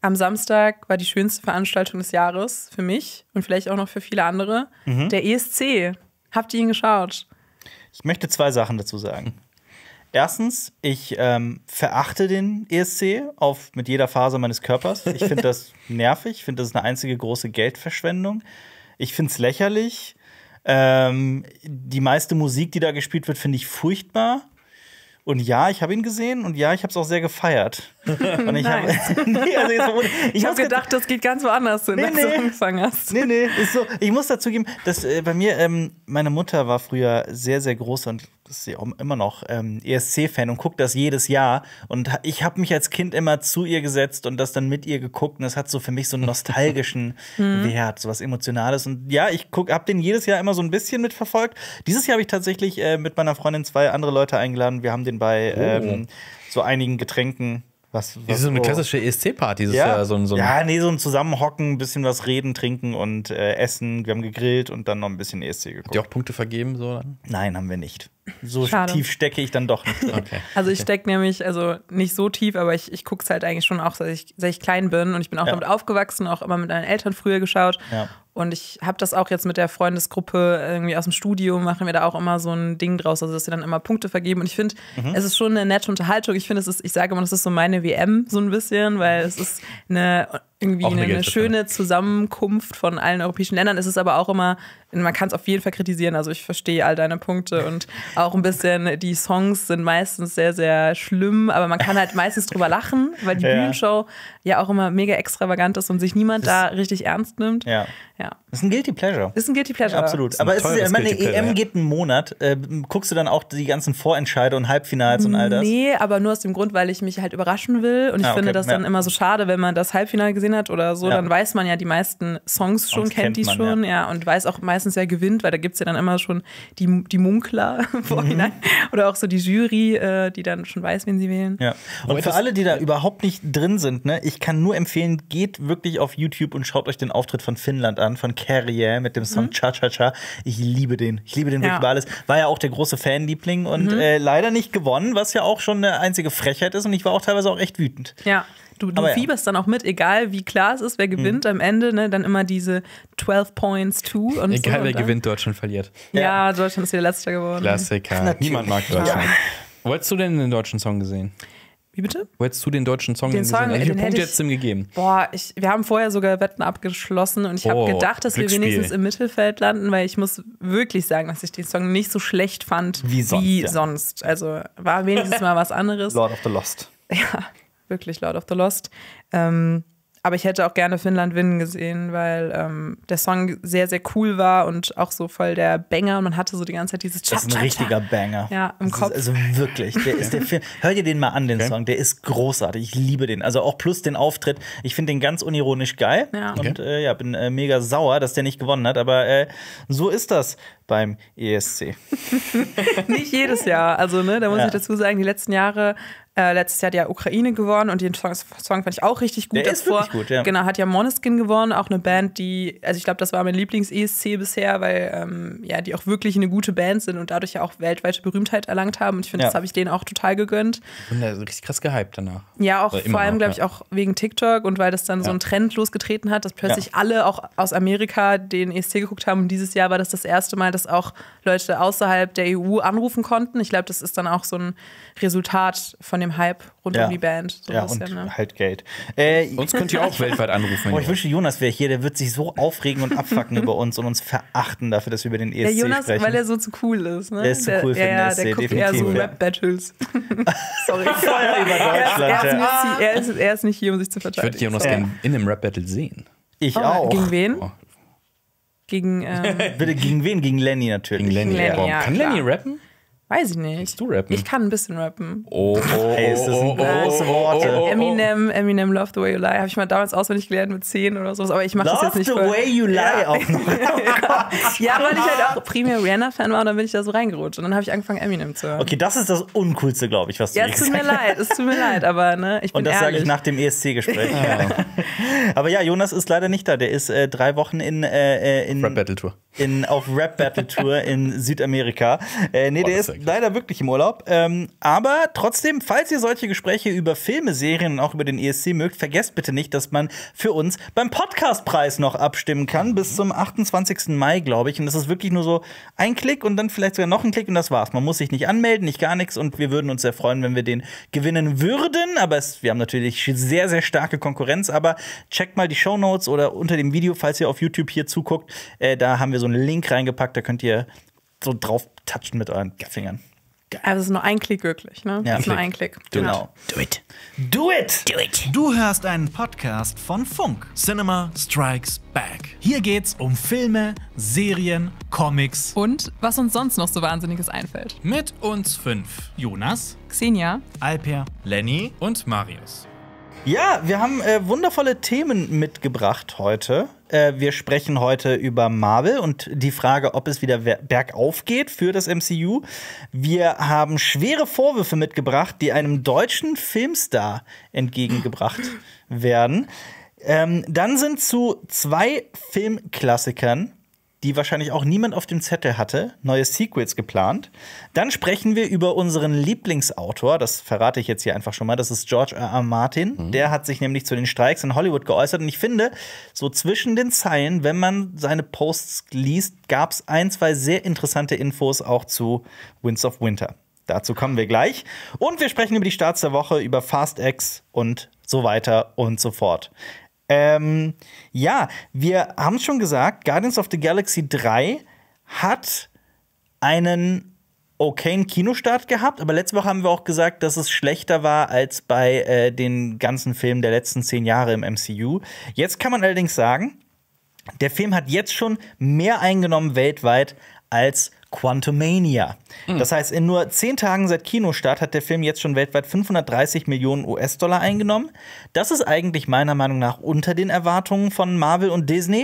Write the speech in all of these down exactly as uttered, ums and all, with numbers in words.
am Samstag war die schönste Veranstaltung des Jahres für mich und vielleicht auch noch für viele andere. Mhm. Der E S C. Habt ihr ihn geschaut? Ich möchte zwei Sachen dazu sagen. Erstens, ich ähm, verachte den E S C auf, mit jeder Faser meines Körpers. Ich finde das nervig. Ich finde, das ist eine einzige große Geldverschwendung. Ich finde es lächerlich. Ähm, die meiste Musik, die da gespielt wird, finde ich furchtbar. Und ja, ich habe ihn gesehen und ja, ich habe es auch sehr gefeiert. Und ich habe nee, also ich hab gedacht, das geht ganz woanders hin, nee, als nee. du angefangen hast. Nee, nee, ist so. Ich muss dazu geben, dass äh, bei mir, ähm, meine Mutter war früher sehr, sehr groß und ist sie auch immer noch ähm, E S C-Fan und guckt das jedes Jahr. Und ich habe mich als Kind immer zu ihr gesetzt und das dann mit ihr geguckt. Und das hat so für mich so einen nostalgischen Wert, so was Emotionales. Und ja, ich habe den jedes Jahr immer so ein bisschen mitverfolgt. Dieses Jahr habe ich tatsächlich äh, mit meiner Freundin zwei andere Leute eingeladen. Wir haben den bei ähm, so einigen Getränken. Was, was das ist so eine so. klassische E S C-Party. Ja. Ja, so ein, so ein ja, nee, so ein Zusammenhocken, ein bisschen was reden, trinken und äh, essen. Wir haben gegrillt und dann noch ein bisschen E S C geguckt. Habt ihr auch Punkte vergeben? So dann? Nein, haben wir nicht. So Schade. tief stecke ich dann doch nicht. Okay. Also ich stecke nämlich, also nicht so tief, aber ich, ich gucke es halt eigentlich schon auch, seit ich, seit ich klein bin. Und ich bin auch Ja. damit aufgewachsen, auch immer mit meinen Eltern früher geschaut. Ja. Und ich habe das auch jetzt mit der Freundesgruppe irgendwie aus dem Studio, machen wir da auch immer so ein Ding draus, also dass wir dann immer Punkte vergeben. Und ich finde, Mhm. es ist schon eine nette Unterhaltung. Ich finde, es ist, ich sage immer, das ist so meine W M so ein bisschen, weil es ist eine irgendwie Auch eine eine, eine Geldverschwendung. schöne Zusammenkunft von allen europäischen Ländern. Es ist aber auch immer, man kann es auf jeden Fall kritisieren. Also ich verstehe all deine Punkte und auch ein bisschen, die Songs sind meistens sehr, sehr schlimm, aber man kann halt meistens drüber lachen, weil die Ja. Bühnenshow ja auch immer mega extravagant ist und sich niemand da richtig ernst nimmt. Ja. Ja. Das ist ein Guilty Pleasure. Ist ein Guilty Pleasure. Absolut. ist ein Aber es ist, teures ja- meine Guilty E Pleasure, M ja. geht einen Monat. Äh, guckst du dann auch die ganzen Vorentscheide und Halbfinals und all das? Nee, aber nur aus dem Grund, weil ich mich halt überraschen will. Und ich Ah, okay. finde das dann Ja. immer so schade, wenn man das Halbfinale gesehen hat oder so, Ja. dann weiß man ja die meisten Songs schon, Songs kennt kennt die man, schon, ja. und weiß auch meistens, wer gewinnt, weil da gibt es ja dann immer schon die, die Munkler im Vorhinein. Oder auch so die Jury, äh, die dann schon weiß, wen sie wählen. Ja. Und für alle, die da überhaupt nicht drin sind, ne, ich kann nur empfehlen, geht wirklich auf YouTube und schaut euch den Auftritt von Finnland an, von Carrier mit dem Song Cha Cha Cha. Ich liebe den. Ich liebe den wirklich Ja. über alles. War ja auch der große Fanliebling und äh, leider nicht gewonnen, was ja auch schon eine einzige Frechheit ist. Und ich war auch teilweise auch echt wütend. Ja. Du, du Aber ja. fieberst dann auch mit, egal wie klar es ist, wer gewinnt am Ende, ne, dann immer diese zwölf Points to und Egal, so. wer und dann, gewinnt, Deutschland verliert. Ja, Deutschland ist wieder Letzter geworden. Klassiker. Natürlich. Niemand mag Deutschland. Wo hättest du denn den deutschen Song gesehen? Wie bitte? Wo hättest du den deutschen Song Den denn gesehen? Song, Wie viele den hätte Punkte ich- hättest du ihm gegeben? Boah, ich, wir haben vorher sogar Wetten abgeschlossen und ich habe Oh, gedacht, dass Glücksspiel. wir wenigstens im Mittelfeld landen, weil ich muss wirklich sagen, dass ich den Song nicht so schlecht fand Wie sonst, ja. sonst. Also war wenigstens mal was anderes. Lord of the Lost. Ja, wirklich Lord of the Lost. Ähm, aber ich hätte auch gerne Finnland Winnen gesehen, weil ähm, der Song sehr, sehr cool war und auch so voll der Banger. Und man hatte so die ganze Zeit dieses Das ist ein richtiger Banger. Ja, im das Kopf. Ist also wirklich. Der ist der Film. Hör dir den mal an, den Okay. Song. Der ist großartig. Ich liebe den. Also auch plus den Auftritt. Ich finde den ganz unironisch geil. Ja. Und äh, ja, bin äh, mega sauer, dass der nicht gewonnen hat. Aber äh, so ist das beim E S C. Nicht jedes Jahr. Also, ne, da muss Ja. ich dazu sagen, die letzten Jahre, äh, letztes Jahr hat ja Ukraine gewonnen und den Song, Song fand ich auch richtig gut. Der ist davor. wirklich gut, ja. Genau, hat ja Måneskin gewonnen, auch eine Band, die, also ich glaube, das war mein Lieblings-E S C bisher, weil ähm, ja, die auch wirklich eine gute Band sind und dadurch ja auch weltweite Berühmtheit erlangt haben. Und ich finde, Ja. das habe ich denen auch total gegönnt. Und der ist richtig krass gehypt danach. Ja, auch Oder immer vor allem, noch, glaube ich, ja. auch wegen TikTok und weil das dann so Ja. ein Trend losgetreten hat, dass plötzlich Ja. alle auch aus Amerika den E S C geguckt haben. Und dieses Jahr war das das erste Mal, dass auch Leute außerhalb der E U anrufen konnten. Ich glaube, das ist dann auch so ein Resultat von dem Hype rund Ja. um die Band. So Ja, ein bisschen, und ne? halt Geld. Äh, Uns könnt ihr auch weltweit anrufen. wenn Oh, ihr ich wünschte, Jonas wäre hier, der wird sich so aufregen und abfacken über uns und uns verachten dafür, dass wir über den E S Der C Jonas, sprechen. weil er so zu cool ist. Ne? Der ist zu cool für der, den ja, E S C, der guckt eher so definitiv, ja. Rap-Battles. Sorry. Feuer über Er ist, Deutschland. er, ist ja. nicht, er, ist, er ist nicht hier, um sich zu Ich würde verteidigen. Jonas Ja. gerne in einem Rap-Battle sehen. Ich Oh, auch. Gegen wen? Oh. Gegen, ähm, Bitte gegen wen? Gegen Lenny natürlich. Gegen Lenny. Lenny, Boah, ja, Kann klar. Lenny rappen? weiß ich nicht. Kannst du rappen? Ich kann ein bisschen rappen. Oh, oh, Ey, ist das ein große Worte. Eminem, Eminem, Love the Way You Lie, habe ich mal damals auswendig gelernt mit zehn oder so. Aber ich mache das Love jetzt nicht the voll. way you lie Ja. auch noch. Ja, weil ich halt auch primär Rihanna-Fan war und dann bin ich da so reingerutscht. Und dann habe ich angefangen, Eminem zu hören. Okay, das ist das Uncoolste, glaube ich, was du Ja, je es tut mir gesagt hast. leid, es tut mir leid, aber ne, ich bin Und das sage ehrlich. ich nach dem E S C-Gespräch. Aber ja, Jonas ist leider nicht da. Der ist äh, drei Wochen in, äh, in Rap-Battle-Tour. in, auf Rap-Battle-Tour in Südamerika. Äh, nee, Boah, der das ist ist ja leider wirklich im Urlaub. Ähm, aber trotzdem, falls ihr solche Gespräche über Filme, Serien und auch über den E S C mögt, vergesst bitte nicht, dass man für uns beim Podcastpreis noch abstimmen kann. Bis zum achtundzwanzigsten Mai, glaube ich. Und das ist wirklich nur so ein Klick und dann vielleicht sogar noch ein Klick und das war's. Man muss sich nicht anmelden, nicht gar nichts. Und wir würden uns sehr freuen, wenn wir den gewinnen würden. Aber es, wir haben natürlich sehr, sehr starke Konkurrenz. Aber checkt mal die Shownotes oder unter dem Video, falls ihr auf YouTube hier zuguckt. Äh, da haben wir so einen Link reingepackt, da könnt ihr so drauf touchen mit euren Fingern. Also es ist nur ein Klick wirklich, ne? Ja, es ist nur ein Klick. Genau. Do it. Do it! Do it. Du hörst einen Podcast von Funk. Cinema Strikes Back. Hier geht's um Filme, Serien, Comics. Und was uns sonst noch so Wahnsinniges einfällt. Mit uns fünf. Jonas, Xenia, Alper, Lenny und Marius. Ja, wir haben äh, wundervolle Themen mitgebracht heute. Äh, wir sprechen heute über Marvel und die Frage, ob es wieder bergauf geht für das M C U. Wir haben schwere Vorwürfe mitgebracht, die einem deutschen Filmstar entgegengebracht werden. Ähm, dann sind zu zwei Filmklassikern, die wahrscheinlich auch niemand auf dem Zettel hatte, neue Sequels geplant. Dann sprechen wir über unseren Lieblingsautor, das verrate ich jetzt hier einfach schon mal, das ist George R. R. Martin. Mhm. Der hat sich nämlich zu den Streiks in Hollywood geäußert. Und ich finde, so zwischen den Zeilen, wenn man seine Posts liest, gab es ein, zwei sehr interessante Infos auch zu Winds of Winter. Dazu kommen wir gleich. Und wir sprechen über die Starts der Woche, über Fast X und so weiter und so fort. Ähm, ja, wir haben es schon gesagt, Guardians of the Galaxy drei hat einen okayen Kinostart gehabt, aber letzte Woche haben wir auch gesagt, dass es schlechter war als bei äh, den ganzen Filmen der letzten zehn Jahre im M C U. Jetzt kann man allerdings sagen, der Film hat jetzt schon mehr eingenommen weltweit als Quantumania. Mhm. Das heißt, in nur zehn Tagen seit Kinostart hat der Film jetzt schon weltweit fünfhundertdreißig Millionen U S-Dollar eingenommen. Das ist eigentlich meiner Meinung nach unter den Erwartungen von Marvel und Disney.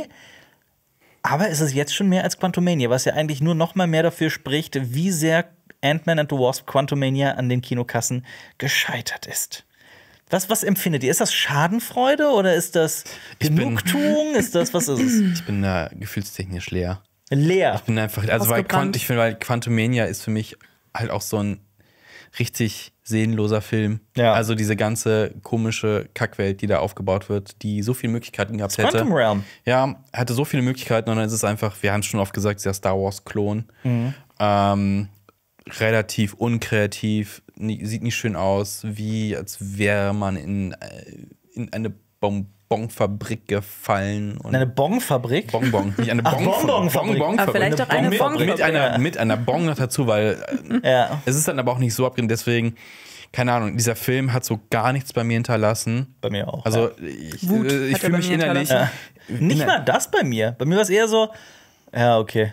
Aber es ist jetzt schon mehr als Quantumania, was ja eigentlich nur noch mal mehr dafür spricht, wie sehr Ant-Man and the Wasp Quantumania an den Kinokassen gescheitert ist. Was, was empfindet ihr? Ist das Schadenfreude oder ist das Genugtuung? Ist das, was ist es? Ich bin da gefühlstechnisch leer. Leer. Ich bin einfach, also weil Quant, ich finde, weil Quantumania ist für mich halt auch so ein richtig seelenloser Film. Ja. Also diese ganze komische Kackwelt, die da aufgebaut wird, die so viele Möglichkeiten gehabt das hätte. Quantum Realm. Ja, hatte so viele Möglichkeiten und dann ist es einfach, wir haben es schon oft gesagt, der Star Wars-Klon. Mhm. Ähm, relativ unkreativ, nie, sieht nicht schön aus, wie als wäre man in, in eine Bonbonfabrik gefallen. Und eine Bonfabrik? Bonbon, nicht eine Ach, Bonfabrik. Bonbonfabrik. Bonbon Aber vielleicht auch eine mit, Bonfabrik. mit, einer, mit einer Bon noch dazu, weil äh, Ja. es ist dann aber auch nicht so abgedreht, deswegen, keine Ahnung, dieser Film hat so gar nichts bei mir hinterlassen. Bei mir auch. Also ja. ich, Wut äh, ich hat er fühle bei mich mir innerlich. hinterlassen. Nicht mal das bei mir. Bei mir war es eher so, ja, okay.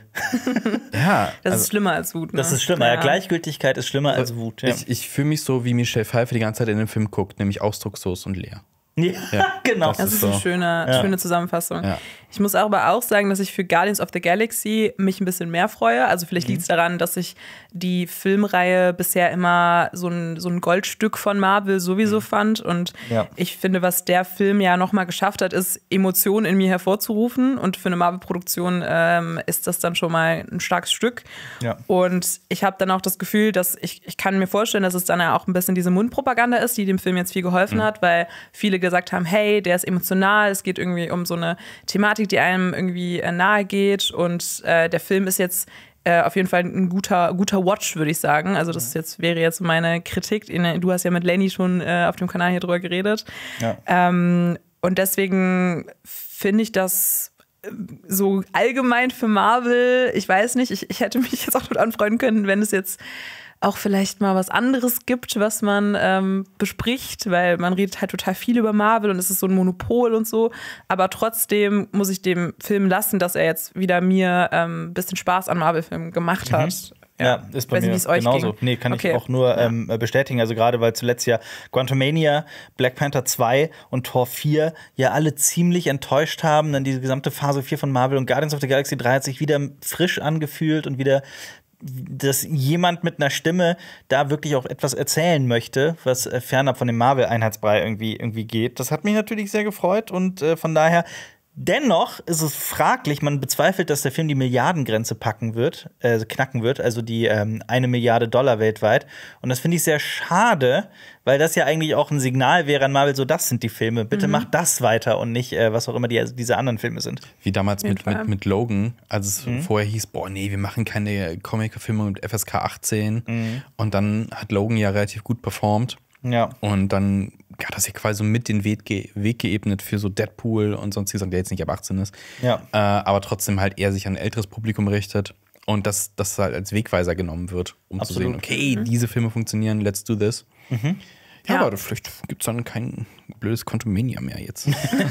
Ja, Das also, ist schlimmer als Wut. Ne? Das ist schlimmer. Ja. Ja, Gleichgültigkeit ist schlimmer als Wut. Ja, ich, ich fühle mich so, wie Michelle Pfeiffer die ganze Zeit in dem Film guckt, nämlich ausdruckslos und leer. ja, Ja, genau. das Das ist ist eine so. schöne, Ja. schöne Zusammenfassung. Ja. Ich muss aber auch sagen, dass ich für Guardians of the Galaxy mich ein bisschen mehr freue. Also vielleicht Mhm. liegt es daran, dass ich die Filmreihe bisher immer so ein, so ein Goldstück von Marvel sowieso fand. Und Ja. ich finde, was der Film ja nochmal geschafft hat, ist, Emotionen in mir hervorzurufen. Und für eine Marvel-Produktion ähm, ist das dann schon mal ein starkes Stück. Ja. Und ich habe dann auch das Gefühl, dass ich, ich kann mir vorstellen, dass es dann ja auch ein bisschen diese Mundpropaganda ist, die dem Film jetzt viel geholfen hat, weil viele gesagt haben, hey, der ist emotional, es geht irgendwie um so eine Thematik, die einem irgendwie äh, nahe geht und äh, der Film ist jetzt äh, auf jeden Fall ein guter, guter Watch, würde ich sagen. Also das ist jetzt, wäre jetzt meine Kritik. Du hast ja mit Lenny schon äh, auf dem Kanal hier drüber geredet. Ja. Ähm, und deswegen finde ich das so allgemein für Marvel, ich weiß nicht, ich, ich hätte mich jetzt auch mit anfreunden können, wenn es jetzt auch vielleicht mal was anderes gibt, was man ähm, bespricht, weil man redet halt total viel über Marvel und es ist so ein Monopol und so, aber trotzdem muss ich dem Film lassen, dass er jetzt wieder mir ähm, ein bisschen Spaß an Marvel-Filmen gemacht hat. Mhm. Ja, ist bei Weiß nicht, mir wie es euch genauso. ging. Nee, kann Okay. ich auch nur ähm, bestätigen. Also gerade weil zuletzt ja Quantumania, Black Panther zwei und Tor vier ja alle ziemlich enttäuscht haben. Dann diese gesamte Phase vier von Marvel und Guardians of the Galaxy drei hat sich wieder frisch angefühlt und wieder, dass jemand mit einer Stimme da wirklich auch etwas erzählen möchte, was äh, fernab von dem Marvel-Einheitsbrei irgendwie, irgendwie geht. Das hat mich natürlich sehr gefreut und äh, von daher Dennoch ist es fraglich, man bezweifelt, dass der Film die Milliardengrenze packen wird, äh, knacken wird, also die ähm, eine Milliarde Dollar weltweit. Und das finde ich sehr schade, weil das ja eigentlich auch ein Signal wäre an Marvel, so das sind die Filme, bitte mhm. macht das weiter und nicht, äh, was auch immer die, also diese anderen Filme sind. Wie damals mit, mit, mit Logan, als es mhm. vorher hieß, boah, nee, wir machen keine Comic-Filme mit F S K achtzehn. Mhm. Und dann hat Logan ja relativ gut performt. Ja. Und dann hat das ja quasi so mit den Weg, ge Weg geebnet für so Deadpool und sonstiges, der jetzt nicht ab achtzehn ist. Ja. Äh, aber trotzdem halt eher sich an ein älteres Publikum richtet und dass das halt als Wegweiser genommen wird, um Absolut. zu sehen, okay, mhm. diese Filme funktionieren, let's do this. Mhm. Ja, ja, aber vielleicht gibt es dann kein blödes Quantumania mehr jetzt.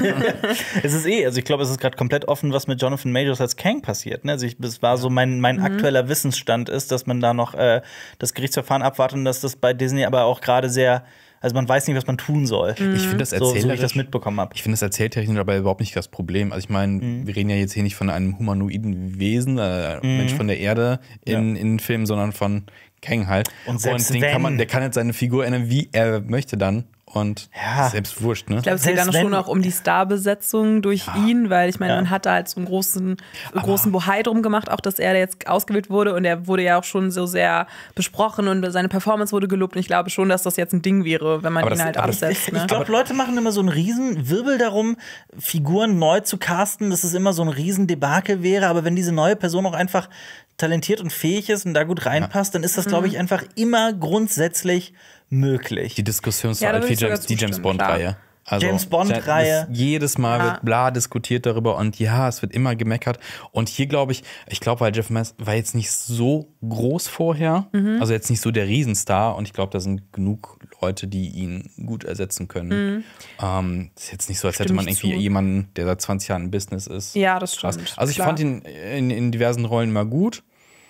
Es ist eh, also ich glaube, es ist gerade komplett offen, was mit Jonathan Majors als Kang passiert. Ne? Also ich, das war so mein, mein mhm. aktueller Wissensstand ist, dass man da noch äh, das Gerichtsverfahren abwartet und dass das bei Disney aber auch gerade sehr, also man weiß nicht, was man tun soll. Mhm. Ich finde das erzählerisch, so, so wie ich das mitbekommen habe. Ich finde das erzähltechnisch aber überhaupt nicht das Problem. Also ich meine, mhm. wir reden ja jetzt hier nicht von einem humanoiden Wesen, äh, mhm. Mensch von der Erde in, ja. in Filmen, sondern von Kang halt. Und, selbst und den wenn, kann man, der kann jetzt seine Figur ändern, wie er möchte dann. Und ja. selbst wurscht, ne? Ich glaube, es geht dann schon auch um die Starbesetzung durch ja. ihn, weil ich meine, ja. man hat da halt so einen großen, großen Bohai drum gemacht, auch dass er jetzt ausgewählt wurde und er wurde ja auch schon so sehr besprochen und seine Performance wurde gelobt und ich glaube schon, dass das jetzt ein Ding wäre, wenn man aber ihn das, halt aber absetzt. Ich, ne? ich glaube, Leute machen immer so einen riesen Wirbel darum, Figuren neu zu casten, dass es immer so ein riesen Debakel wäre, aber wenn diese neue Person auch einfach talentiert und fähig ist und da gut reinpasst, ja. dann ist das, glaube ich, einfach immer grundsätzlich möglich. Die Diskussion ist ja, so alt wie James, die James Bond-Reihe. Also, James Bond-Reihe. Jedes Mal ja. wird bla diskutiert darüber und ja, es wird immer gemeckert. Und hier glaube ich, ich glaube, weil Jeff Mess war jetzt nicht so groß vorher, mhm. also jetzt nicht so der Riesenstar und ich glaube, da sind genug Leute, die ihn gut ersetzen können. Mhm. Ähm, ist jetzt nicht so, als hätte man irgendwie zu. jemanden, der seit zwanzig Jahren im Business ist. Ja, das stimmt. Also ich Klar. fand ihn in, in diversen Rollen mal gut,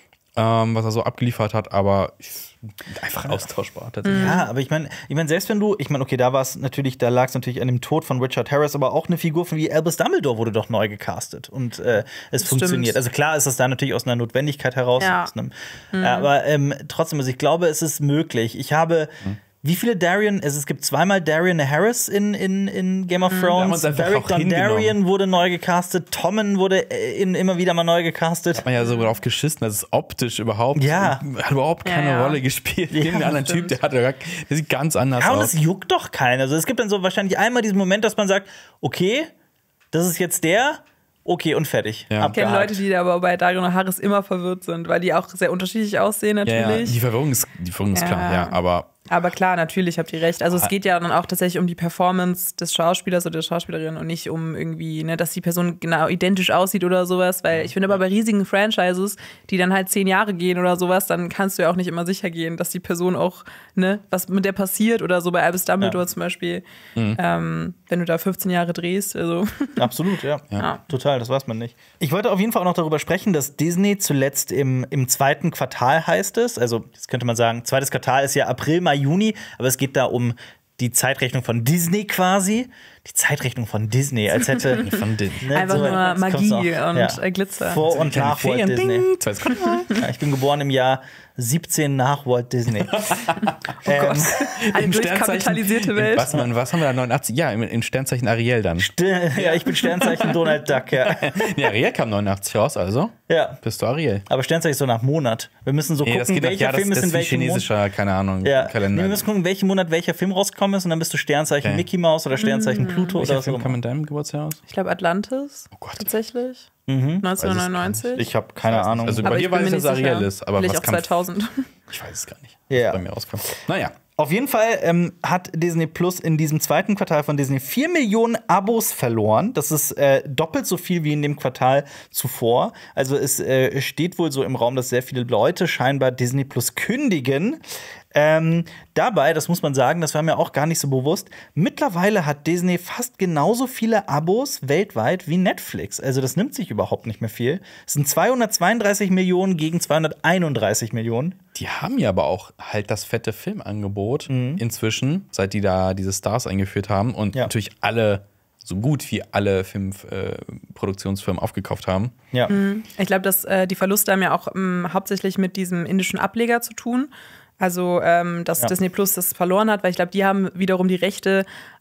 ähm, was er so abgeliefert hat, aber ich, einfach austauschbar. Mhm. Ja, aber ich meine, ich mein, selbst wenn du, ich meine, okay, da war es natürlich, da lag es natürlich an dem Tod von Richard Harris, aber auch eine Figur von wie Albus Dumbledore wurde doch neu gecastet und äh, es das funktioniert. Stimmt. Also klar ist das da natürlich aus einer Notwendigkeit heraus, ja. aus einem, mhm. aber ähm, trotzdem, also ich glaube, es ist möglich. Ich habe mhm. Wie viele Darien? Also es gibt zweimal Darien Harris in, in, in Game of Thrones. Mhm. Beric Dondarrion wurde neu gecastet. Tommen wurde in, immer wieder mal neu gecastet. Hat man ja so drauf geschissen, dass es optisch überhaupt ja. hat überhaupt keine ja, ja. Rolle gespielt. Ja, Neben der anderen Typ, der, hat, der sieht ganz anders ja, aus. Und es juckt doch keinen. Also es gibt dann so wahrscheinlich einmal diesen Moment, dass man sagt, okay, das ist jetzt der. Okay, und fertig. Ja. Ich kenne Leute, die aber bei Darien Harris immer verwirrt sind, weil die auch sehr unterschiedlich aussehen natürlich. Ja, ja. Die Verwirrung ist, die Verwirrung ist ja. klar, ja, aber Aber klar, natürlich habt ihr recht. Also es geht ja dann auch tatsächlich um die Performance des Schauspielers oder der Schauspielerin und nicht um irgendwie, ne, dass die Person genau identisch aussieht oder sowas. Weil ich finde aber bei riesigen Franchises, die dann halt zehn Jahre gehen oder sowas, dann kannst du ja auch nicht immer sicher gehen, dass die Person auch, ne, was mit der passiert oder so. Bei Albus Dumbledore ja. zum Beispiel, mhm. ähm, wenn du da fünfzehn Jahre drehst. Also. Absolut, ja. ja. ja. Total, das weiß man nicht. Ich wollte auf jeden Fall auch noch darüber sprechen, dass Disney zuletzt im, im zweiten Quartal heißt es, also jetzt könnte man sagen, zweites Quartal ist ja April, Mai, Juni, aber es geht da um die Zeitrechnung von Disney quasi. Die Zeitrechnung von Disney, als hätte von Disney. Ne, Einfach so, nur Magie und ja. Glitzer. Vor und nach Walt Disney. Ding. Ja, ich bin geboren im Jahr siebzehn nach Walt Disney. Oh Gott. Eine durchkapitalisierte Welt. Was, man, was haben wir da? neunundachtzig? Ja, in Sternzeichen Ariel dann. St ja, ich bin Sternzeichen Donald Duck, ja. Ja, Ariel kam neunundachtzig raus, also ja. bist du Ariel. Aber Sternzeichen ist so nach Monat. Wir müssen so nee, gucken, welcher nach, ja, Film das, ist in welchem Monat. chinesischer, keine Ahnung, ja. Kalender. Nee, wir müssen gucken, welchen Monat welcher Film rausgekommen ist und dann bist du Sternzeichen okay. Mickey Mouse oder Sternzeichen mhm. Pluto Welcher oder Film so. kam in deinem Geburtsjahr aus? Ich glaube Atlantis. Oh Gott. Tatsächlich. Mhm. neunzehnhundertneunundneunzig. Ich habe keine ich Ahnung. Also bei aber dir ich bin weiß ich, mir dass nicht Ariel sicher. ist, aber Vielleicht was auch kam? zweitausend. Ich weiß es gar nicht, was yeah. bei mir rauskam. Naja. Auf jeden Fall ähm, hat Disney Plus in diesem zweiten Quartal von Disney vier Millionen Abos verloren. Das ist äh, doppelt so viel wie in dem Quartal zuvor. Also es äh, steht wohl so im Raum, dass sehr viele Leute scheinbar Disney Plus kündigen. Ähm, dabei, das muss man sagen, das war mir auch gar nicht so bewusst, mittlerweile hat Disney fast genauso viele Abos weltweit wie Netflix. Also das nimmt sich überhaupt nicht mehr viel. Es sind zweihundertzweiunddreißig Millionen gegen zweihunderteinunddreißig Millionen. Die haben ja aber auch halt das fette Filmangebot Mhm. inzwischen, seit die da diese Stars eingeführt haben und Ja. natürlich alle, so gut wie alle Filmproduktionsfirmen äh, aufgekauft haben. Ja. Ich glaube, dass äh, die Verluste haben ja auch ähm, hauptsächlich mit diesem indischen Ableger zu tun. Also, ähm, dass Ja. Disney Plus das verloren hat, weil ich glaube, die haben wiederum die Rechte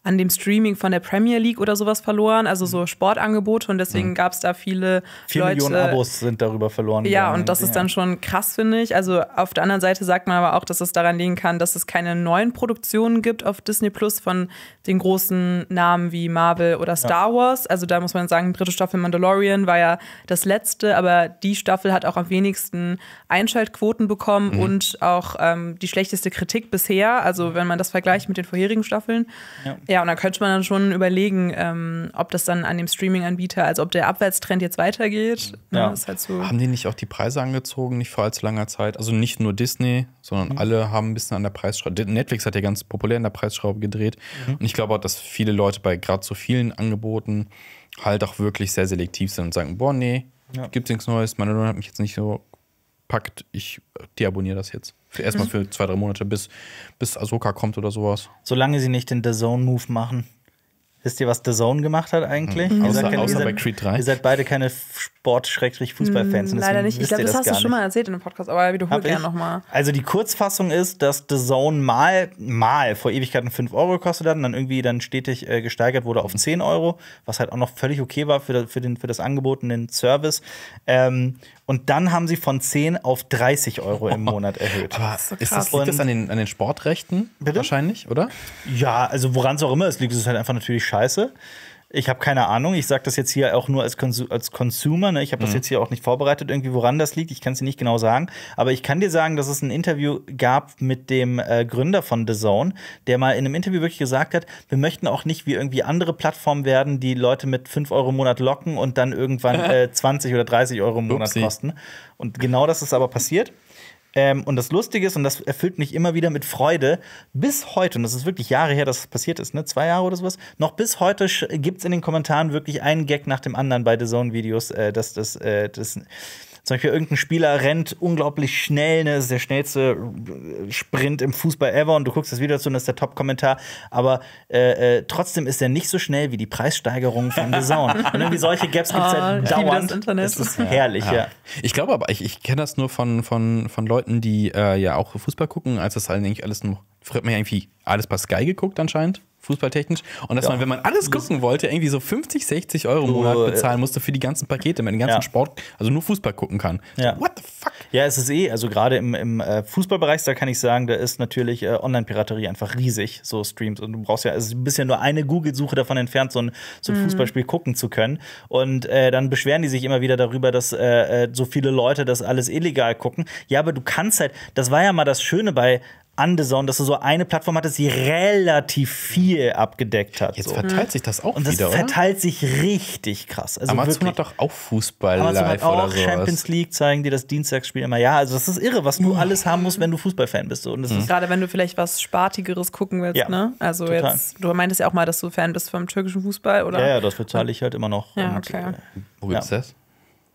an dem Streaming von der Premier League oder sowas verloren, also so Sportangebote und deswegen mhm. gab es da viele Vier Leute. Millionen Abos sind darüber verloren Ja, gegangen. und das ist ja. dann schon krass, finde ich. Also auf der anderen Seite sagt man aber auch, dass es daran liegen kann, dass es keine neuen Produktionen gibt auf Disney Plus von den großen Namen wie Marvel oder Star ja. Wars. Also da muss man sagen, dritte Staffel Mandalorian war ja das letzte, aber die Staffel hat auch am wenigsten Einschaltquoten bekommen mhm. und auch ähm, die schlechteste Kritik bisher. Also wenn man das vergleicht mit den vorherigen Staffeln. Ja, ja und dann könnte man dann schon überlegen, ähm, ob das dann an dem Streaming-Anbieter, also ob der Abwärtstrend jetzt weitergeht. Ja. Ne, ist halt so. Haben die nicht auch die Preise angezogen, nicht vor allzu langer Zeit? Also nicht nur Disney, sondern mhm. alle haben ein bisschen an der Preisschraube. Netflix hat ja ganz populär in der Preisschraube gedreht. Mhm. Und ich glaube auch, dass viele Leute bei gerade so vielen Angeboten halt auch wirklich sehr selektiv sind und sagen, boah, nee, ja. gibt's nichts Neues, meine Lohn hat mich jetzt nicht so packt, ich deabonniere das jetzt. Erstmal für zwei, drei Monate, bis, bis Ahsoka kommt oder sowas. Solange sie nicht den The Zone-Move machen. Wisst ihr, was The Zone gemacht hat eigentlich? Mhm. Ihr Außer, seid keine, außer ihr bei seid, Creed drei. Ihr seid beide keine Sport-Fußball-Fans. Leider nicht. Ich glaube, das, das hast du schon mal erzählt in dem Podcast, aber wiederholt gerne nochmal. Also die Kurzfassung ist, dass The Zone mal, mal vor Ewigkeiten fünf Euro gekostet hat und dann irgendwie dann stetig äh, gesteigert wurde auf zehn Euro, was halt auch noch völlig okay war für, für, den, für das Angebot und den Service. Ähm, und dann haben sie von zehn auf dreißig Euro im Monat erhöht. Aber ist, so ist das, liegt das an den, an den Sportrechten? Bitte? Wahrscheinlich, oder? Ja, also woran es auch immer ist, liegt es halt einfach natürlich scheiße. Ich habe keine Ahnung. Ich sage das jetzt hier auch nur als, Kons- als Consumer. Ne? Ich habe das mhm. jetzt hier auch nicht vorbereitet, irgendwie, woran das liegt. Ich kann es dir nicht genau sagen. Aber ich kann dir sagen, dass es ein Interview gab mit dem äh, Gründer von The Zone, der mal in einem Interview wirklich gesagt hat, wir möchten auch nicht wie irgendwie andere Plattformen werden, die Leute mit fünf Euro im Monat locken und dann irgendwann äh, zwanzig oder dreißig Euro im Monat Upsi. kosten. Und genau das ist aber passiert. Ähm, und das Lustige ist, und das erfüllt mich immer wieder mit Freude, bis heute, und das ist wirklich Jahre her, dass das passiert ist, ne, zwei Jahre oder sowas, noch bis heute gibt es in den Kommentaren wirklich einen Gag nach dem anderen bei The Zone-Videos, äh, dass das, äh, das zum Beispiel irgendein Spieler rennt unglaublich schnell, ne, das ist der schnellste Sprint im Fußball ever und du guckst das Video dazu und das ist der Top-Kommentar, aber äh, äh, trotzdem ist er nicht so schnell wie die Preissteigerung von The Zone. Und irgendwie solche Gaps gibt es halt oh, dauernd. Das Internet. Das ist herrlich, ja. ja. Ich glaube aber, ich, ich kenne das nur von, von, von Leuten, die äh, ja auch Fußball gucken, als das eigentlich alles noch, früher hat man ja irgendwie alles bei Sky geguckt anscheinend. Fußballtechnisch. Und dass ja. man, wenn man alles gucken wollte, irgendwie so fünfzig, sechzig Euro im Monat bezahlen musste für die ganzen Pakete, wenn man den ganzen ja. Sport, also nur Fußball gucken kann. Ja. So, what the fuck? Ja, es ist eh, also gerade im, im äh, Fußballbereich, da kann ich sagen, da ist natürlich äh, Online-Piraterie einfach riesig, so Streams. Und du brauchst ja, also du bist ja nur eine Google-Suche davon entfernt, so ein, so ein mhm. Fußballspiel gucken zu können. Und äh, dann beschweren die sich immer wieder darüber, dass äh, so viele Leute das alles illegal gucken. Ja, aber du kannst halt, das war ja mal das Schöne bei an The Zone, dass du so eine Plattform hattest, die relativ viel abgedeckt hat. Jetzt so. verteilt sich das auch und das wieder, oder? verteilt sich richtig krass. Also Amazon wirklich. hat doch auch Fußball Amazon live hat auch oder sowas. Champions League, zeigen dir das Dienstagsspiel immer. Ja, also das ist irre, was du alles haben musst, wenn du Fußballfan bist. Und das mhm. ist gerade wenn du vielleicht was Spartigeres gucken willst, ja, ne? Also total. jetzt, du meintest ja auch mal, dass du Fan bist vom türkischen Fußball, oder? Ja, ja, das bezahle ich halt immer noch. Ja, und, okay. äh, Wo gibt's ja. das?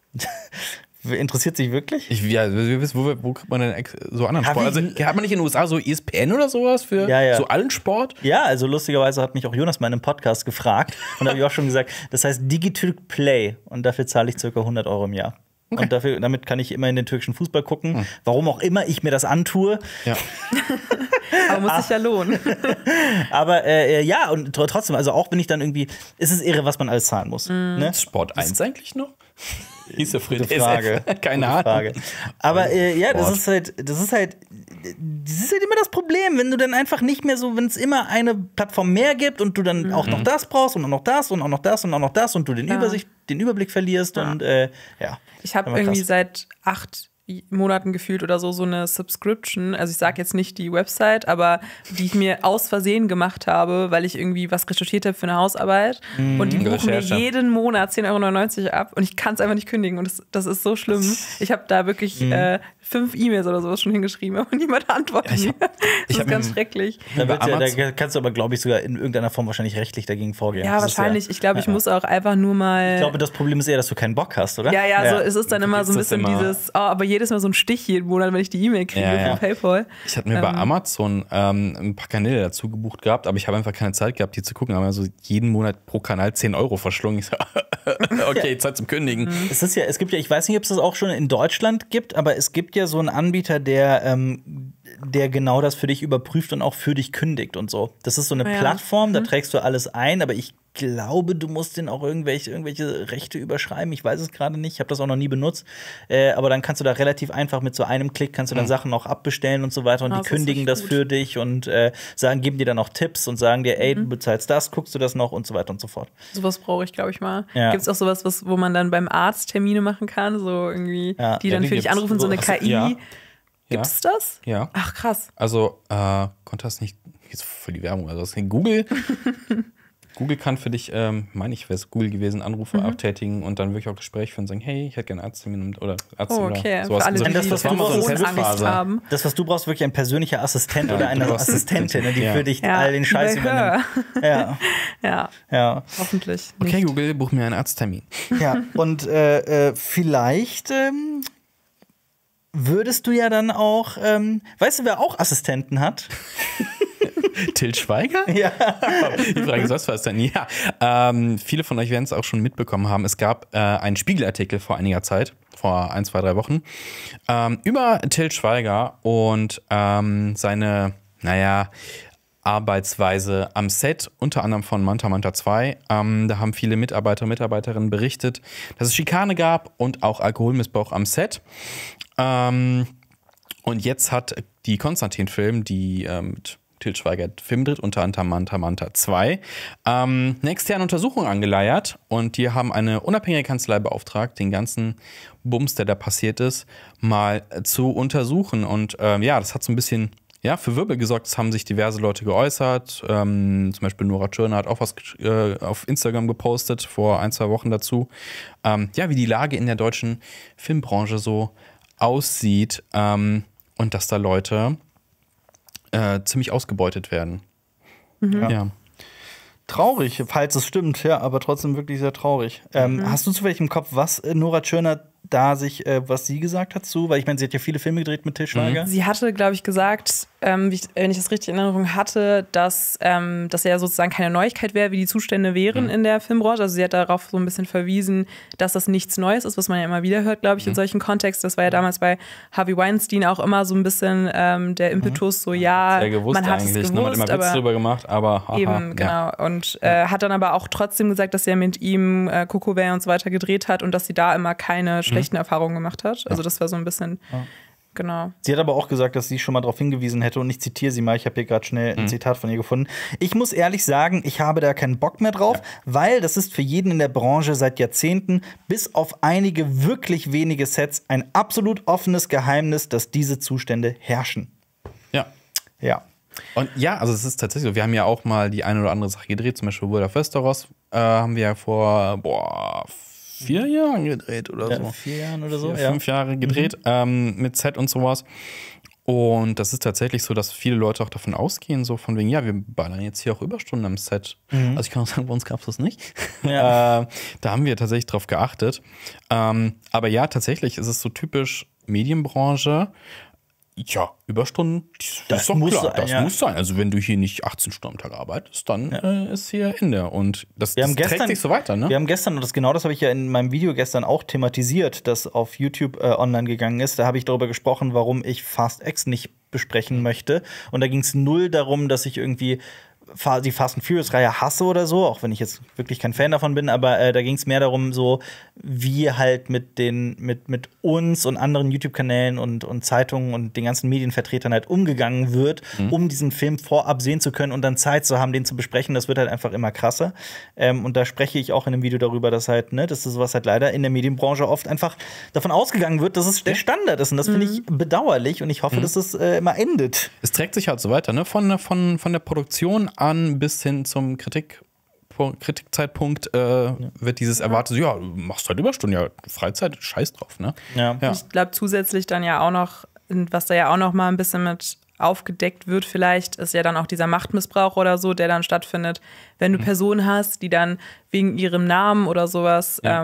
Interessiert sich wirklich? Ich, ja, wo, wo kriegt man denn so anderen Hab Sport? Also hat man nicht in den U S A so E S P N oder sowas für ja, ja. so allen Sport? Ja, also lustigerweise hat mich auch Jonas mal in einem Podcast gefragt und da habe ich auch schon gesagt, das heißt Digitürk Play und dafür zahle ich ca. hundert Euro im Jahr. Okay. Und dafür, damit kann ich immer in den türkischen Fußball gucken, hm. warum auch immer ich mir das antue. Ja. Aber muss sich ja lohnen. Aber äh, ja, und trotzdem, also auch wenn ich dann irgendwie, ist es irre, was man alles zahlen muss. Mm. Ne? Ist Sport eins eigentlich noch? Hieß der früher Gute Frage. Keine Gute Ahnung. Frage. Aber äh, ja, das Sport. ist halt, das ist halt, das ist halt immer das Problem, wenn du dann einfach nicht mehr so, wenn es immer eine Plattform mehr gibt und du dann mhm. auch noch das brauchst und auch noch das und auch noch das und auch noch das und du den, ja. Übersicht, den Überblick verlierst ja. und äh, ja. Ich habe irgendwie krass. seit acht Monaten gefühlt oder so so eine Subscription, also ich sage jetzt nicht die Website, aber die ich mir aus Versehen gemacht habe, weil ich irgendwie was recherchiert habe für eine Hausarbeit mhm. und die buchen Recherche. ne? mir jeden Monat zehn Euro neunundneunzig ab und ich kann es einfach nicht kündigen und das, das ist so schlimm. Ich habe da wirklich mhm. äh, fünf E-Mails oder sowas schon hingeschrieben, aber niemand antwortet ja, mir. Das ich ist ganz schrecklich. Da, wird ja, da kannst du aber, glaube ich, sogar in irgendeiner Form wahrscheinlich rechtlich dagegen vorgehen. Ja, das wahrscheinlich. Ja, ich glaube, ich ja. muss auch einfach nur mal. Ich glaube, das Problem ist eher, dass du keinen Bock hast, oder? Ja, ja, ja. So, es ist dann immer so ein bisschen dieses, oh, aber jedes Mal so ein Stich jeden Monat, wenn ich die E-Mail kriege ja, ja. von PayPal. Ich hatte mir ähm. bei Amazon ähm, ein paar Kanäle dazu gebucht gehabt, aber ich habe einfach keine Zeit gehabt, die zu gucken. Aber also jeden Monat pro Kanal zehn Euro verschlungen. Ich so, okay, Zeit zum Kündigen. Mhm. Es ist ja, es gibt ja, ich weiß nicht, ob es das auch schon in Deutschland gibt, aber es gibt ja so einen Anbieter, der ähm, der genau das für dich überprüft und auch für dich kündigt und so. Das ist so eine Ja. Plattform, da Mhm. trägst du alles ein, aber ich glaube, du musst den auch irgendwelche, irgendwelche Rechte überschreiben. Ich weiß es gerade nicht, ich habe das auch noch nie benutzt. Äh, aber dann kannst du da relativ einfach mit so einem Klick kannst du dann Mhm. Sachen auch abbestellen und so weiter und Ah, die das ist kündigen echt das gut. für dich und äh, sagen, geben dir dann auch Tipps und sagen dir, ey, du Mhm. bezahlst das, guckst du das noch und so weiter und so fort. Sowas brauche ich, glaube ich, mal. Ja. Gibt es auch sowas, was, wo man dann beim Arzt Termine machen kann? So irgendwie, Ja. die Ja, dann die für dich gibt's. anrufen, so eine Achso, K I. ja. Gibt Ja. es das? Ja. Ach, krass. Also, äh, konnte das nicht, jetzt voll die Werbung, also das ist Google. Google kann für dich, ähm, meine ich, wäre es Google gewesen, Anrufe Mhm. abtätigen und dann wirklich auch Gespräche führen und sagen, hey, ich hätte gerne einen Arzttermin oder Arzt Oh, oder okay. sowas. Für alle, Also, die, das, die was vor du brauchst, ist Angst Testphase. haben. Das, was du brauchst, wirklich ein persönlicher Assistent Ja, oder du eine brauchst- Assistentin, ne, die Ja. für dich Ja, all den wie Scheiß bei übernimmt. Ja, Ja, ja. hoffentlich. okay, nicht. Google, buch mir einen Arzttermin. Ja, und äh, äh, vielleicht ähm, würdest du ja dann auch, ähm, weißt du, wer auch Assistenten hat? Til Schweiger? Ja. Die Frage ist, was war es denn? Ja, ähm, viele von euch werden es auch schon mitbekommen haben. Es gab äh, einen Spiegelartikel vor einiger Zeit, vor ein, zwei, drei Wochen, ähm, über Til Schweiger und ähm, seine, naja, Arbeitsweise am Set, unter anderem von Manta Manta zwei. Ähm, da haben viele Mitarbeiter und Mitarbeiterinnen berichtet, dass es Schikane gab und auch Alkoholmissbrauch am Set. Ähm, und jetzt hat die Konstantin-Film, die ähm, mit Til Schweiger Film dreht, unter anderem Manta Manta zwei, ähm, eine externe Untersuchung angeleiert und die haben eine unabhängige Kanzlei beauftragt, den ganzen Bums, der da passiert ist, mal zu untersuchen. Und ähm, ja, das hat so ein bisschen ja, für Wirbel gesorgt. Es haben sich diverse Leute geäußert. Ähm, zum Beispiel Nora Tschirner hat auch was äh, auf Instagram gepostet vor ein, zwei Wochen dazu. Ähm, ja, wie die Lage in der deutschen Filmbranche so aussieht ähm, und dass da Leute Äh, ziemlich ausgebeutet werden. Ja. Ja. Traurig, falls es stimmt, ja, aber trotzdem wirklich sehr traurig. Ähm, Hast du zufällig im Kopf, was äh, Nora Tschirner da sich, äh, was sie gesagt hat zu? Weil ich meine, sie hat ja viele Filme gedreht mit Til Schweiger. Sie hatte, glaube ich, gesagt, ähm, wie ich, wenn ich das richtig in Erinnerung hatte, dass ähm, das ja sozusagen keine Neuigkeit wäre, wie die Zustände wären Mhm. in der Filmbranche. Also sie hat darauf so ein bisschen verwiesen, dass das nichts Neues ist, was man ja immer wieder hört, glaube ich, Mhm. in solchen Kontexten. Das war ja damals bei Harvey Weinstein auch immer so ein bisschen ähm, der Impetus, so ja, Sehr gewusst man hat es eigentlich. gewusst, Ne? Man hat immer Witz aber drüber gemacht, aber haha, eben, genau. Ja. Und äh, hat dann aber auch trotzdem gesagt, dass er mit ihm äh, Coco Vert und so weiter gedreht hat und dass sie da immer keine schlechten Erfahrungen gemacht hat. Also das war so ein bisschen, genau. Sie hat aber auch gesagt, dass sie schon mal darauf hingewiesen hätte und ich zitiere sie mal, ich habe hier gerade schnell ein Zitat von ihr gefunden. Ich muss ehrlich sagen, ich habe da keinen Bock mehr drauf, weil das ist für jeden in der Branche seit Jahrzehnten, bis auf einige wirklich wenige Sets, ein absolut offenes Geheimnis, dass diese Zustände herrschen. ja. Ja. Und ja, also es ist tatsächlich so, wir haben ja auch mal die eine oder andere Sache gedreht, zum Beispiel World of Westeros äh, haben wir ja vor, boah, vier Jahren gedreht oder Ja, so. vier Jahren oder so. Vier, Ja. fünf Jahre gedreht ähm, mit Set und sowas. Und das ist tatsächlich so, dass viele Leute auch davon ausgehen, so von wegen, ja, wir ballern jetzt hier auch Überstunden am Set. Also ich kann auch sagen, bei uns gab es das nicht. Ja. äh, da haben wir tatsächlich drauf geachtet. Ähm, aber ja, tatsächlich ist es so typisch Medienbranche. Ja, Überstunden, das, Das ist doch muss klar, sein, das ja. muss sein. Also wenn du hier nicht achtzehn Stunden am Tag arbeitest, dann äh, ist hier Ende. Und das, Wir das haben trägt gestern, sich so weiter, ne? Wir haben gestern, und das genau das habe ich ja in meinem Video gestern auch thematisiert, das auf YouTube äh, online gegangen ist. Da habe ich darüber gesprochen, warum ich Fast X nicht besprechen möchte. Und da ging es null darum, dass ich irgendwie Fa- die Fast and Furious-Reihe hasse oder so, auch wenn ich jetzt wirklich kein Fan davon bin, aber äh, da ging es mehr darum, so wie halt mit den, mit, mit uns und anderen YouTube-Kanälen und, und Zeitungen und den ganzen Medienvertretern halt umgegangen wird, Mhm. um diesen Film vorab sehen zu können und dann Zeit zu haben, den zu besprechen. Das wird halt einfach immer krasser. Ähm, und da spreche ich auch in dem Video darüber, dass halt, ne, dass das sowas halt leider in der Medienbranche oft einfach davon ausgegangen wird, dass es der Standard ist. Und das finde ich bedauerlich und ich hoffe, dass es äh, immer endet. Es trägt sich halt so weiter, ne? Von, von, von der Produktion an bis hin zum Kritik, Kritikzeitpunkt äh, wird dieses erwartet, so, ja, du machst halt Überstunden, ja, Freizeit, scheiß drauf, ne? Ja. Ja. Ich glaube zusätzlich dann ja auch noch, was da ja auch noch mal ein bisschen mit aufgedeckt wird vielleicht, ist ja dann auch dieser Machtmissbrauch oder so, der dann stattfindet, wenn du Personen hast, die dann wegen ihrem Namen oder sowas Ja. ähm,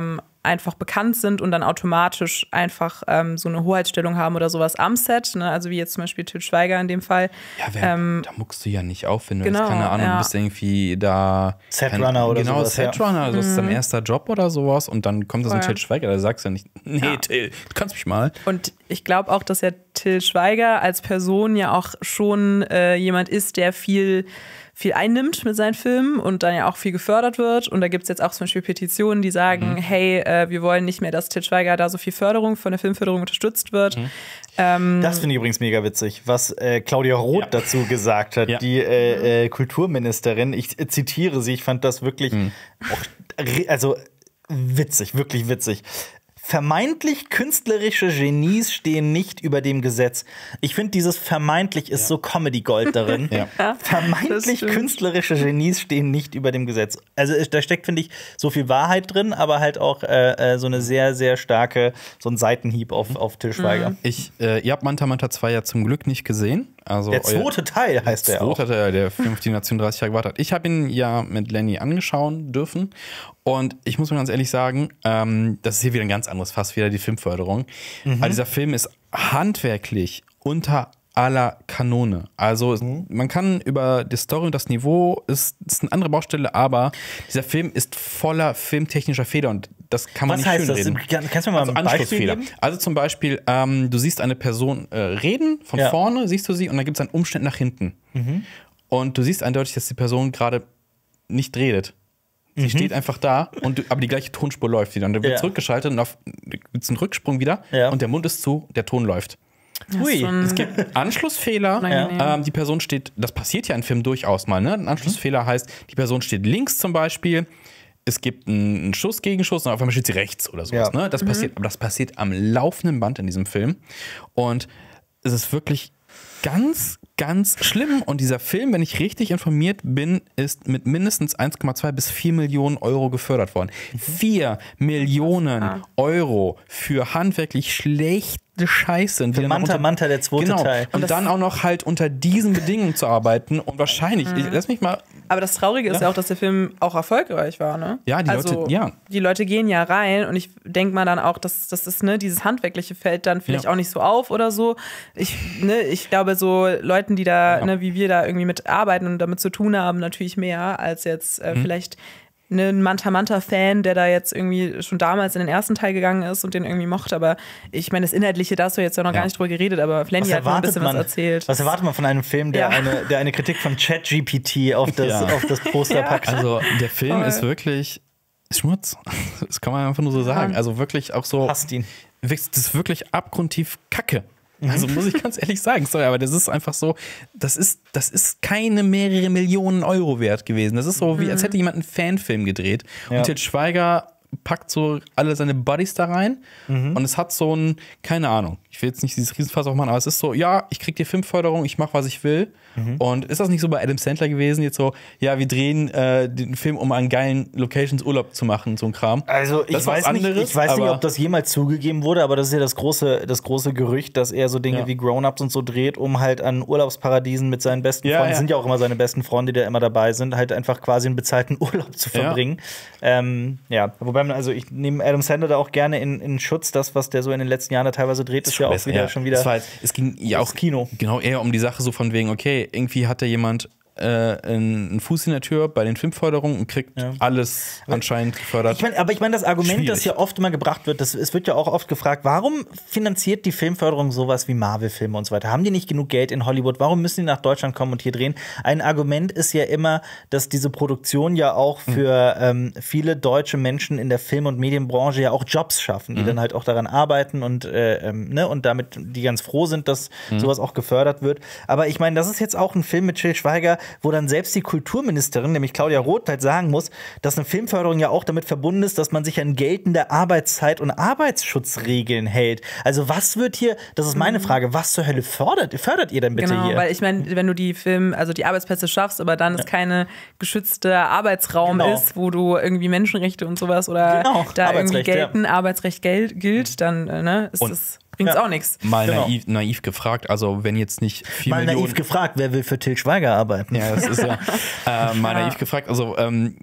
einfach bekannt sind und dann automatisch einfach ähm, so eine Hoheitsstellung haben oder sowas am Set, ne? Also wie jetzt zum Beispiel Til Schweiger in dem Fall. Ja, wer, Ähm, da muckst du ja nicht auf, wenn du genau, jetzt, keine Ahnung, ja. du bist irgendwie da. Setrunner kein- oder genau, sowas, ja. Setrunner, also das ist dein erster Job oder sowas und dann kommt das ein Voll. Til Schweiger, da sagst du ja nicht, nee, Ja. Till, du kannst mich mal. Und ich glaube auch, dass ja Til Schweiger als Person ja auch schon äh, jemand ist, der viel, viel einnimmt mit seinen Filmen und dann ja auch viel gefördert wird. Und da gibt es jetzt auch zum Beispiel Petitionen, die sagen, hey, äh, wir wollen nicht mehr, dass Til Schweiger da so viel Förderung von der Filmförderung unterstützt wird. Ähm, Das finde ich übrigens mega witzig, was äh, Claudia Roth Ja. dazu gesagt hat, Ja. die äh, äh, Kulturministerin. Ich äh, zitiere sie, ich fand das wirklich auch, re- also witzig, wirklich witzig. Vermeintlich künstlerische Genies stehen nicht über dem Gesetz. Ich finde, dieses vermeintlich ist so Comedy-Gold darin. Ja. das Vermeintlich stimmt. künstlerische Genies stehen nicht über dem Gesetz. Also es- da steckt, finde ich, so viel Wahrheit drin, aber halt auch äh, äh, so eine sehr, sehr starke, so ein Seitenhieb auf, auf Til Schweiger. Ich, äh, ihr habt Manta Manta zwei ja zum Glück nicht gesehen. Also Der euer- zweite Teil heißt der auch. Zweiter Teil, der Film, auf die Nation dreißig Jahre gewartet hat. Ich habe ihn ja mit Lenny angeschauen dürfen. Und ich muss mir ganz ehrlich sagen, ähm, das ist hier wieder ein ganz anderes Fass, wieder die Filmförderung. Weil dieser Film ist handwerklich unter aller Kanone. Also es- man kann über die Story und das Niveau, ist, ist eine andere Baustelle, aber dieser Film ist voller filmtechnischer Fehler und das kann man Was nicht heißt das? schönreden. Kann- Kannst du mir mal Also ein Beispiel Anschlussfehler. geben? Also zum Beispiel, ähm, du siehst eine Person äh, reden, von Ja. vorne siehst du sie und dann gibt es einen Umstand nach hinten. Und du siehst eindeutig, dass die Person gerade nicht redet. Sie steht einfach da, und du, aber die gleiche Tonspur läuft wieder. Und dann wird Ja. zurückgeschaltet und auf gibt's einen Rücksprung wieder Ja. und der Mund ist zu, der Ton läuft. Hui. so ein- Es gibt Anschlussfehler. Unangenehm. Ähm, die Person steht, das passiert ja in Filmen durchaus mal, ne? Ein Anschlussfehler heißt, die Person steht links zum Beispiel, es gibt einen einen Schuss, Gegenschuss und auf einmal steht sie rechts oder sowas. Ja. Ne? Das passiert, aber das passiert am laufenden Band in diesem Film. Und es ist wirklich ganz, ganz schlimm. Und dieser Film, wenn ich richtig informiert bin, ist mit mindestens eins Komma zwei bis vier Millionen Euro gefördert worden. vier Millionen Euro für handwerklich schlechte Scheiße. Die Für dann auch Manta unter- Manta, der zweite genau. Teil. Und dann auch noch halt unter diesen Bedingungen zu arbeiten und wahrscheinlich, ich, lass mich mal, Aber das Traurige ist ja auch, dass der Film auch erfolgreich war, ne? Ja, die also, Leute- ja. Die Leute gehen ja rein und ich denke mal dann auch, dass das ist, ne, dieses handwerkliche fällt dann vielleicht Ja. auch nicht so auf oder so. Ich, ne, ich glaube, so Leuten, die da, Ja. ne, wie wir da irgendwie mit arbeiten und damit zu tun haben, natürlich mehr als jetzt Mhm. äh, vielleicht ne, ein Manta-Manta-Fan, der da jetzt irgendwie schon damals in den ersten Teil gegangen ist und den irgendwie mochte. Aber ich meine, das Inhaltliche, da hast du jetzt ja noch Ja. gar nicht drüber geredet, aber Flenny Was hat noch ein erwartet, bisschen man, was erzählt. was erwartet man von einem Film, der, Ja. eine, der eine Kritik von ChatGPT auf das, Ja. auf das Poster Ja. packt? also der Film Voll. ist wirklich Schmutz. Das kann man einfach nur so sagen. Also wirklich auch so, Hasst ihn. das ist wirklich abgrundtief Kacke. Also muss ich ganz ehrlich sagen, sorry, aber das ist einfach so, das ist, das ist keine mehrere Millionen Euro wert gewesen. Das ist so, wie als hätte jemand einen Fanfilm gedreht. Ja. Und Til Schweiger packt so alle seine Buddies da rein und es hat so ein, keine Ahnung, ich will jetzt nicht dieses Riesenfass aufmachen, aber es ist so, ja, ich krieg die Filmförderung, ich mach, was ich will. Und ist das nicht so bei Adam Sandler gewesen, jetzt so, ja, wir drehen äh, den Film, um an geilen Locations Urlaub zu machen, so ein Kram. Also ich Das ist was weiß, nicht, anderes, ich weiß nicht, aber- ob das jemals zugegeben wurde, aber das ist ja das große, das große Gerücht, dass er so Dinge Ja. wie Grown-Ups und so dreht, um halt an Urlaubsparadiesen mit seinen besten Ja, Freunden, ja. sind ja auch immer seine besten Freunde, die da immer dabei sind, halt einfach quasi einen bezahlten Urlaub zu Ja. verbringen. Ja, ähm, ja. Wobei man, also ich nehme Adam Sandler da auch gerne in, in Schutz, das, was der so in den letzten Jahren da teilweise dreht, ist ja auch besser, wieder ja. schon wieder. Es, war jetzt, es ging ja auch das Kino. Genau, eher um die Sache so von wegen, okay, irgendwie hat da jemand äh, einen Fuß in der Tür bei den Filmförderungen und kriegt Ja. alles anscheinend gefördert. Ich mein, aber ich meine, das Argument, Schwierig. das ja oft immer gebracht wird, das, es wird ja auch oft gefragt, warum finanziert die Filmförderung sowas wie Marvel-Filme und so weiter? Haben die nicht genug Geld in Hollywood? Warum müssen die nach Deutschland kommen und hier drehen? Ein Argument ist ja immer, dass diese Produktion ja auch für ähm, viele deutsche Menschen in der Film- und Medienbranche ja auch Jobs schaffen, die dann halt auch daran arbeiten und, äh, ähm, ne, und damit die ganz froh sind, dass sowas auch gefördert wird. Aber ich meine, das ist jetzt auch ein Film mit Til Schweiger, wo dann selbst die Kulturministerin, nämlich Claudia Roth, halt sagen muss, dass eine Filmförderung ja auch damit verbunden ist, dass man sich an geltende Arbeitszeit- und Arbeitsschutzregeln hält. Also was wird hier, das ist meine Frage, was zur Hölle fördert, fördert ihr denn bitte Genau, hier? weil ich meine, wenn du die Film, also die Arbeitsplätze schaffst, aber dann es keine geschützte Arbeitsraum Genau. ist, wo du irgendwie Menschenrechte und sowas oder Genau, da irgendwie Arbeitsrecht, ja. gelten, Arbeitsrecht gel gilt, dann äh, ne, ist Und- das bringt's Ja. auch nichts. Mal Genau. naiv, naiv gefragt, also wenn jetzt nicht vier Mal Millionen. naiv gefragt, wer will für Til Schweiger arbeiten? Ja, das ist ja äh, mal naiv gefragt. Also, ähm,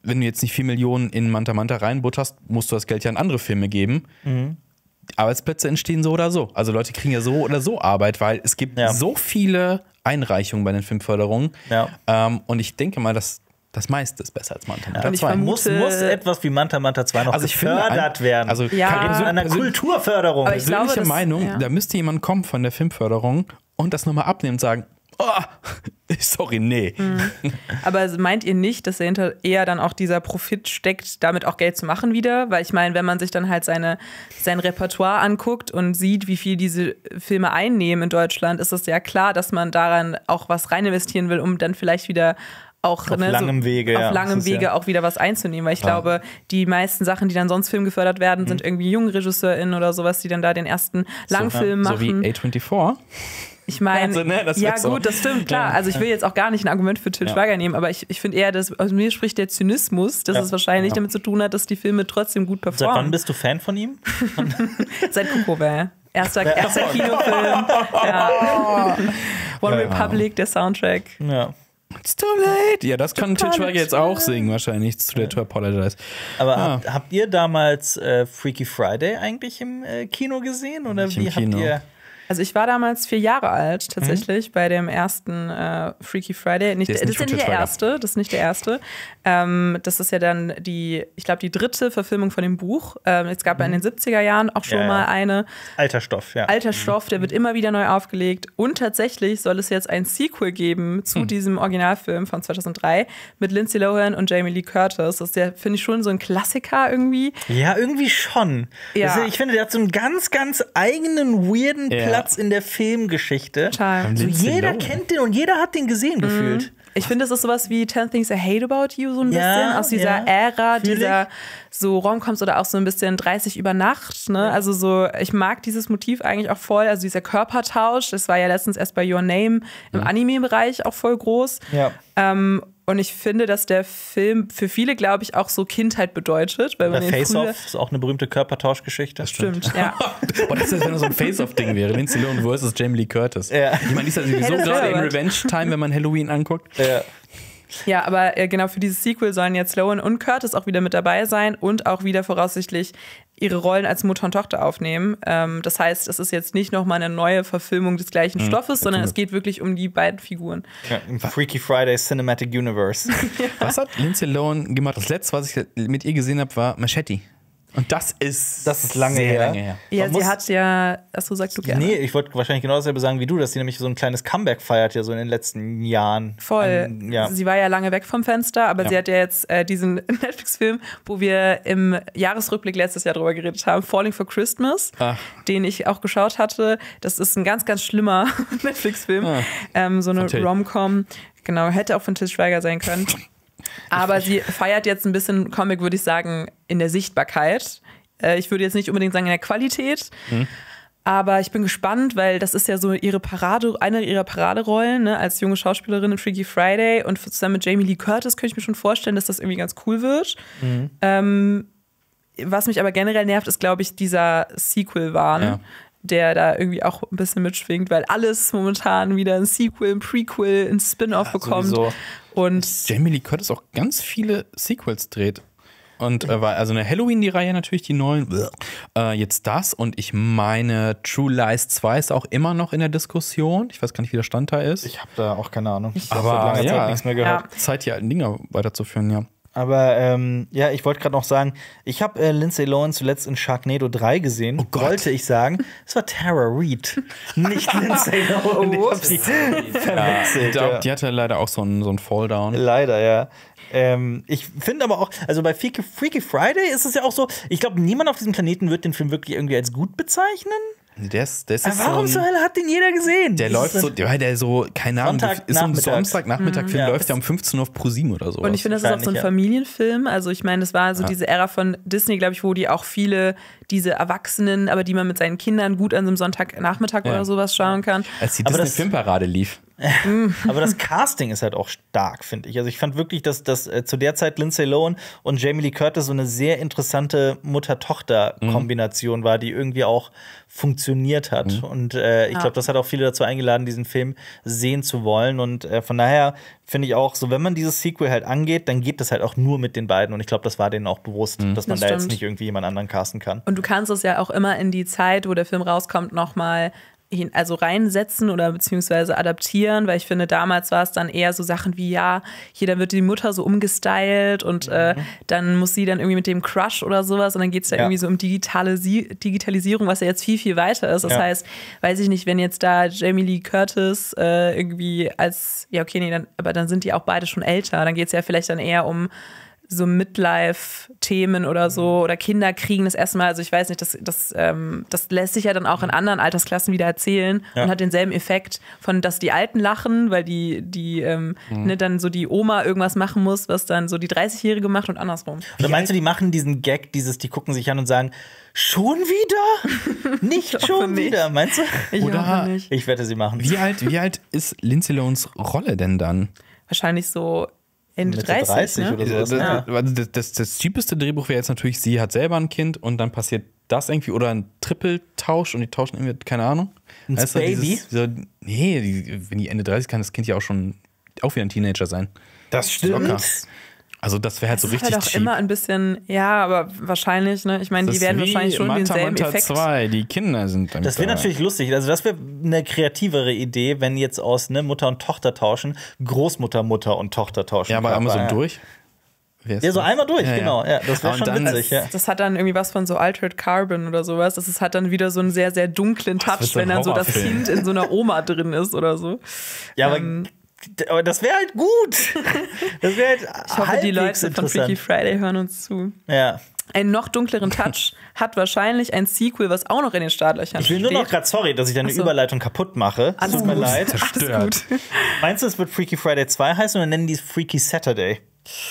wenn du jetzt nicht vier Millionen in Manta Manta reinbutterst, musst du das Geld ja an andere Filme geben. Mhm. Arbeitsplätze entstehen so oder so. Also Leute kriegen ja so oder so Arbeit, weil es gibt ja. so viele Einreichungen bei den Filmförderungen. Ja. Ähm, und ich denke mal, dass das meiste ist besser als Manta Manta ja, zwei. Muss, muss etwas wie Manta Manta zwei noch also gefördert finde, werden. Also ja. in einer Kulturförderung. Aber ich persönliche glaube, das, Meinung, ja. da müsste jemand kommen von der Filmförderung und das nochmal abnehmen und sagen, oh, sorry, nee. Mhm. Aber meint ihr nicht, dass dahinter eher dann auch dieser Profit steckt, damit auch Geld zu machen wieder? Weil ich meine, wenn man sich dann halt seine, sein Repertoire anguckt und sieht, wie viel diese Filme einnehmen in Deutschland, ist es ja klar, dass man daran auch was rein investieren will, um dann vielleicht wieder auch auf ne, langem so, Wege, auf ja. langem Wege ja. auch wieder was einzunehmen. Weil ich ja. glaube, die meisten Sachen, die dann sonst Film gefördert werden, mhm. sind irgendwie junge RegisseurInnen oder sowas, die dann da den ersten Langfilm so, ja. machen. So wie A vierundzwanzig. Ich meine, also, ne, ja so. gut, das stimmt, klar. Also ich will jetzt auch gar nicht ein Argument für Til Schweiger ja. nehmen, aber ich, ich finde eher, dass aus mir spricht der Zynismus, dass ja. es wahrscheinlich ja. damit zu tun hat, dass die Filme trotzdem gut performen. Seit wann bist du Fan von ihm? Seit Kuckuck. Erster, erster Kinofilm. Ja. One ja. Republic, der Soundtrack. Ja. It's too late. Ja, das kann Til Schweiger jetzt auch singen, wahrscheinlich. Too late to apologize. Aber ja. habt, habt ihr damals äh, Freaky Friday eigentlich im äh, Kino gesehen? Oder Nicht wie im Kino. habt ihr. Also ich war damals vier Jahre alt, tatsächlich, mhm. bei dem ersten äh, Freaky Friday. Nicht, das ist, das ist ja nicht der erste, das ist nicht der erste. Ähm, das ist ja dann die, ich glaube, die dritte Verfilmung von dem Buch. Ähm, es gab mhm. ja in den siebziger Jahren auch schon ja, mal eine. Alter Stoff, ja. Alter Stoff, der wird immer wieder neu aufgelegt. Und tatsächlich soll es jetzt ein Sequel geben zu mhm. diesem Originalfilm von zweitausenddrei mit Lindsay Lohan und Jamie Lee Curtis. Das ist der, finde ich, schon so ein Klassiker irgendwie. Ja, irgendwie schon. Ja. Also ich finde, der hat so einen ganz, ganz eigenen, weirden ja. Platz in der Filmgeschichte. So jeder kennt den und jeder hat den gesehen mhm. gefühlt. Ich finde, das ist sowas wie ten Things I Hate About You, so ein ja, bisschen. Aus dieser ja, Ära, dieser so Romcoms oder auch so ein bisschen dreißig über Nacht. Ne? Ja. Also so, ich mag dieses Motiv eigentlich auch voll. Also dieser Körpertausch, das war ja letztens erst bei Your Name im mhm. Anime-Bereich auch voll groß. Ja. Ähm, und ich finde, dass der Film für viele, glaube ich, auch so Kindheit bedeutet. Weil man Face-Off ist auch eine berühmte Körpertauschgeschichte. Das stimmt, stimmt ja. Boah, das ist, wenn so ein Face-Off-Ding wäre. Lindsay Lohan versus Jamie Lee Curtis. Ja. Ich meine, die ist ja sowieso ja, gerade in Revenge-Time, wenn man Halloween anguckt. Ja. Ja, aber äh, genau für dieses Sequel sollen jetzt Lohan und Curtis auch wieder mit dabei sein und auch wieder voraussichtlich ihre Rollen als Mutter und Tochter aufnehmen. Ähm, das heißt, es ist jetzt nicht nochmal eine neue Verfilmung des gleichen mhm, Stoffes, sondern es geht wirklich um die beiden Figuren. Ja, im Freaky Friday Cinematic Universe. Ja. Was hat Lindsay Lohan gemacht? Das letzte, was ich mit ihr gesehen habe, war Machete. Und das ist, das ist lange, her. lange her. Ja, Man sie hat ja, achso, sagst du gerne. Nee, ich wollte wahrscheinlich genau dasselbe sagen wie du, dass sie nämlich so ein kleines Comeback feiert, ja so in den letzten Jahren. Voll. An, ja. Sie war ja lange weg vom Fenster, aber ja. sie hat ja jetzt äh, diesen Netflix-Film, wo wir im Jahresrückblick letztes Jahr drüber geredet haben, Falling for Christmas, Ach. den ich auch geschaut hatte. Das ist ein ganz, ganz schlimmer Netflix-Film. Ah. Ähm, so eine Rom-Com. Genau, hätte auch von Til Schweiger sein können. Aber sie feiert jetzt ein bisschen Comic, würde ich sagen, in der Sichtbarkeit. Äh, ich würde jetzt nicht unbedingt sagen in der Qualität. Mhm. Aber ich bin gespannt, weil das ist ja so ihre Parade, eine ihrer Paraderollen, ne, als junge Schauspielerin in Freaky Friday. Und zusammen mit Jamie Lee Curtis könnte ich mir schon vorstellen, dass das irgendwie ganz cool wird. Mhm. Ähm, was mich aber generell nervt, ist, glaube ich, dieser Sequel-Wahn. Ja. Der da irgendwie auch ein bisschen mitschwingt, weil alles momentan wieder ein Sequel, ein Prequel, ein Spin-off ja, bekommt. Sowieso. Und Jamie Lee Curtis auch ganz viele Sequels dreht. Und äh, war also eine Halloween, die Reihe natürlich, die neuen. Äh, jetzt das und ich meine, True Lies zwei ist auch immer noch in der Diskussion. Ich weiß gar nicht, wie der Stand da ist. Ich habe da auch keine Ahnung. Ich habe seit langer ja, Zeit nichts mehr gehört. Ja. Zeit, die alten Dinger weiterzuführen, ja. Aber ähm, ja, ich wollte gerade noch sagen, ich habe äh, Lindsay Lohan zuletzt in Sharknado drei gesehen. Oh wollte ich sagen. Es war Tara Reid, nicht Lindsay Lohan. Oh, ich die verwechselt. Ja, die hatte leider auch so einen, so einen Falldown. Leider, ja. Ähm, ich finde aber auch, also bei Freaky, Freaky Friday ist es ja auch so, ich glaube, niemand auf diesem Planeten wird den Film wirklich irgendwie als gut bezeichnen. Der ist, der ist aber warum so zur Hölle hat den jeder gesehen? Der läuft so, der, der so, keine Ahnung, Sonntag ist so ein Nachmittag. Samstagnachmittag-Film, Mhm. Ja. läuft ja um fünfzehn Uhr auf ProSieben oder so. Und ich finde, das ist auch so ein ja. Familienfilm. Also ich meine, das war so ja. diese Ära von Disney, glaube ich, wo die auch viele diese Erwachsenen, aber die man mit seinen Kindern gut an so einem Sonntagnachmittag Ja. oder sowas schauen kann. Als die Aber das- Disney-Filmparade lief. Aber das Casting ist halt auch stark, finde ich. Also ich fand wirklich, dass, dass äh, zu der Zeit Lindsay Lohan und Jamie Lee Curtis so eine sehr interessante Mutter-Tochter-Kombination war, die irgendwie auch funktioniert hat. Mhm. Und äh, ich Ja. glaube, das hat auch viele dazu eingeladen, diesen Film sehen zu wollen. Und äh, von daher finde ich auch, so wenn man dieses Sequel halt angeht, dann geht das halt auch nur mit den beiden. Und ich glaube, das war denen auch bewusst, dass man Das da jetzt stimmt. nicht irgendwie jemand anderen casten kann. Und du kannst es ja auch immer in die Zeit, wo der Film rauskommt, nochmal hin, also reinsetzen oder beziehungsweise adaptieren, weil ich finde, damals war es dann eher so Sachen wie, ja, hier, dann wird die Mutter so umgestylt und äh, dann muss sie dann irgendwie mit dem Crush oder sowas und dann geht es ja, Ja. irgendwie so um digitale Digitalisierung, was ja jetzt viel, viel weiter ist. Das Ja. heißt, weiß ich nicht, wenn jetzt da Jamie Lee Curtis äh, irgendwie als, ja, okay, nee, dann, aber dann sind die auch beide schon älter, dann geht es ja vielleicht dann eher um so Midlife-Themen oder so oder Kinder kriegen das erste Mal, also ich weiß nicht, das, das, ähm, das lässt sich ja dann auch in anderen Altersklassen wieder erzählen Ja. und hat denselben Effekt von, dass die Alten lachen, weil die, die ähm, ne, dann so die Oma irgendwas machen muss, was dann so die dreißigjährige macht und andersrum. Oder meinst du, die machen diesen Gag, dieses, die gucken sich an und sagen, schon wieder? Nicht hoffe schon nicht. wieder, meinst du? Ich Oder- hoffe nicht. Ich wette, sie machen. Wie alt, wie alt ist Lindsay Lohans Rolle denn dann? Wahrscheinlich so Ende Mitte dreißig, dreißig ne? oder Das, sowas. Ja. das, das, das, das cheapeste Drehbuch wäre jetzt natürlich, sie hat selber ein Kind und dann passiert das irgendwie oder ein Triple-Tausch und die tauschen irgendwie, keine Ahnung. Ein Weißt du, Baby? dieses- So, nee, die, wenn die Ende dreißig kann das Kind ja auch schon auch wieder ein Teenager sein. Das stimmt. Locker. Also das wäre halt so Das ist richtig halt auch cheap. immer ein bisschen, ja, aber wahrscheinlich, ne? Ich meine, Das die werden ist wie wahrscheinlich schon Manta denselben Manta Effekt. zwei, die Kinder sind dann Das wäre da. natürlich lustig. Also, das wäre eine kreativere Idee, wenn jetzt aus ne, Mutter und Tochter tauschen, Großmutter, Mutter und Tochter tauschen. Ja, aber einmal so ja. durch. Wer ist Ja, so das? einmal durch, Ja, ja. genau. Ja, das wäre Und schon dann- witzig. Ja. Das hat dann irgendwie was von so Altered Carbon oder sowas. Das ist, hat dann wieder so einen sehr, sehr dunklen wird Touch, so ein wenn dann so das Horrorfilm. Kind in so einer Oma drin ist oder so. ja, aber, Ähm, aber das wäre halt gut. Das wäre halt Ich hoffe, die Leute von Freaky interessant. Friday hören uns zu. Ja. Einen noch dunkleren Touch hat wahrscheinlich ein Sequel, was auch noch in den Startlöchern Ich will steht. nur noch gerade, sorry, dass ich deine Ach so. Überleitung kaputt mache. Alles Tut mir gut. leid. Zerstört. Alles gut. Meinst du, es wird Freaky Friday zwei heißen oder nennen die es Freaky Saturday?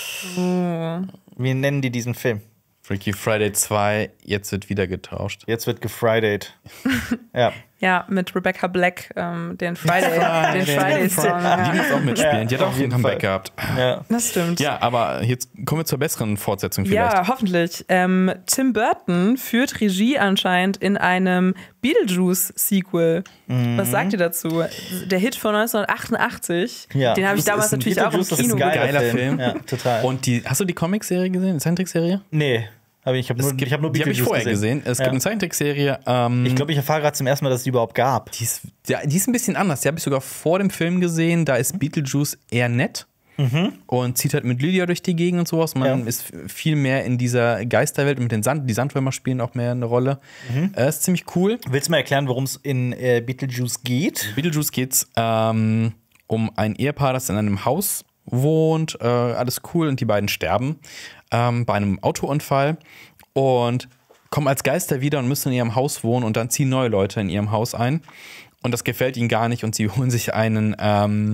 Oh. Wie nennen die diesen Film? Freaky Friday zwei, jetzt wird wieder getauscht. Jetzt wird gefridayed. Ja. Ja, mit Rebecca Black, ähm, den Friday, den Friday-Song. Die Ja. muss auch mitspielen. Ja, die hat auf auch ein jeden Comeback Fall. gehabt. ja. Das stimmt. Ja, aber jetzt kommen wir zur besseren Fortsetzung vielleicht. Ja, hoffentlich. Ähm, Tim Burton führt Regie anscheinend in einem Beetlejuice-Sequel. Was sagt ihr dazu? Der Hit von neunzehnhundertachtundachtzig. Ja. Den habe ich Das damals ist ein natürlich auch im Beetlejuice, das ist Kino ein geiler geguckt. Geiler Film. Film. Ja, total. Und die, hast du die Comic-Serie gesehen, die Zeichentrickserie? Nee, hab ich, ich habe nur, ich hab nur die habe ich Beetlejuice vorher gesehen. Es Ja. gibt eine Zeichentrickserie. Ähm, Ich glaube, ich erfahre gerade zum ersten Mal, dass es die überhaupt gab. die, ist, ja, die ist ein bisschen anders. Die habe ich sogar vor dem Film gesehen. Da ist Beetlejuice eher nett. Und zieht halt mit Lydia durch die Gegend und sowas. Man Ja. ist viel mehr in dieser Geisterwelt und mit den Sand. Die Sandwürmer spielen auch mehr eine Rolle. Äh, ist ziemlich cool. Willst du mal erklären, worum es in äh, Beetlejuice geht? Beetlejuice geht's ähm, um ein Ehepaar, das in einem Haus wohnt. Äh, alles cool und die beiden sterben ähm, bei einem Autounfall und kommen als Geister wieder und müssen in ihrem Haus wohnen und dann ziehen neue Leute in ihrem Haus ein. Und das gefällt ihnen gar nicht und sie holen sich einen ähm,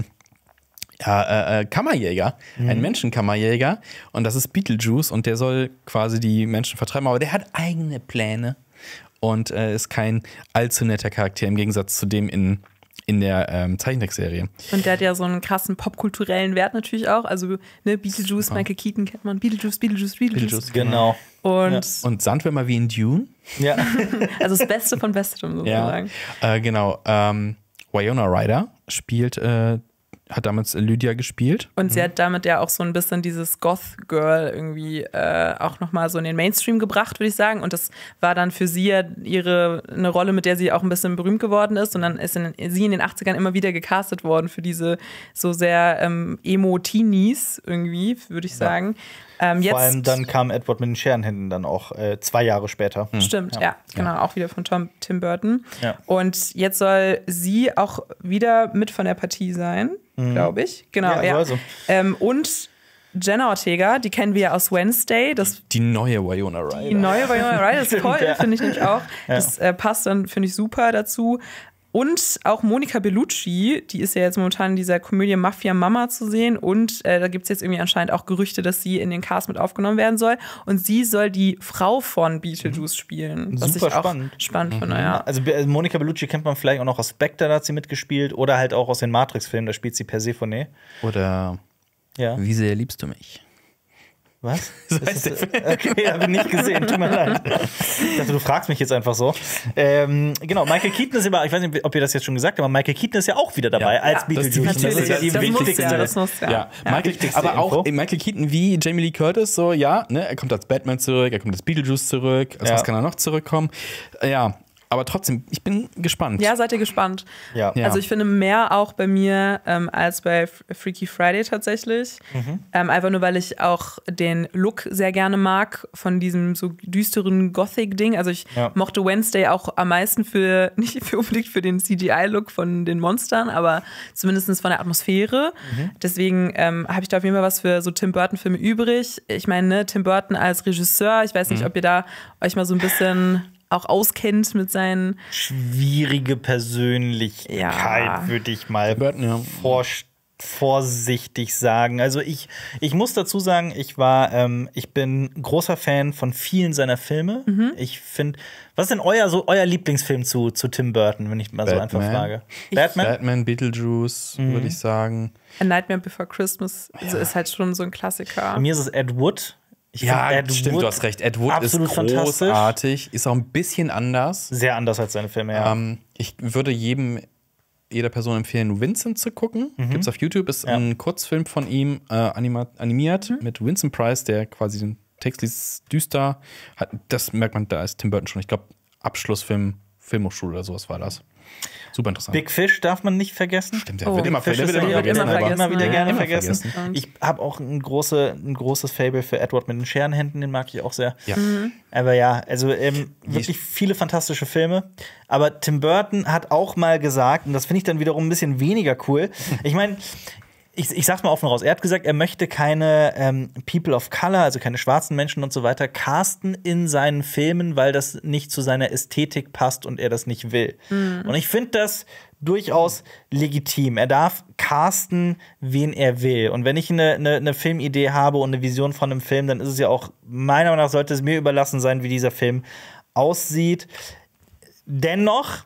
ja, äh, äh, Kammerjäger, einen Menschenkammerjäger. Und das ist Beetlejuice und der soll quasi die Menschen vertreiben, aber der hat eigene Pläne und äh, ist kein allzu netter Charakter im Gegensatz zu dem in, in der ähm, Zeichentrickserie. Und der hat ja so einen krassen popkulturellen Wert natürlich auch. Also, ne, Beetlejuice, Michael Keaton kennt man. Beetlejuice, Beetlejuice, Beetlejuice. Beetlejuice. Genau. Und Und Sandwürmer wie in Dune. Ja. also das Beste von Bestem sozusagen. Äh, genau. Ähm, Winona Ryder spielt, äh, hat damals Lydia gespielt. Und sie hat damit ja auch so ein bisschen dieses Goth-Girl irgendwie äh, auch nochmal so in den Mainstream gebracht, würde ich sagen. Und das war dann für sie ja ihre eine Rolle, mit der sie auch ein bisschen berühmt geworden ist. Und dann ist in, sie in den achtzigern immer wieder gecastet worden für diese so sehr ähm, Emo-Teenies irgendwie, würde ich sagen. Ähm, jetzt, Vor allem dann kam Edward mit den Scherenhänden dann auch äh, zwei Jahre später. Stimmt, ja, genau, auch wieder von Tom, Tim Burton. Ja. Und jetzt soll sie auch wieder mit von der Partie sein, glaube ich. Genau, Ja, ja. soll so. Ähm, und Jenna Ortega, die kennen wir ja aus Wednesday. Das Die neue Winona Ryder. die neue Winona Ryder ist toll, ja. finde ich nämlich auch. Das äh, passt dann, finde ich, super dazu. Und auch Monica Bellucci, die ist ja jetzt momentan in dieser Komödie Mafia Mama zu sehen. Und äh, da gibt es jetzt irgendwie anscheinend auch Gerüchte, dass sie in den Cast mit aufgenommen werden soll. Und sie soll die Frau von Beetlejuice spielen. Was Super ich auch spannend. spannend finde, ja. Also Be- Monica Bellucci kennt man vielleicht auch noch aus Spectre, da hat sie mitgespielt. Oder halt auch aus den Matrix-Filmen, da spielt sie Persephone. Oder Ja. Wie sehr liebst du mich? Was? So Ist heißt das, okay, habe ich nicht gesehen, tut mir leid. Ich dachte, du fragst mich jetzt einfach so. Ähm, genau, Michael Keaton ist immer, ich weiß nicht, ob ihr das jetzt schon gesagt habt, aber Michael Keaton ist ja auch wieder dabei Ja. als Ja, Beetlejuice. das ist- Und das ist ja die das muss wichtigste. ja, das muss ja. Ja, Michael, wichtigste aber auch Info. Michael Keaton wie Jamie Lee Curtis, so, ja, ne, er kommt als Batman zurück, er kommt als Beetlejuice zurück, als Ja. was kann er noch zurückkommen? Äh, Ja, aber trotzdem, ich bin gespannt. Ja, seid ihr gespannt? Ja. Ja. Also ich finde mehr auch bei mir ähm, als bei F- Freaky Friday tatsächlich. Mhm. Ähm, einfach nur, weil ich auch den Look sehr gerne mag von diesem so düsteren Gothic-Ding. Also ich Ja. mochte Wednesday auch am meisten für, nicht für unbedingt für den C G I-Look von den Monstern, aber zumindest von der Atmosphäre. Mhm. Deswegen ähm, habe ich da auf jeden Fall was für so Tim Burton-Filme übrig. Ich meine, ne, Tim Burton als Regisseur, ich weiß nicht, Mhm. ob ihr da euch mal so ein bisschen auch auskennt mit seinen Schwierige Persönlichkeit, Ja. würde ich mal Burton, ja. vor, vorsichtig sagen. Also ich, ich muss dazu sagen, ich war, ähm, ich bin großer Fan von vielen seiner Filme. Mhm. Ich finde, was ist denn euer so euer Lieblingsfilm zu, zu Tim Burton, wenn ich mal so Batman. einfach frage? Ich- Batman? Batman, Beetlejuice, Mhm. würde ich sagen. A Nightmare Before Christmas also ist halt schon so ein Klassiker. Bei mir ist es Ed Wood. Ich Ja, find Ed stimmt, Wood du hast recht. Ed Wood ist absolut fantastisch. großartig, ist auch ein bisschen anders. Sehr anders als seine Filme, ja. Ähm, ich würde jedem, jeder Person empfehlen, Vincent zu gucken. Gibt's auf YouTube, ist Mhm. Ja. Mhm. ein Kurzfilm von ihm, äh, anima animiert mit Vincent Price, der quasi den Text liest, düster hat. Das merkt man, da ist Tim Burton schon. Ich glaube, Abschlussfilm, Filmhochschule oder sowas war das. Super interessant. Big Fish darf man nicht vergessen. Stimmt, der Oh, wird immer, Fish der ist wird immer ja- wird immer vergessen. aber- vergessen, immer wieder ja. gerne Immer vergessen. vergessen. Ich habe auch ein, große, ein großes Fable für Edward mit den Scherenhänden, den mag ich auch sehr. Ja. Aber ja, also ähm, wirklich viele fantastische Filme. Aber Tim Burton hat auch mal gesagt, und das finde ich dann wiederum ein bisschen weniger cool. Ich meine, ich, ich sag's mal offen raus, er hat gesagt, er möchte keine ähm, People of Color, also keine schwarzen Menschen und so weiter, casten in seinen Filmen, weil das nicht zu seiner Ästhetik passt und er das nicht will. Und ich finde das durchaus legitim. Er darf casten, wen er will. Und wenn ich eine, eine, eine Filmidee habe und eine Vision von einem Film, dann ist es ja auch, meiner Meinung nach, sollte es mir überlassen sein, wie dieser Film aussieht. Dennoch,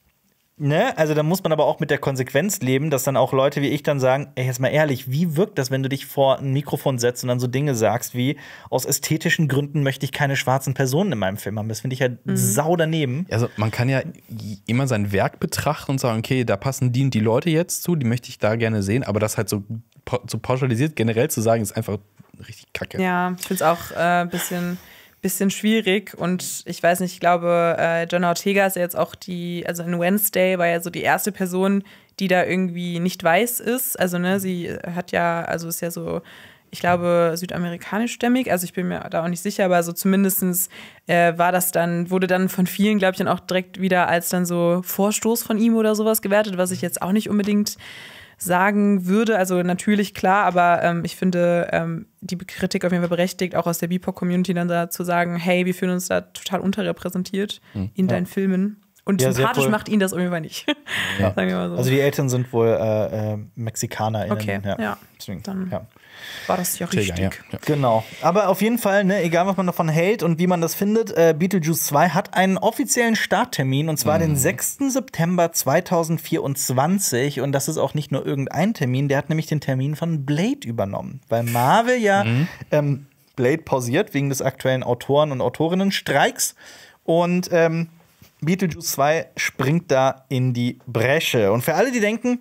ne, also da muss man aber auch mit der Konsequenz leben, dass dann auch Leute wie ich dann sagen, ey, jetzt mal ehrlich, wie wirkt das, wenn du dich vor ein Mikrofon setzt und dann so Dinge sagst wie, aus ästhetischen Gründen möchte ich keine schwarzen Personen in meinem Film haben. Das finde ich halt sau daneben. Also man kann ja immer sein Werk betrachten und sagen, okay, da passen die und die Leute jetzt zu, die möchte ich da gerne sehen, aber das halt so, so pauschalisiert generell zu sagen, ist einfach richtig kacke. Ja, ich finde es auch ein äh, bisschen, bisschen schwierig und ich weiß nicht, ich glaube, äh, Jenna Ortega ist ja jetzt auch die, also in Wednesday war ja so die erste Person, die da irgendwie nicht weiß ist. Also, ne, sie hat ja, also ist ja so, ich glaube, südamerikanischstämmig, also ich bin mir da auch nicht sicher, aber so zumindest äh, war das dann, wurde dann von vielen, glaube ich, dann auch direkt wieder als dann so Vorstoß von ihm oder sowas gewertet, was ich jetzt auch nicht unbedingt sagen würde. Also natürlich klar, aber ähm, ich finde ähm, die Kritik auf jeden Fall berechtigt, auch aus der B I P O C-Community dann da zu sagen, hey, wir fühlen uns da total unterrepräsentiert in deinen Filmen. Und Ja, sehr sympathisch cool. macht ihn das auf jeden Fall nicht. Sagen wir mal so. Also die Eltern sind wohl äh, äh, MexikanerInnen. Okay, ja. Deswegen, Dann- ja. war das ja Ortega, richtig. ja. Ja. Genau. Aber auf jeden Fall, ne, egal was man davon hält und wie man das findet, äh, Beetlejuice zwei hat einen offiziellen Starttermin und zwar den sechsten September zweitausendvierundzwanzig. Und das ist auch nicht nur irgendein Termin, der hat nämlich den Termin von Blade übernommen. Weil Marvel ja ähm, Blade pausiert wegen des aktuellen Autoren- und Autorinnenstreiks. Und ähm, Beetlejuice zwei springt da in die Bresche. Und für alle, die denken,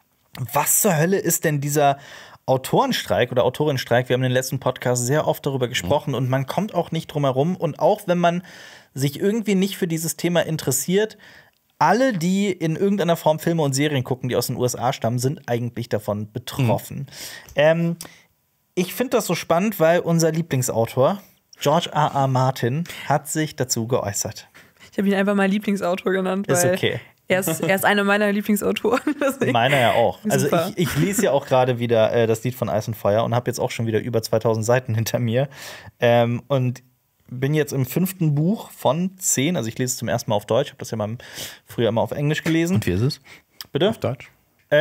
was zur Hölle ist denn dieser Autorenstreik oder Autorinnenstreik? Wir haben in den letzten Podcasts sehr oft darüber gesprochen und man kommt auch nicht drum herum. Und auch wenn man sich irgendwie nicht für dieses Thema interessiert, alle, die in irgendeiner Form Filme und Serien gucken, die aus den U S A stammen, sind eigentlich davon betroffen. Ähm, ich finde das so spannend, weil unser Lieblingsautor, George R. R. Martin, hat sich dazu geäußert. Ich habe ihn einfach mal Lieblingsautor genannt, Ist weil okay. er, ist, er ist einer meiner Lieblingsautoren. Deswegen- Meiner ja auch. Also Super. ich, ich lese ja auch gerade wieder äh, das Lied von Eis und Feuer und habe jetzt auch schon wieder über zweitausend Seiten hinter mir. Ähm, und bin jetzt im fünften Buch von zehn. Also ich lese es zum ersten Mal auf Deutsch. Ich habe das ja mal früher immer auf Englisch gelesen. Und wie ist es? Bitte? Auf Deutsch?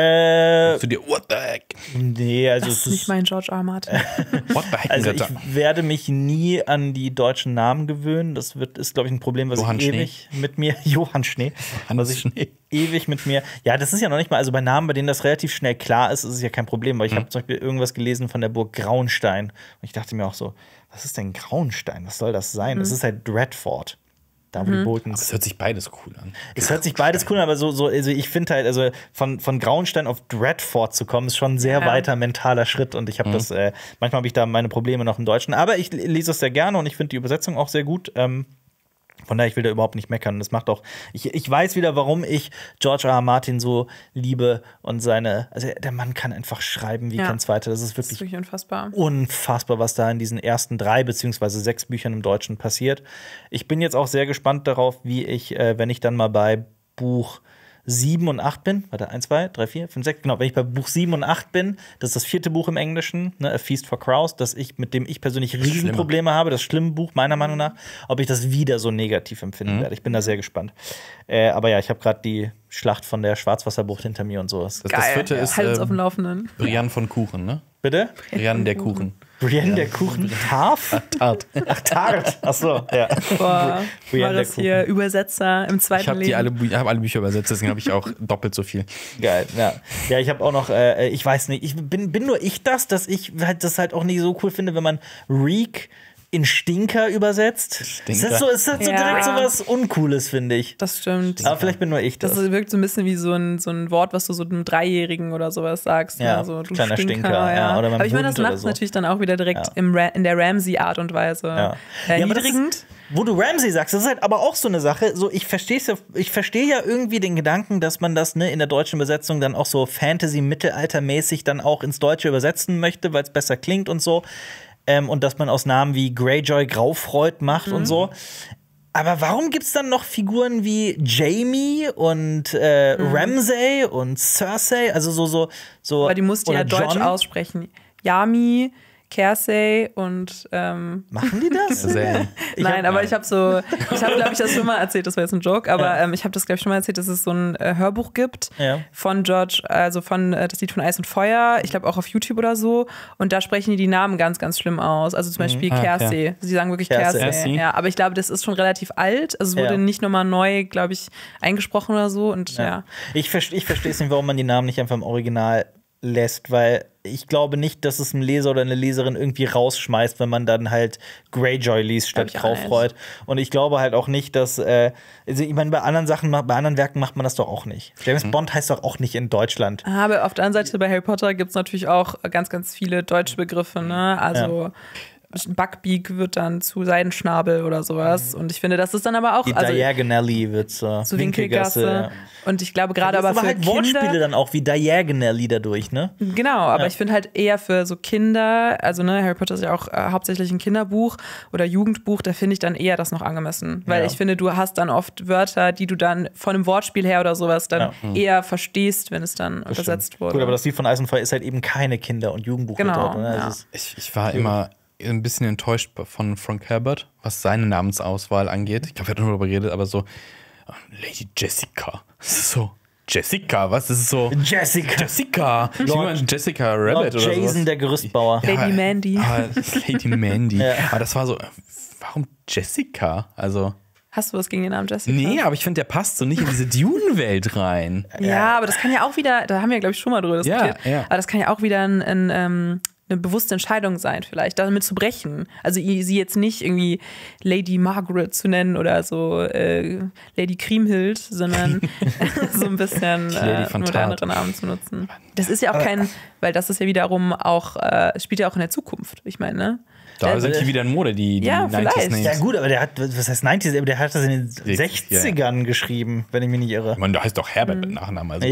Äh, Zu dir, what the heck? nee, also Das es ist nicht mein George R. R. Martin. What the heck? Also ich werde mich nie an die deutschen Namen gewöhnen. Das wird, ist, glaube ich, ein Problem, was Johann ich Schnee. ewig mit mir. Johann Schnee. Johannes was ich Schnee. ewig mit mir. Ja, das ist ja noch nicht mal, also bei Namen, bei denen das relativ schnell klar ist, ist es ja kein Problem. Weil ich Mhm. habe zum Beispiel irgendwas gelesen von der Burg Grauenstein. Und ich dachte mir auch so, was ist denn Grauenstein? Was soll das sein? Das ist halt Dreadfort. Da, wo die Boltons. Es hört sich beides cool an. Es hört sich beides cool an, aber so, so also ich finde halt, also von, von Grauenstein auf Dreadfort zu kommen, ist schon ein sehr Ja. weiter mentaler Schritt. Und ich habe das, äh, manchmal habe ich da meine Probleme noch im Deutschen. Aber ich lese es sehr gerne und ich finde die Übersetzung auch sehr gut. Ähm, Von daher, ich will da überhaupt nicht meckern. Das macht auch, ich, ich weiß wieder, warum ich George R. R. Martin so liebe und seine, also der Mann kann einfach schreiben wie Ja. kein Zweiter. Das ist Das ist wirklich wirklich unfassbar. unfassbar, was da in diesen ersten drei beziehungsweise sechs Büchern im Deutschen passiert. Ich bin jetzt auch sehr gespannt darauf, wie ich, äh, wenn ich dann mal bei Buch sieben und acht bin, warte, eins, zwei, drei, vier, fünf, sechs, genau, wenn ich bei Buch sieben und acht bin, das ist das vierte Buch im Englischen, ne, A Feast for Crows, das ich, mit dem ich persönlich Riesenprobleme habe, das schlimme Buch meiner Meinung nach, ob ich das wieder so negativ empfinden werde. Ich bin da sehr gespannt. Äh, aber ja, ich habe gerade die Schlacht von der Schwarzwasserbucht hinter mir und sowas. Das, das vierte ist Halt uns auf dem ähm, Laufenden. Brienne von Kuchen, ne? Bitte? Brienne der Kuchen. Brienne der Kuchen? Tarf? Tart. Ach, Tart. Ach so, ja. Boah, Brienne war der das hier Übersetzer im zweiten Ich habe Leben. alle, Bü- hab alle Bücher übersetzt, deswegen habe ich auch doppelt so viel. Geil, ja. Ja, ich habe auch noch, äh, ich weiß nicht, ich bin, bin nur ich das, dass ich halt das halt auch nicht so cool finde, wenn man Reek in Stinker übersetzt. Stinker. Ist das so, ist das so Ja. direkt so was Uncooles, finde ich. Das stimmt. Aber vielleicht bin nur ich das. Das wirkt so ein bisschen wie so ein, so ein Wort, was du so einem Dreijährigen oder sowas sagst. Ja, ne? So, du kleiner Stinker, ja, oder beim Aber ich meine, das Hund oder macht so. natürlich dann auch wieder direkt Ja. im Ra in der Ramsey-Art und Weise Ja. äh, Ja, aber das erniedrigend. ist, wo du Ramsey sagst, das ist halt aber auch so eine Sache. So, ich verstehe ja, ich verstehe ja irgendwie den Gedanken, dass man das ne, in der deutschen Übersetzung dann auch so Fantasy-Mittelaltermäßig dann auch ins Deutsche übersetzen möchte, weil es besser klingt und so. Ähm, und dass man aus Namen wie Greyjoy Graufreud macht und so. Aber warum gibt's dann noch Figuren wie Jamie und äh, Ramsay und Cersei? Also so, so, so. Aber die musst du oder ja deutsch Jon? aussprechen. Yami, Cersei und ähm, Machen die das? Sehr. Ich Nein, hab- aber ich habe so, ich habe, glaube ich, das schon mal erzählt, das war jetzt ein Joke, aber Ja. ähm, ich habe das, glaube ich, schon mal erzählt, dass es so ein äh, Hörbuch gibt Ja. von George, also von äh, das Lied von Eis und Feuer, ich glaube auch auf YouTube oder so, und da sprechen die die Namen ganz, ganz schlimm aus. Also zum Beispiel Ah, ja. Cersei, sie sagen wirklich Cersei. Cersei. Cersei. Ja, aber ich glaube, das ist schon relativ alt, also es wurde Ja. nicht nochmal neu, glaube ich, eingesprochen oder so und ja. Ja. Ich, verste- ich verstehe es nicht, warum man die Namen nicht einfach im Original lässt, weil ich glaube nicht, dass es ein Leser oder eine Leserin irgendwie rausschmeißt, wenn man dann halt Greyjoy liest statt Glaub ich auch Graufreud. Und ich glaube halt auch nicht, dass, äh, also ich meine, bei anderen Sachen, bei anderen Werken macht man das doch auch nicht. James Bond heißt doch auch nicht in Deutschland. Aber auf der anderen Seite bei Harry Potter gibt es natürlich auch ganz, ganz viele deutsche Begriffe, ne? Also Buckbeak wird dann zu Seidenschnabel oder sowas. Und ich finde, das ist dann aber auch Die also, Diagonally wird zur zu Winkelgasse. ja. Und ich glaube gerade aber aber für halt Wortspiele Kinder. dann auch wie Diagonally dadurch, ne? Genau, aber Ja. ich finde halt eher für so Kinder, also ne, Harry Potter ist ja auch äh, hauptsächlich ein Kinderbuch oder Jugendbuch, da finde ich dann eher das noch angemessen. Weil Ja. ich finde, du hast dann oft Wörter, die du dann von einem Wortspiel her oder sowas dann Ja. eher verstehst, wenn es dann übersetzt wurde. Gut, aber das Lied von Eis und Feuer ist halt eben keine Kinder- und Genau, Jugendbuchliteratur. Ne? ja. Es ist- Ich, ich war immer ein bisschen enttäuscht von Frank Herbert, was seine Namensauswahl angeht. Ich glaube, wir hatten darüber geredet, aber so oh, Lady Jessica. Das ist so Jessica, was? Das ist so Jessica. Jessica. Ich Lord- meine Jessica Rabbit Lord oder Jason, sowas. der Gerüstbauer. Lady Mandy. Ah, Lady Mandy. Ja. Aber das war so, warum Jessica? Also, Hast du was gegen den Namen Jessica? nee, aber ich finde, der passt so nicht in diese Dune-Welt rein. Ja, aber das kann ja auch wieder, da haben wir, glaube ich, schon mal drüber Ja, diskutiert, ja. aber das kann ja auch wieder ein, ein, ähm, eine bewusste Entscheidung sein, vielleicht, damit zu brechen. Also i- sie jetzt nicht irgendwie Lady Margaret zu nennen oder so äh, Lady Kriemhild, sondern so ein bisschen Lady äh, von modernere Tart. Namen zu nutzen. Das ist ja auch kein, weil das ist ja wiederum auch, äh, es spielt ja auch in der Zukunft, ich meine, ne? Da Der- sind die wieder in Mode, die, die Ja, neunziger vielleicht. Names. Ja gut, aber der hat, was heißt neunziger, aber der hat das in den sechzig, ja, ja. sechzigern geschrieben, wenn ich mich nicht irre. Ich meine, da heißt doch Herbert mit Nachnamen. Also.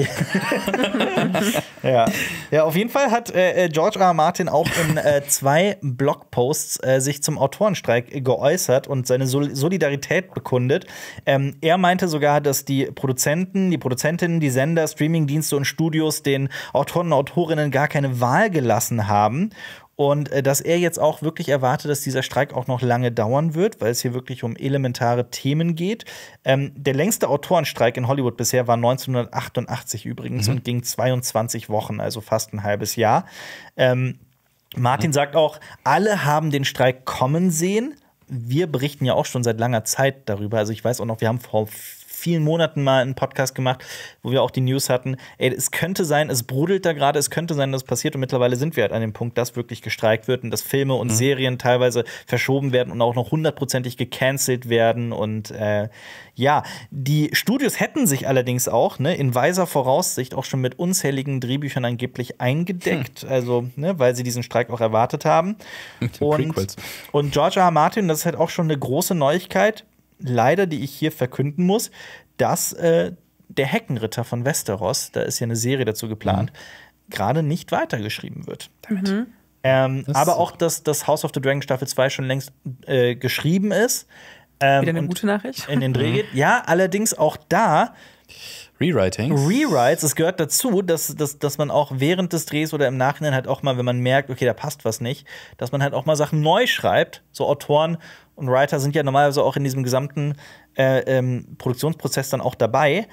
Ja. Ja, auf jeden Fall hat äh, George R. R. Martin auch in äh, zwei Blogposts äh, sich zum Autorenstreik geäußert und seine Sol Solidarität bekundet. Ähm, er meinte sogar, dass die Produzenten, die Produzentinnen, die Sender, Streamingdienste und Studios den Autoren und Autorinnen gar keine Wahl gelassen haben. Und äh, dass er jetzt auch wirklich erwartet, dass dieser Streik auch noch lange dauern wird, weil es hier wirklich um elementare Themen geht. Ähm, der längste Autorenstreik in Hollywood bisher war neunzehnhundertachtundachtzig übrigens mhm. und ging zweiundzwanzig Wochen, also fast ein halbes Jahr. Ähm, Martin mhm. sagt auch, alle haben den Streik kommen sehen. Wir berichten ja auch schon seit langer Zeit darüber. Also ich weiß auch noch, wir haben vor vielen Monaten mal einen Podcast gemacht, wo wir auch die News hatten. Ey, es könnte sein, es brodelt da gerade, es könnte sein, dass es passiert. Und mittlerweile sind wir halt an dem Punkt, dass wirklich gestreikt wird und dass Filme und mhm. Serien teilweise verschoben werden und auch noch hundertprozentig gecancelt werden. Und äh, ja, die Studios hätten sich allerdings auch ne, in weiser Voraussicht auch schon mit unzähligen Drehbüchern angeblich eingedeckt. Hm. Also, ne, weil sie diesen Streik auch erwartet haben. Und, und George R. R. Martin, das ist halt auch schon eine große Neuigkeit, leider, die ich hier verkünden muss, dass äh, der Heckenritter von Westeros, da ist ja eine Serie dazu geplant, mhm. gerade nicht weitergeschrieben wird. Mhm. Ähm, aber auch, dass das House of the Dragon Staffel zwei schon längst äh, geschrieben ist. Ähm, Wieder eine gute Nachricht. In den Dreh geht. Ja, allerdings auch da Rewritings. Rewrites, es gehört dazu, dass, dass, dass man auch während des Drehs oder im Nachhinein halt auch mal, wenn man merkt, okay, da passt was nicht, dass man halt auch mal Sachen neu schreibt. So Autoren und Writer sind ja normalerweise auch in diesem gesamten äh, ähm, Produktionsprozess dann auch dabei.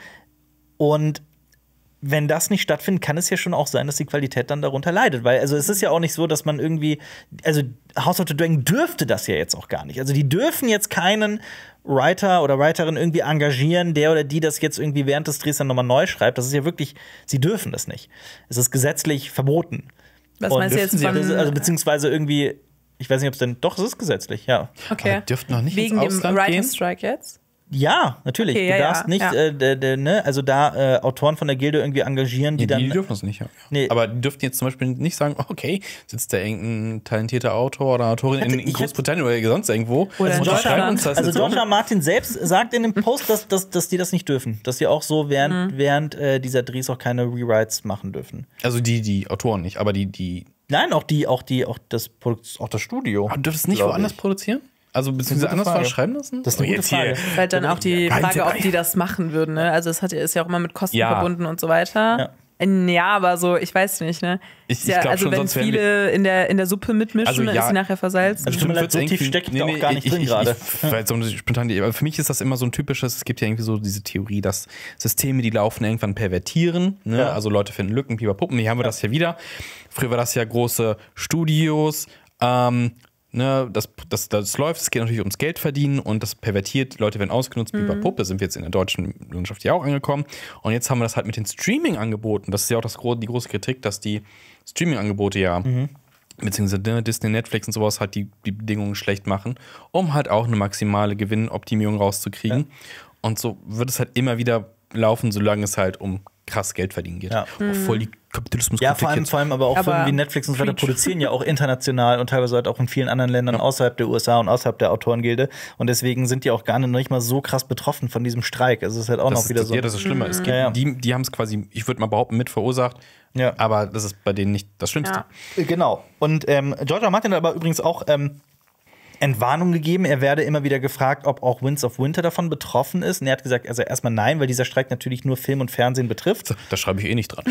Und wenn das nicht stattfindet, kann es ja schon auch sein, dass die Qualität dann darunter leidet. Weil, also es ist ja auch nicht so, dass man irgendwie, also House of the Dragon dürfte das ja jetzt auch gar nicht. Also die dürfen jetzt keinen Writer oder Writerin irgendwie engagieren, der oder die das jetzt irgendwie während des Drehs dann nochmal neu schreibt. Das ist ja wirklich, sie dürfen das nicht. Es ist gesetzlich verboten. Was Und meinst du jetzt von also beziehungsweise irgendwie, ich weiß nicht, ob es denn, doch, es ist gesetzlich, ja. Okay. Aber dürften noch nicht Wegen ins dem Ausland Writers gehen? Strike jetzt? Ja, natürlich. Okay, du ja, darfst ja, nicht, ja. äh, de, de, ne, also da äh, Autoren von der Gilde irgendwie engagieren, die Ja, die, dann. die dürfen es nicht, ja. Nee. Aber die dürften jetzt zum Beispiel nicht sagen, okay, sitzt da irgendein talentierter Autor oder Autorin hätte- in, ich in hätte- Großbritannien oder sonst irgendwo. Oder in und die schreiben Deutschland. uns das Also jetzt George R. mal. R. Martin selbst sagt in dem Post, dass, dass, dass die das nicht dürfen. Dass die auch so während, Mhm. während äh, dieser Drehs auch keine Rewrites machen dürfen. Also die, die Autoren nicht, aber die, die. Nein, auch die, auch die, auch das Produkt, auch das Studio. Aber dürfen es nicht glaub woanders ich. produzieren? Also beziehungsweise gute anders Frage. was schreiben lassen? Das ist eine Oh, gute jetzt hier. Frage. Ist halt dann auch die Kein Frage, ob Tipp. die das machen würden. Ne? Also es hat, ist ja auch immer mit Kosten Ja. verbunden und so weiter. Ja. Äh, Ja, aber so, ich weiß nicht, ne? Ich- Ist ja, ich glaub also schon, wenn sonst wären viele in der, in der Suppe mitmischen, Also dann ja. ist sie nachher versalzen. Also tut mir leid, wird's so tief irgendwie- stecke ich da auch gar nicht drin ich, gerade. Ich, ich, weil so spontan die, aber für mich ist das immer so ein typisches, es gibt ja irgendwie so diese Theorie, dass Systeme, die laufen, irgendwann pervertieren. Ne? Ja. Also Leute finden Lücken, Pipapuppen. Hier haben wir das ja wieder. Früher war das ja große Studios, ähm, ne, das, das, das läuft, es geht natürlich ums Geld verdienen und das pervertiert, Leute werden ausgenutzt, Mhm. Pipapuppe, sind wir jetzt in der deutschen Landschaft ja auch angekommen. Und jetzt haben wir das halt mit den Streaming-Angeboten. Das ist ja auch das, gro- die große Kritik, dass die Streaming-Angebote ja Mhm. beziehungsweise ne, Disney, Netflix und sowas halt die, die Bedingungen schlecht machen, um halt auch eine maximale Gewinnoptimierung rauszukriegen. Und so wird es halt immer wieder laufen, solange es halt um krass Geld verdienen geht. Ja. Auch voll die Kapitalismus Ja, vor allem, vor allem aber auch Aber Firmen wie Netflix und so weiter Preach. produzieren ja auch international und teilweise halt auch in vielen anderen Ländern außerhalb der U S A und außerhalb der Autorengilde. Und deswegen sind die auch gar nicht mal so krass betroffen von diesem Streik. Also es ist halt auch Das noch ist, wieder so. Ja, das ist schlimmer. Es gibt, Ja, ja. Die, die haben es quasi, ich würde mal behaupten, mit verursacht. Ja. Aber das ist bei denen nicht das Schlimmste. Ja. Genau. Und ähm, George R. R. Martin hat aber übrigens auch ähm, Entwarnung gegeben. Er werde immer wieder gefragt, ob auch Winds of Winter davon betroffen ist. Und er hat gesagt, also erstmal nein, weil dieser Streik natürlich nur Film und Fernsehen betrifft. So, da schreibe ich eh nicht dran.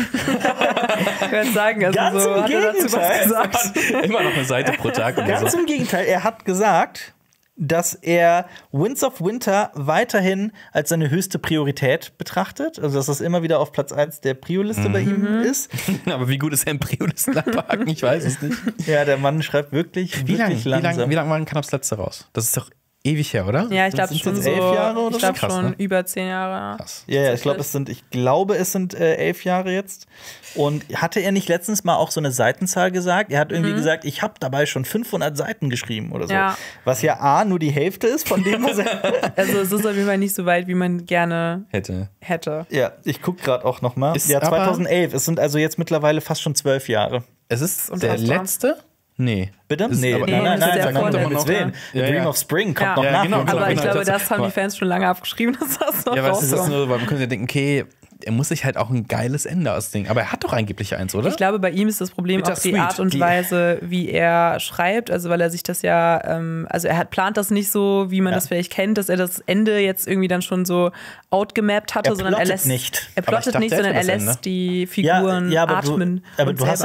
Ich würde sagen, also Ganz so im hat er dazu Gegenteil. was gesagt. Immer noch eine Seite pro Tag oder Ganz so. im Gegenteil, er hat gesagt, dass er Winds of Winter weiterhin als seine höchste Priorität betrachtet. Also, dass das immer wieder auf Platz eins der Prio-Liste bei ihm ist. Aber wie gut ist er im Priolisten abhaken? Ich weiß es nicht. Ja, der Mann schreibt wirklich, Wie lange wirklich wie lang, langsam. wie lang war kam das letzte raus? Das ist doch ewig her, oder? Ja, ich glaube Sind's schon jetzt so. elf Jahre oder ich so? glaube Krass, schon ne? über zehn Jahre. Krass. Ja, ja, ich glaube, es sind, ich glaube, es sind äh, elf Jahre jetzt. Und hatte er nicht letztens mal auch so eine Seitenzahl gesagt? Er hat irgendwie gesagt, ich habe dabei schon fünfhundert Seiten geschrieben oder so. Ja. Was ja A, nur die Hälfte ist von dem, was er. Also es ist auf jeden Fall nicht so weit, wie man gerne Hätte. hätte. Ja, ich gucke gerade auch noch mal. Ist Ja, aber- zweitausendelf. Es sind also jetzt mittlerweile fast schon zwölf Jahre. Es ist der unfassbar. letzte? Nee. Bitte? Ist Nee, aber- nein, nein, das ist nein, der nein, vorletzte. um Gottes Willen. The Ja, Dream ja. of Spring kommt Ja. noch Ja, nach. genau, Winds of genau, Aber ich Winter. glaube, das- das haben die Fans schon lange abgeschrieben, dass das noch Ja, aber es ist das rauskommt. nur, weil man könnte ja denken, okay, er muss sich halt auch ein geiles Ende ausdenken. Aber er hat doch angeblich eins, oder? Ich glaube, bei ihm ist das Problem auch die Bittersweet. Art und Die- Weise, wie er schreibt. Also, weil er sich das ja, ähm, also er hat, plant das nicht so, wie man Ja. das vielleicht kennt, dass er das Ende jetzt irgendwie dann schon so outgemappt hatte, Er sondern er plottet lässt nicht. Er Aber ich plottet dachte, nicht, er sondern er hätte das lässt Ende. die Figuren aber atmen. Du, aber und du hast selber. ja.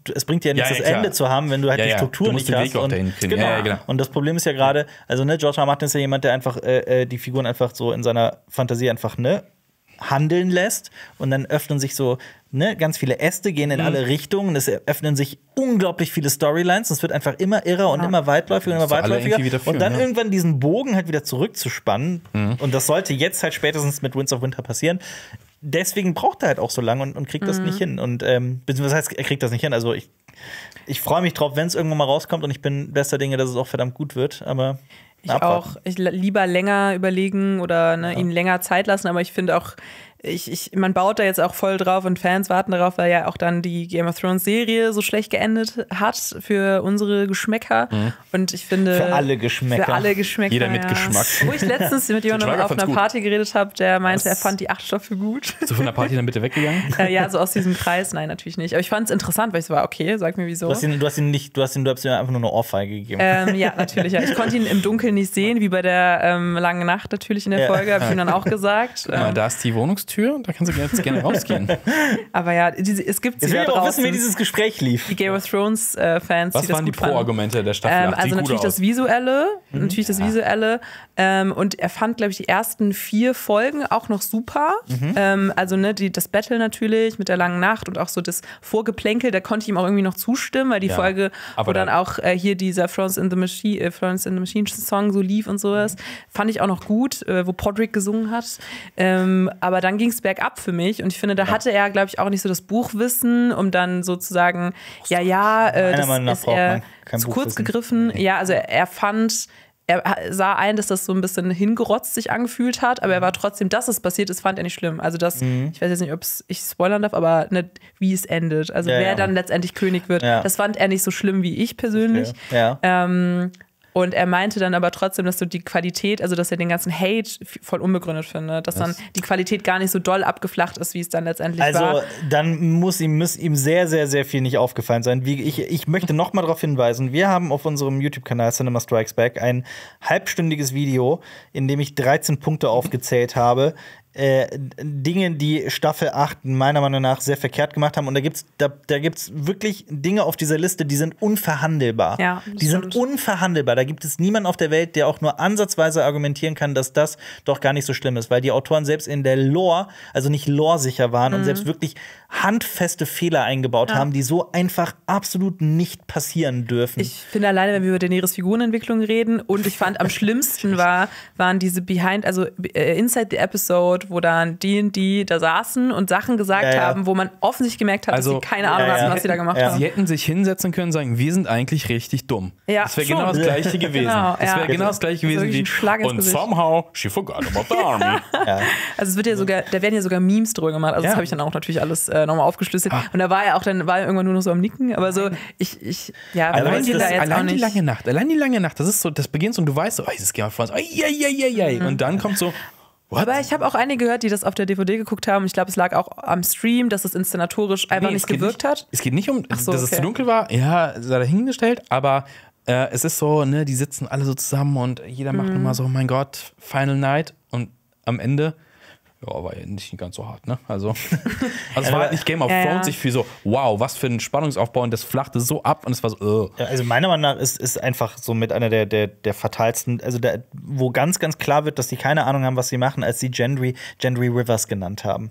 es bringt ja nichts, Ja, ja, das klar. Ende zu haben, wenn du halt Ja, die ja. Struktur Du musst nicht den hast. Weg auch Und, dahin kriegen. genau. Ja, ja, genau. Und das Problem ist ja gerade, also ne, George R. R. Martin ist ja jemand, der einfach äh, die Figuren einfach so in seiner Fantasie einfach ne handeln lässt und dann öffnen sich so ne, ganz viele Äste, gehen in Mhm. alle Richtungen, es öffnen sich unglaublich viele Storylines, es wird einfach immer irrer und immer weitläufiger und immer Musst du alle weitläufiger irgendwie wieder führen, und dann ja. irgendwann diesen Bogen halt wieder zurückzuspannen und das sollte jetzt halt spätestens mit Winds of Winter passieren. Deswegen braucht er halt auch so lange und, und kriegt das nicht hin und ähm, beziehungsweise was heißt, er kriegt das nicht hin, also ich ich freue mich drauf, wenn es irgendwann mal rauskommt und ich bin bester Dinge, dass es auch verdammt gut wird, aber Ich auch. Ich lieber länger überlegen oder ne, ja. ihn länger Zeit lassen, aber ich finde auch, ich, ich, man baut da jetzt auch voll drauf und Fans warten darauf, weil ja auch dann die Game of Thrones Serie so schlecht geendet hat für unsere Geschmäcker. Mhm. Und ich finde. Für alle Geschmäcker. Für alle Geschmäcker. Jeder mit ja. Geschmack. Wo ich letztens mit jemandem auf einer gut. Party geredet habe, der meinte, Was? er fand die acht Stoffe gut. Bist du von der Party dann bitte weggegangen? äh, ja, so aus diesem Kreis, nein, natürlich nicht. Aber ich fand es interessant, weil ich so war, okay, sag mir wieso. Du hast ihn, du hast ihn nicht, du hast ihn, du hast ihm einfach nur eine Ohrfeige gegeben. Ähm, ja, natürlich. Ja. Ich konnte ihn im Dunkeln nicht sehen, wie bei der ähm, langen Nacht natürlich in der Ja. Folge, habe ich ihm dann auch gesagt. Guck mal, Ähm, da ist die Wohnungstür, da kannst du jetzt gerne rausgehen. aber ja, diese, es gibt Jetzt sie will da ich aber auch draußen. wissen, wie dieses Gespräch lief. Die Game of Thrones äh, Fans, Was die das waren die gut fanden. Pro-Argumente der Staffel? Ähm, acht? Sieht also gut natürlich aus. das Visuelle, natürlich das Visuelle. Ähm, und er fand, glaube ich, die ersten vier Folgen auch noch super. Ähm, also ne, die, das Battle natürlich mit der langen Nacht und auch so das Vorgeplänkel, da konnte ich ihm auch irgendwie noch zustimmen, weil die Ja, Folge, aber wo dann da- auch äh, hier dieser Florence in the Machine, äh, Florence in the Machine Song so lief und sowas, fand ich auch noch gut, äh, wo Podrick gesungen hat. Ähm, aber dann ging es bergab für mich und ich finde, da hatte er, glaube ich, auch nicht so das Buchwissen, um dann sozusagen, ja, ja, äh, Meiner das Meinung nach ist braucht er man kein zu kurz Buchwissen. gegriffen. Ja, also er fand, er sah ein, dass das so ein bisschen hingerotzt sich angefühlt hat, aber er war trotzdem, dass es passiert ist, fand er nicht schlimm. Also das, ich weiß jetzt nicht, ob ich spoilern darf, aber nicht, wie es endet. Also Ja, wer ja. dann letztendlich König wird, Ja. das fand er nicht so schlimm wie ich persönlich. Ja. Ähm, und er meinte dann aber trotzdem, dass so die Qualität, also dass er den ganzen Hate voll unbegründet findet, dass dann die Qualität gar nicht so doll abgeflacht ist, wie es dann letztendlich Also war. dann muss ihm, muss ihm sehr, sehr, sehr viel nicht aufgefallen sein. Wie, ich, ich möchte noch mal darauf hinweisen, wir haben auf unserem YouTube-Kanal Cinema Strikes Back ein halbstündiges Video, in dem ich dreizehn Punkte aufgezählt habe. Äh, Dinge, die Staffel acht meiner Meinung nach sehr verkehrt gemacht haben. Und da gibt's, da, da gibt's wirklich Dinge auf dieser Liste, die sind unverhandelbar. Ja, das die sind stimmt. unverhandelbar. Da gibt es niemanden auf der Welt, der auch nur ansatzweise argumentieren kann, dass das doch gar nicht so schlimm ist. Weil die Autoren selbst in der Lore, also nicht lore-sicher waren und selbst wirklich handfeste Fehler eingebaut Mhm. Ja. haben, die so einfach absolut nicht passieren dürfen. Ich finde alleine, wenn wir über Daenerys Figurenentwicklung reden, und ich fand am schlimmsten war, waren diese Behind, also äh, Inside the Episode, wo dann die und die da saßen und Sachen gesagt Ja, ja. haben, wo man offensichtlich gemerkt hat, Also, dass sie keine Ahnung ja, hatten, ja. was sie da gemacht Ja. haben. Sie hätten sich hinsetzen können und sagen, wir sind eigentlich richtig dumm. Ja, das wäre schon. genau das Gleiche gewesen. Genau, das wäre ja. genau das Gleiche Das ist gewesen wirklich wie ein Schlag ins und Gesicht. somehow she forgot about the army. ja. Also es wird ja sogar, da werden ja sogar Memes drüber gemacht. Also Ja. das habe ich dann auch natürlich alles äh, nochmal aufgeschlüsselt. Und da war er auch dann, war er irgendwann nur noch so am Nicken. Aber so, ich, ich, ja, Also Allein, das die, ist- da jetzt auch allein die nicht. lange Nacht, allein die lange Nacht, das ist so, das beginnt so und du weißt so, oh, dieses Game of Thrones, oh, yeah, yeah, yeah, yeah. Und dann kommt so, what? Aber ich habe auch einige gehört, die das auf der D V D geguckt haben. Ich glaube, es lag auch am Stream, dass es inszenatorisch einfach Nee, nicht es geht gewirkt hat. Es geht nicht um, so, dass es okay. zu dunkel war, ja, sei dahingestellt, aber äh, es ist so, ne, die sitzen alle so zusammen und jeder macht Mhm. nochmal so, oh mein Gott, Final Night und am Ende, ja, war ja nicht ganz so hart, ne? Also, also es war halt nicht Game of Ja, ja. Thrones, ich fühle so, wow, was für ein Spannungsaufbau und das flachte so ab und es war so, uh. Ja, also meiner Meinung nach ist, ist einfach so mit einer der, der, der fatalsten, also der, wo ganz, ganz klar wird, dass die keine Ahnung haben, was sie machen, als sie Gendry, Gendry Rivers genannt haben.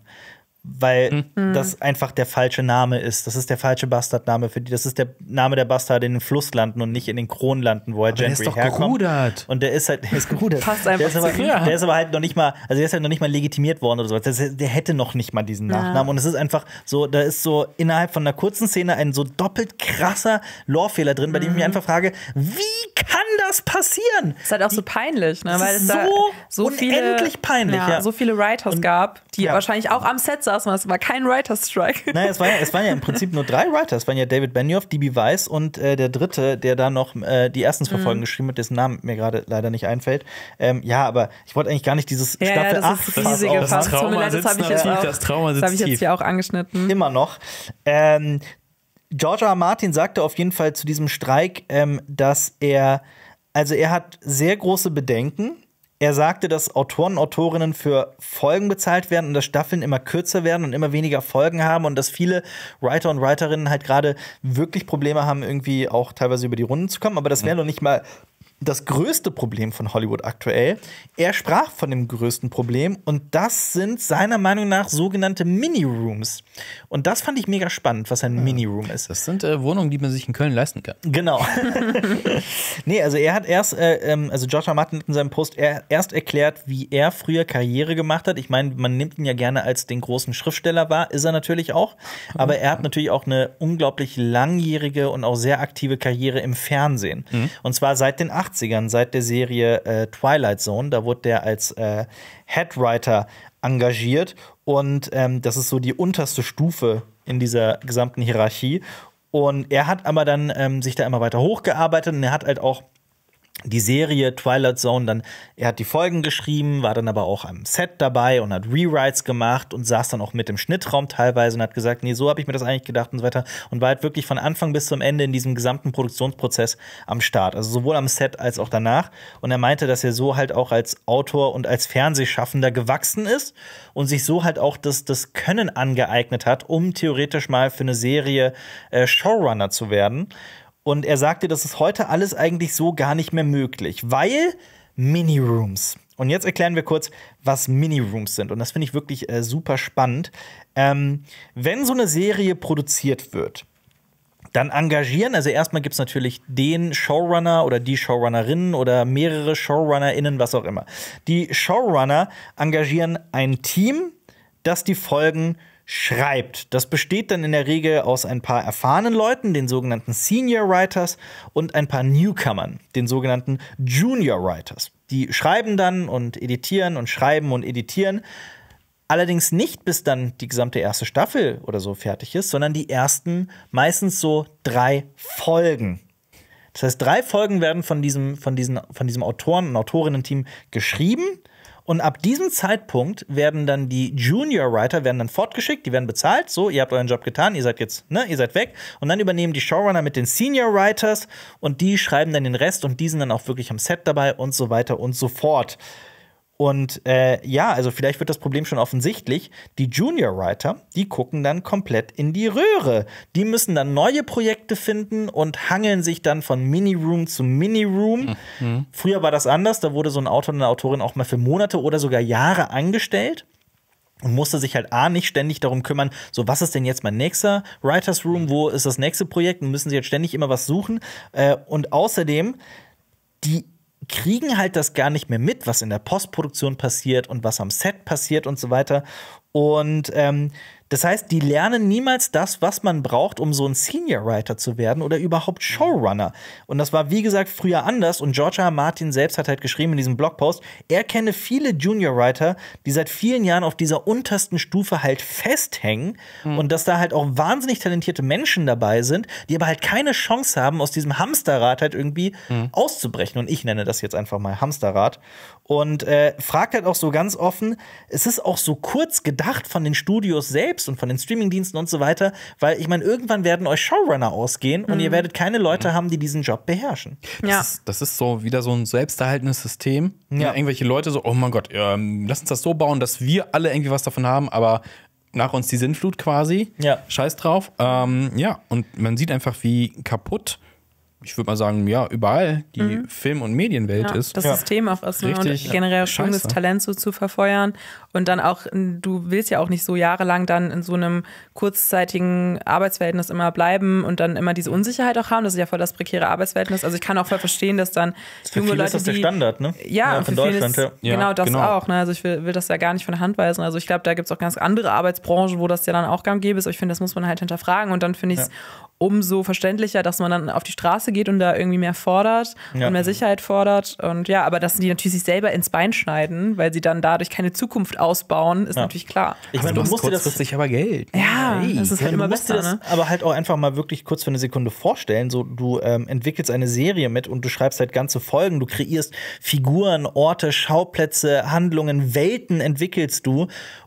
Weil Mhm. das einfach der falsche Name ist. Das ist der falsche Bastardname für die. Das ist der Name der Bastard in den Flusslanden und nicht in den Kronlanden, wo er der Gendry ist doch herkommt. gerudert. Und der ist halt, der ist gerudert. Passt einfach der ist, aber, zu ihm. der ist aber halt noch nicht mal, also der ist halt noch nicht mal legitimiert worden oder so. Das, der hätte noch nicht mal diesen Nachnamen. Und es ist einfach so, da ist so innerhalb von einer kurzen Szene ein so doppelt krasser Lorefehler drin, bei dem ich mich einfach frage, wie kann das passieren? Es ist halt auch so peinlich, ne? Das weil ist es da so so viele, unendlich peinlich, ja. so viele Writers gab, die ja. wahrscheinlich auch am Set saßen. Es war kein Writers Strike. Naja, es, war ja, es waren ja im Prinzip nur drei Writer. Es waren ja David Benioff, D B. Weiss und äh, der dritte, der da noch äh, die ersten zwei Folgen geschrieben hat, dessen Namen mir gerade leider nicht einfällt. Ähm, ja, aber ich wollte eigentlich gar nicht dieses Ja, ja, Staffel das acht ist riesige Das Fass. Tut mir Trauma leid, das sitzt habe ich jetzt tief, auch, das Trauma das hab ich sitzt jetzt tief. hier auch angeschnitten. immer noch. Ähm, George R. R. Martin sagte auf jeden Fall zu diesem Streik, ähm, dass er, also er hat sehr große Bedenken. Er sagte, dass Autoren und Autorinnen für Folgen bezahlt werden und dass Staffeln immer kürzer werden und immer weniger Folgen haben und dass viele Writer und Writerinnen halt gerade wirklich Probleme haben, irgendwie auch teilweise über die Runden zu kommen. Aber das wäre noch nicht mal das größte Problem von Hollywood aktuell. Er sprach von dem größten Problem und das sind seiner Meinung nach sogenannte Mini-Rooms. Und das fand ich mega spannend, was ein ja. Mini-Room ist. Das sind äh, Wohnungen, die man sich in Köln leisten kann. Genau. Nee, also er hat erst, äh, ähm, also George R. Martin hat in seinem Post er, erst erklärt, wie er früher Karriere gemacht hat. Ich meine, man nimmt ihn ja gerne als den großen Schriftsteller wahr, ist er natürlich auch. Aber er hat natürlich auch eine unglaublich langjährige und auch sehr aktive Karriere im Fernsehen. Mhm. Und zwar seit den achtzigern, seit der Serie äh, Twilight Zone. Da wurde der als äh, Headwriter engagiert. Und ähm, das ist so die unterste Stufe in dieser gesamten Hierarchie. Und er hat aber dann ähm, sich da immer weiter hochgearbeitet und er hat halt auch die Serie Twilight Zone dann, er hat die Folgen geschrieben, war dann aber auch am Set dabei und hat Rewrites gemacht und saß dann auch mit im Schnittraum teilweise und hat gesagt, nee, so habe ich mir das eigentlich gedacht und so weiter und war halt wirklich von Anfang bis zum Ende in diesem gesamten Produktionsprozess am Start, also sowohl am Set als auch danach und er meinte, dass er so halt auch als Autor und als Fernsehschaffender gewachsen ist und sich so halt auch das, das Können angeeignet hat, um theoretisch mal für eine Serie äh, Showrunner zu werden. Und er sagte, das ist heute alles eigentlich so gar nicht mehr möglich, weil Mini-Rooms. Und jetzt erklären wir kurz, was Mini-Rooms sind. Und das finde ich wirklich äh, super spannend. Ähm, wenn so eine Serie produziert wird, dann engagieren, also erstmal gibt es natürlich den Showrunner oder die Showrunnerinnen oder mehrere ShowrunnerInnen, was auch immer. Die Showrunner engagieren ein Team, das die Folgen schreibt. Das besteht dann in der Regel aus ein paar erfahrenen Leuten, den sogenannten Senior Writers, und ein paar Newcomern, den sogenannten Junior Writers. Die schreiben dann und editieren und schreiben und editieren. Allerdings nicht, bis dann die gesamte erste Staffel oder so fertig ist, sondern die ersten meistens so drei Folgen. Das heißt, drei Folgen werden von diesem, von diesen, von diesem Autoren- und Autorinnen-Team geschrieben. Und ab diesem Zeitpunkt werden dann die Junior Writer werden dann fortgeschickt, die werden bezahlt, so, ihr habt euren Job getan, ihr seid jetzt, ne, ihr seid weg. Und dann übernehmen die Showrunner mit den Senior Writers und die schreiben dann den Rest und die sind dann auch wirklich am Set dabei und so weiter und so fort. Und äh, ja, also vielleicht wird das Problem schon offensichtlich. Die Junior Writer, die gucken dann komplett in die Röhre. Die müssen dann neue Projekte finden und hangeln sich dann von Mini-Room zu Mini-Room. Mhm. Früher war das anders, da wurde so ein Autor und eine Autorin auch mal für Monate oder sogar Jahre angestellt. Und musste sich halt A, nicht ständig darum kümmern, so, was ist denn jetzt mein nächster Writers Room, wo ist das nächste Projekt? Und müssen sie jetzt ständig immer was suchen. Äh, und außerdem, die kriegen halt das gar nicht mehr mit, was in der Postproduktion passiert und was am Set passiert und so weiter. Und ähm, das heißt, die lernen niemals das, was man braucht, um so ein Senior Writer zu werden oder überhaupt Showrunner. Und das war, wie gesagt, früher anders. Und George R. R. Martin selbst hat halt geschrieben in diesem Blogpost, er kenne viele Junior Writer, die seit vielen Jahren auf dieser untersten Stufe halt festhängen. Mhm. Und dass da halt auch wahnsinnig talentierte Menschen dabei sind, die aber halt keine Chance haben, aus diesem Hamsterrad halt irgendwie mhm. auszubrechen. Und ich nenne das jetzt einfach mal Hamsterrad. Und äh, fragt halt auch so ganz offen, es ist auch so kurz gedacht von den Studios selbst und von den Streamingdiensten und so weiter, weil ich meine, irgendwann werden euch Showrunner ausgehen mhm. und ihr werdet keine Leute mhm. haben, die diesen Job beherrschen. Ja. Das, ist, das ist so wieder so ein selbsterhaltendes System. Ja. Ja, irgendwelche Leute so, oh mein Gott, ähm, lass uns das so bauen, dass wir alle irgendwie was davon haben, aber nach uns die Sinnflut quasi. Ja. Scheiß drauf. Ähm, ja, und man sieht einfach, wie kaputt, ich würde mal sagen, ja, überall die mhm. Film- und Medienwelt ja, ist. Das ja. System auch ist, ne? Und generell junges Talent so zu verfeuern. Und dann auch, du willst ja auch nicht so jahrelang dann in so einem kurzzeitigen Arbeitsverhältnis immer bleiben und dann immer diese Unsicherheit auch haben. Das ist ja voll das prekäre Arbeitsverhältnis. Also ich kann auch voll verstehen, dass dann für junge Leute, ist das der Standard, ne? Ja, ja für von Deutschland, ist, ja. Genau das genau. auch. Ne? Also ich will, will das ja gar nicht von der Hand weisen. Also ich glaube, da gibt es auch ganz andere Arbeitsbranchen, wo das ja dann auch gang gäbe ist. Aber ich finde, das muss man halt hinterfragen. Und dann finde ich es ja. umso verständlicher, dass man dann auf die Straße geht und da irgendwie mehr fordert ja. und mehr Sicherheit fordert. Und ja, aber dass die natürlich sich selber ins Bein schneiden, weil sie dann dadurch keine Zukunft ausbauen, ist ja. natürlich klar. Ich meine, also, du musst dir das aber Geld. Ja, hey. das ist halt ja, immer besser. Du musst dir das ne? aber halt auch einfach mal wirklich kurz für eine Sekunde vorstellen. So, du ähm, entwickelst eine Serie mit und du schreibst halt ganze Folgen. Du kreierst Figuren, Orte, Schauplätze, Handlungen, Welten entwickelst du.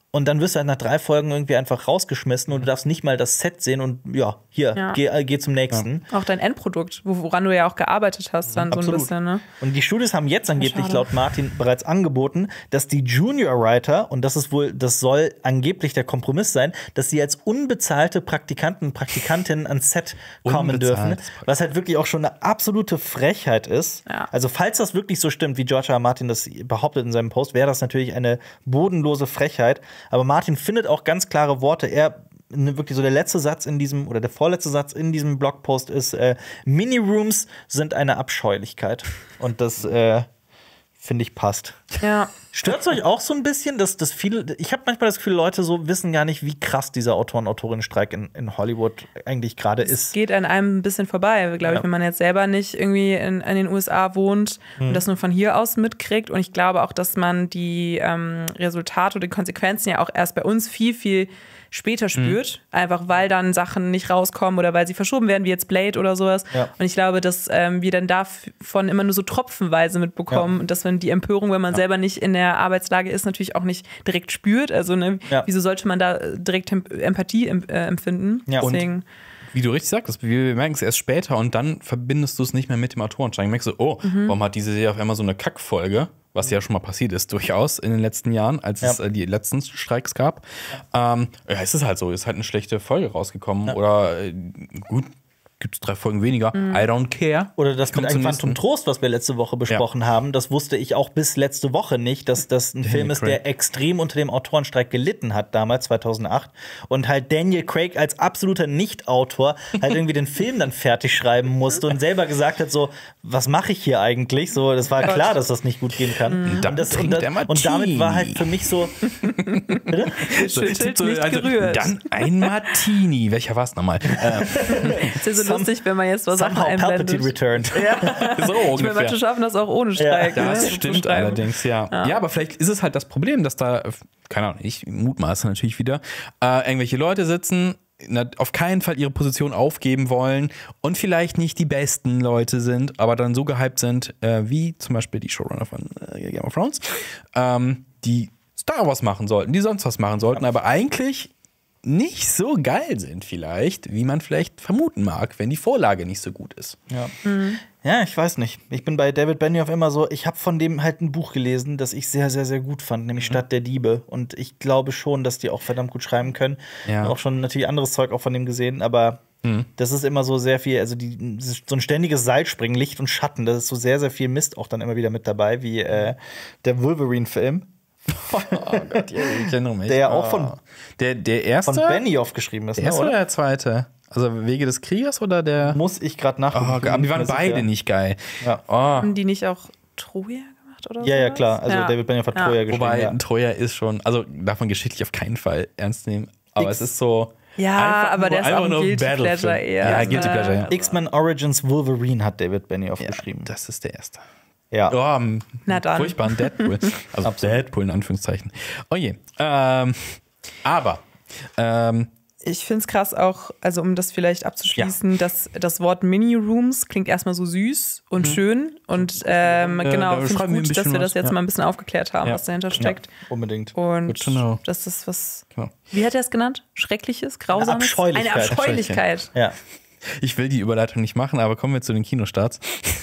Und dann wirst du halt nach drei Folgen irgendwie einfach rausgeschmissen und du darfst nicht mal das Set sehen und ja, hier, Ja. Geh, äh, geh zum nächsten. Auch dein Endprodukt, wo- woran du ja auch gearbeitet hast, dann so ein Absolut. bisschen, ne? Und die Studios haben jetzt angeblich schade. laut Martin bereits angeboten, dass die Junior Writer, und das ist wohl, das soll angeblich der Kompromiss sein, dass sie als unbezahlte Praktikanten, Praktikantinnen ans Set kommen Unbezahlt. dürfen, was halt wirklich auch schon eine absolute Frechheit ist. Ja. Also falls das wirklich so stimmt, wie George R. R. Martin das behauptet in seinem Post, wäre das natürlich eine bodenlose Frechheit. Aber Martin findet auch ganz klare Worte. Er ne, wirklich so der letzte Satz in diesem oder der vorletzte Satz in diesem Blogpost ist: äh, Mini-Rooms sind eine Abscheulichkeit. Und das äh, finde ich passt. Ja. Stört's euch auch so ein bisschen, dass, dass viele, ich habe manchmal das Gefühl, Leute so wissen gar nicht, wie krass dieser Autoren-Autorinnen-Streik in, in Hollywood eigentlich gerade Es ist. geht an einem ein bisschen vorbei, glaube ich, Ja. wenn man jetzt selber nicht irgendwie in, in den U S A wohnt und das nur von hier aus mitkriegt. Und ich glaube auch, dass man die ähm, Resultate oder die Konsequenzen ja auch erst bei uns viel, viel später spürt. Einfach weil dann Sachen nicht rauskommen oder weil sie verschoben werden, wie jetzt Blade oder sowas. Ja. Und ich glaube, dass ähm, wir dann davon immer nur so tropfenweise mitbekommen Ja. und dass man die Empörung, wenn man selber nicht in der Arbeitslage ist, natürlich auch nicht direkt spürt. Also ne, Ja. wieso sollte man da direkt Em- Empathie em- äh, empfinden? Ja. Und- Deswegen. Wie du richtig sagst, wir merken es erst später und dann verbindest du es nicht mehr mit dem Autorenstreik. Merkst du, oh, Mhm. warum hat diese Serie auf einmal so eine Kackfolge? Was ja schon mal passiert ist, durchaus in den letzten Jahren, als Ja. es äh, die letzten Streiks gab. Ja. Ähm, ja, es ist halt so, ist halt eine schlechte Folge rausgekommen. Oder äh, gut, gibt es drei Folgen weniger. Mhm. I don't care. Oder das Kommt mit zum einem Phantom nächsten. Trost, was wir letzte Woche besprochen haben, das wusste ich auch bis letzte Woche nicht, dass das ein Film ist, der Craig. extrem unter dem Autorenstreik gelitten hat, damals zweitausendacht. Und halt Daniel Craig als absoluter Nicht-Autor halt irgendwie den Film dann fertig schreiben musste und selber gesagt hat, so, was mache ich hier eigentlich? So, das war klar, dass das nicht gut gehen kann. Dann Und, das, und, trinkt das, er Martini. und damit war halt für mich so, bitte? Schüttelt, nicht gerührt. Dann ein Martini. Welcher war es nochmal? äh, Ist ja so Some- lustig, wenn man jetzt so Sachen Somehow Palpatine einblendet. returned. so Ich meine, ungefähr. manche schaffen das auch ohne Streik. Ja, ne? Das So zu stimmt schreiben. allerdings, ja. ja. aber vielleicht ist es halt das Problem, dass da, keine Ahnung, ich mutmaße natürlich wieder, äh, irgendwelche Leute sitzen, na, auf keinen Fall ihre Position aufgeben wollen und vielleicht nicht die besten Leute sind, aber dann so gehypt sind, äh, wie zum Beispiel die Showrunner von äh, Game of Thrones, ähm, die Star Wars machen sollten, die sonst was machen sollten, aber eigentlich nicht so geil sind vielleicht, wie man vielleicht vermuten mag, wenn die Vorlage nicht so gut ist. Ja. Ja, ich weiß nicht. Ich bin bei David Benioff immer so, ich habe von dem halt ein Buch gelesen, das ich sehr, sehr, sehr gut fand, nämlich Stadt der Diebe. Und ich glaube schon, dass die auch verdammt gut schreiben können. Ja. Auch schon natürlich anderes Zeug auch von dem gesehen, aber das ist immer so sehr viel, also die, so ein ständiges Seilspringen, Licht und Schatten, das ist so sehr, sehr viel Mist auch dann immer wieder mit dabei, wie äh, der Wolverine-Film. Oh Gott, ja, ich erinnere mich. Der ja auch von- Oh. der, der erste, Von Benioff geschrieben ist, der ne, erste oder oder? der zweite? Also Wege des Kriegers oder der? Muss ich gerade nachgucken. Oh, Ich bin aber die nicht waren mehr beide sicher. nicht geil. Ja. Oh. Haben die nicht auch Troja gemacht oder so? Ja, ja, klar. Also ja. David Benioff hat Ja. Troja geschrieben. Wobei ja. Troja ist schon, also darf man geschichtlich auf keinen Fall ernst nehmen. Aber X- es ist so. Ja, einfach aber nur- der ist einfach auch ein nur Guilty Battlefilm. Pleasure eher. Ja, Guilty ne? Pleasure, ja. X-Men Origins Wolverine hat David Benioff Ja, geschrieben. das ist der erste. Ja. Oh, m- Na dann. furchtbaren Deadpool. Also Deadpool in Anführungszeichen. Oh je. Ähm, aber ähm, Ich finde es krass auch, also um das vielleicht abzuschließen, dass das Wort Mini-Rooms klingt erstmal so süß und schön. Und ähm, Ja, genau, da finde schreiben wir ein ich gut, dass bisschen wir das was, jetzt ja. mal ein bisschen aufgeklärt haben, Ja. was dahinter steckt. Unbedingt. Und Good to know. das ist was, Genau. wie hat er es genannt? Schreckliches, Grausames? Abscheulichkeit. Eine Abscheulichkeit. Ja. ich will die Überleitung nicht machen, aber kommen wir zu den Kinostarts.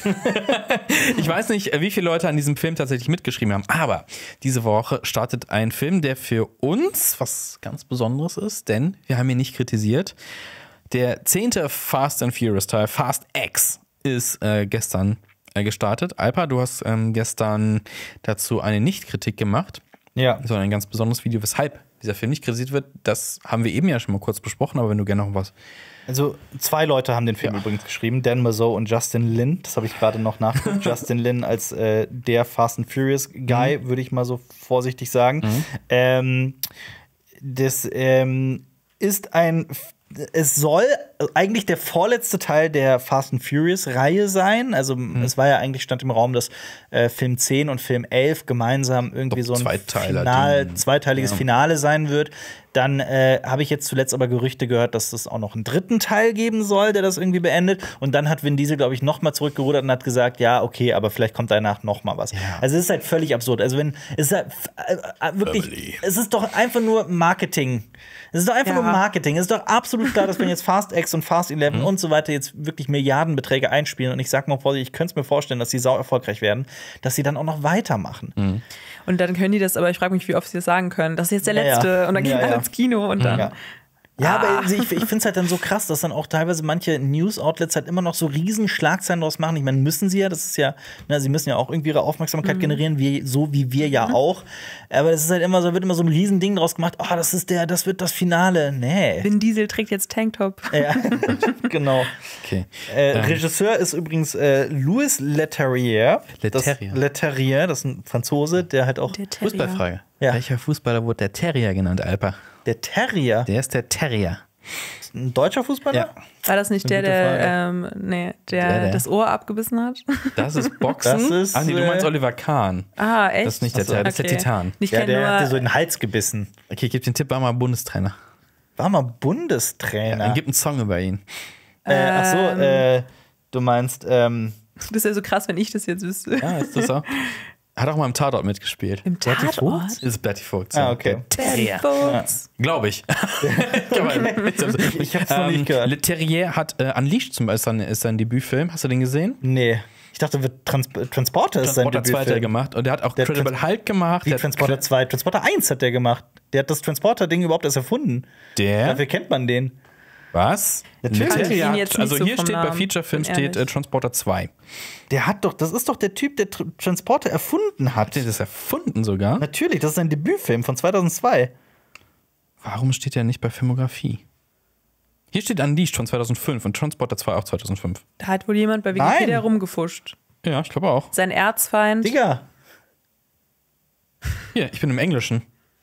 Ich weiß nicht, wie viele Leute an diesem Film tatsächlich mitgeschrieben haben, aber diese Woche startet ein Film, der für uns was ganz Besonderes ist, denn wir haben ihn nicht kritisiert. Der zehnte Fast and Furious Teil, Fast X, ist äh, gestern äh, gestartet. Alpa, du hast ähm, gestern dazu eine Nicht-Kritik gemacht, Ja. sondern ein ganz besonderes Video, weshalb dieser Film nicht kritisiert wird. Das haben wir eben ja schon mal kurz besprochen, aber wenn du gerne noch was. Also zwei Leute haben den Film Ja. übrigens geschrieben, Dan Mazeau und Justin Lin. Das habe ich gerade noch nachgeguckt. Justin Lin als äh, der Fast and Furious Guy, würde ich mal so vorsichtig sagen. Ähm, das ähm, ist ein F- es soll eigentlich der vorletzte Teil der Fast and Furious-Reihe sein. Also hm. es war ja eigentlich, stand im Raum, dass äh, Film zehn und Film elf gemeinsam irgendwie Doch, so ein Zweiteiler, Final, die- zweiteiliges ja. Finale sein wird. Dann äh, habe ich jetzt zuletzt aber Gerüchte gehört, dass es auch noch einen dritten Teil geben soll, der das irgendwie beendet. Und dann hat Vin Diesel, glaube ich, noch mal zurückgerudert und hat gesagt, ja, okay, aber vielleicht kommt danach noch mal was. Ja. Also es ist halt völlig absurd. Also wenn es ist halt äh, äh, wirklich, Family. es ist doch einfach nur Marketing. Es ist doch einfach Ja. nur Marketing. Es ist doch absolut klar, dass wenn jetzt Fast X und Fast elf Mhm. und so weiter jetzt wirklich Milliardenbeträge einspielen und ich sag mal vorsichtig, ich könnte es mir vorstellen, dass sie sau erfolgreich werden, dass sie dann auch noch weitermachen. Mhm. Und dann können die das, aber ich frage mich, wie oft sie das sagen können. Das ist jetzt der Ja, ja. letzte. Und dann Ja, gehen alle ja. ins Kino und dann. Ja. Ja, Ah. aber ich, ich finde es halt dann so krass, dass dann auch teilweise manche News-Outlets halt immer noch so riesen Schlagzeilen draus machen. Ich meine, müssen sie ja, das ist ja, na, sie müssen ja auch irgendwie ihre Aufmerksamkeit Mhm. generieren, wie, so wie wir ja auch. Aber es ist halt immer so, wird immer so ein riesen Ding draus gemacht, oh, das ist der, das wird das Finale. Nee. Vin Diesel trägt jetzt Tanktop. Ja, genau. Okay. Äh, Ähm. Regisseur ist übrigens äh, Louis Leterrier. Das, Leterrier. Leterrier, das ist ein Franzose, der halt auch Der Terrier. Fußballfrage. Ja. Welcher Fußballer wurde der Terrier genannt, Alper? der Terrier. Der ist der Terrier. Ein deutscher Fußballer? Ja. War das nicht der, Gute der, Frage. ähm, nee, der, Der, der. das Ohr abgebissen hat? Das ist Boxen. Das ist, Ach nee, du meinst äh, Oliver Kahn. Ah, echt? Das ist nicht der Ach so. Terrier, das ist der Titan. Ich Ja, kenne der hat dir so nur. in den Hals gebissen. Okay, ich gebe den Tipp, war mal Bundestrainer. War mal Bundestrainer. Dann gibt einen Song über ihn. äh, ach so, Ähm. äh, du meinst, ähm, Das wäre so krass, wenn ich das jetzt wüsste. Ja, ist das so? Hat auch mal im Tatort mitgespielt. Im Tatort? Ist Betty Vogt. ah, okay. Daddy Vogt. Glaube ich. Ich hab's noch nicht gehört. Le Terrier hat äh, Unleashed zum Beispiel, ist sein, ist sein Debütfilm. Hast du den gesehen? Nee. Ich dachte, wird Trans Transporter ist sein Transporter zwei hat er Debütfilm. gemacht. Und der hat auch Der Credible Trans- Hulk gemacht. Wie Der hat Transporter zwei? Transporter eins hat der gemacht. Der hat das Transporter-Ding überhaupt erst erfunden. Der? Dafür kennt man den. Was? Natürlich. Le Terrier Ich ihn hat- jetzt nicht also so hier vom steht bei Namen, Feature-Film bin steht äh, ehrlich. Transporter zwei. Der hat doch, das ist doch der Typ, der Tr Transporter erfunden hat. Hat der das erfunden sogar? Natürlich, das ist ein Debütfilm von zweitausendzwei. Warum steht der nicht bei Filmografie? Hier steht Unleashed von zweitausendfünf und Transporter zwei auch zweitausendfünf. Da hat wohl jemand bei Wikipedia Nein. rumgefuscht. Ja, ich glaube auch. Sein Erzfeind. Digga, Hier, ich bin im Englischen.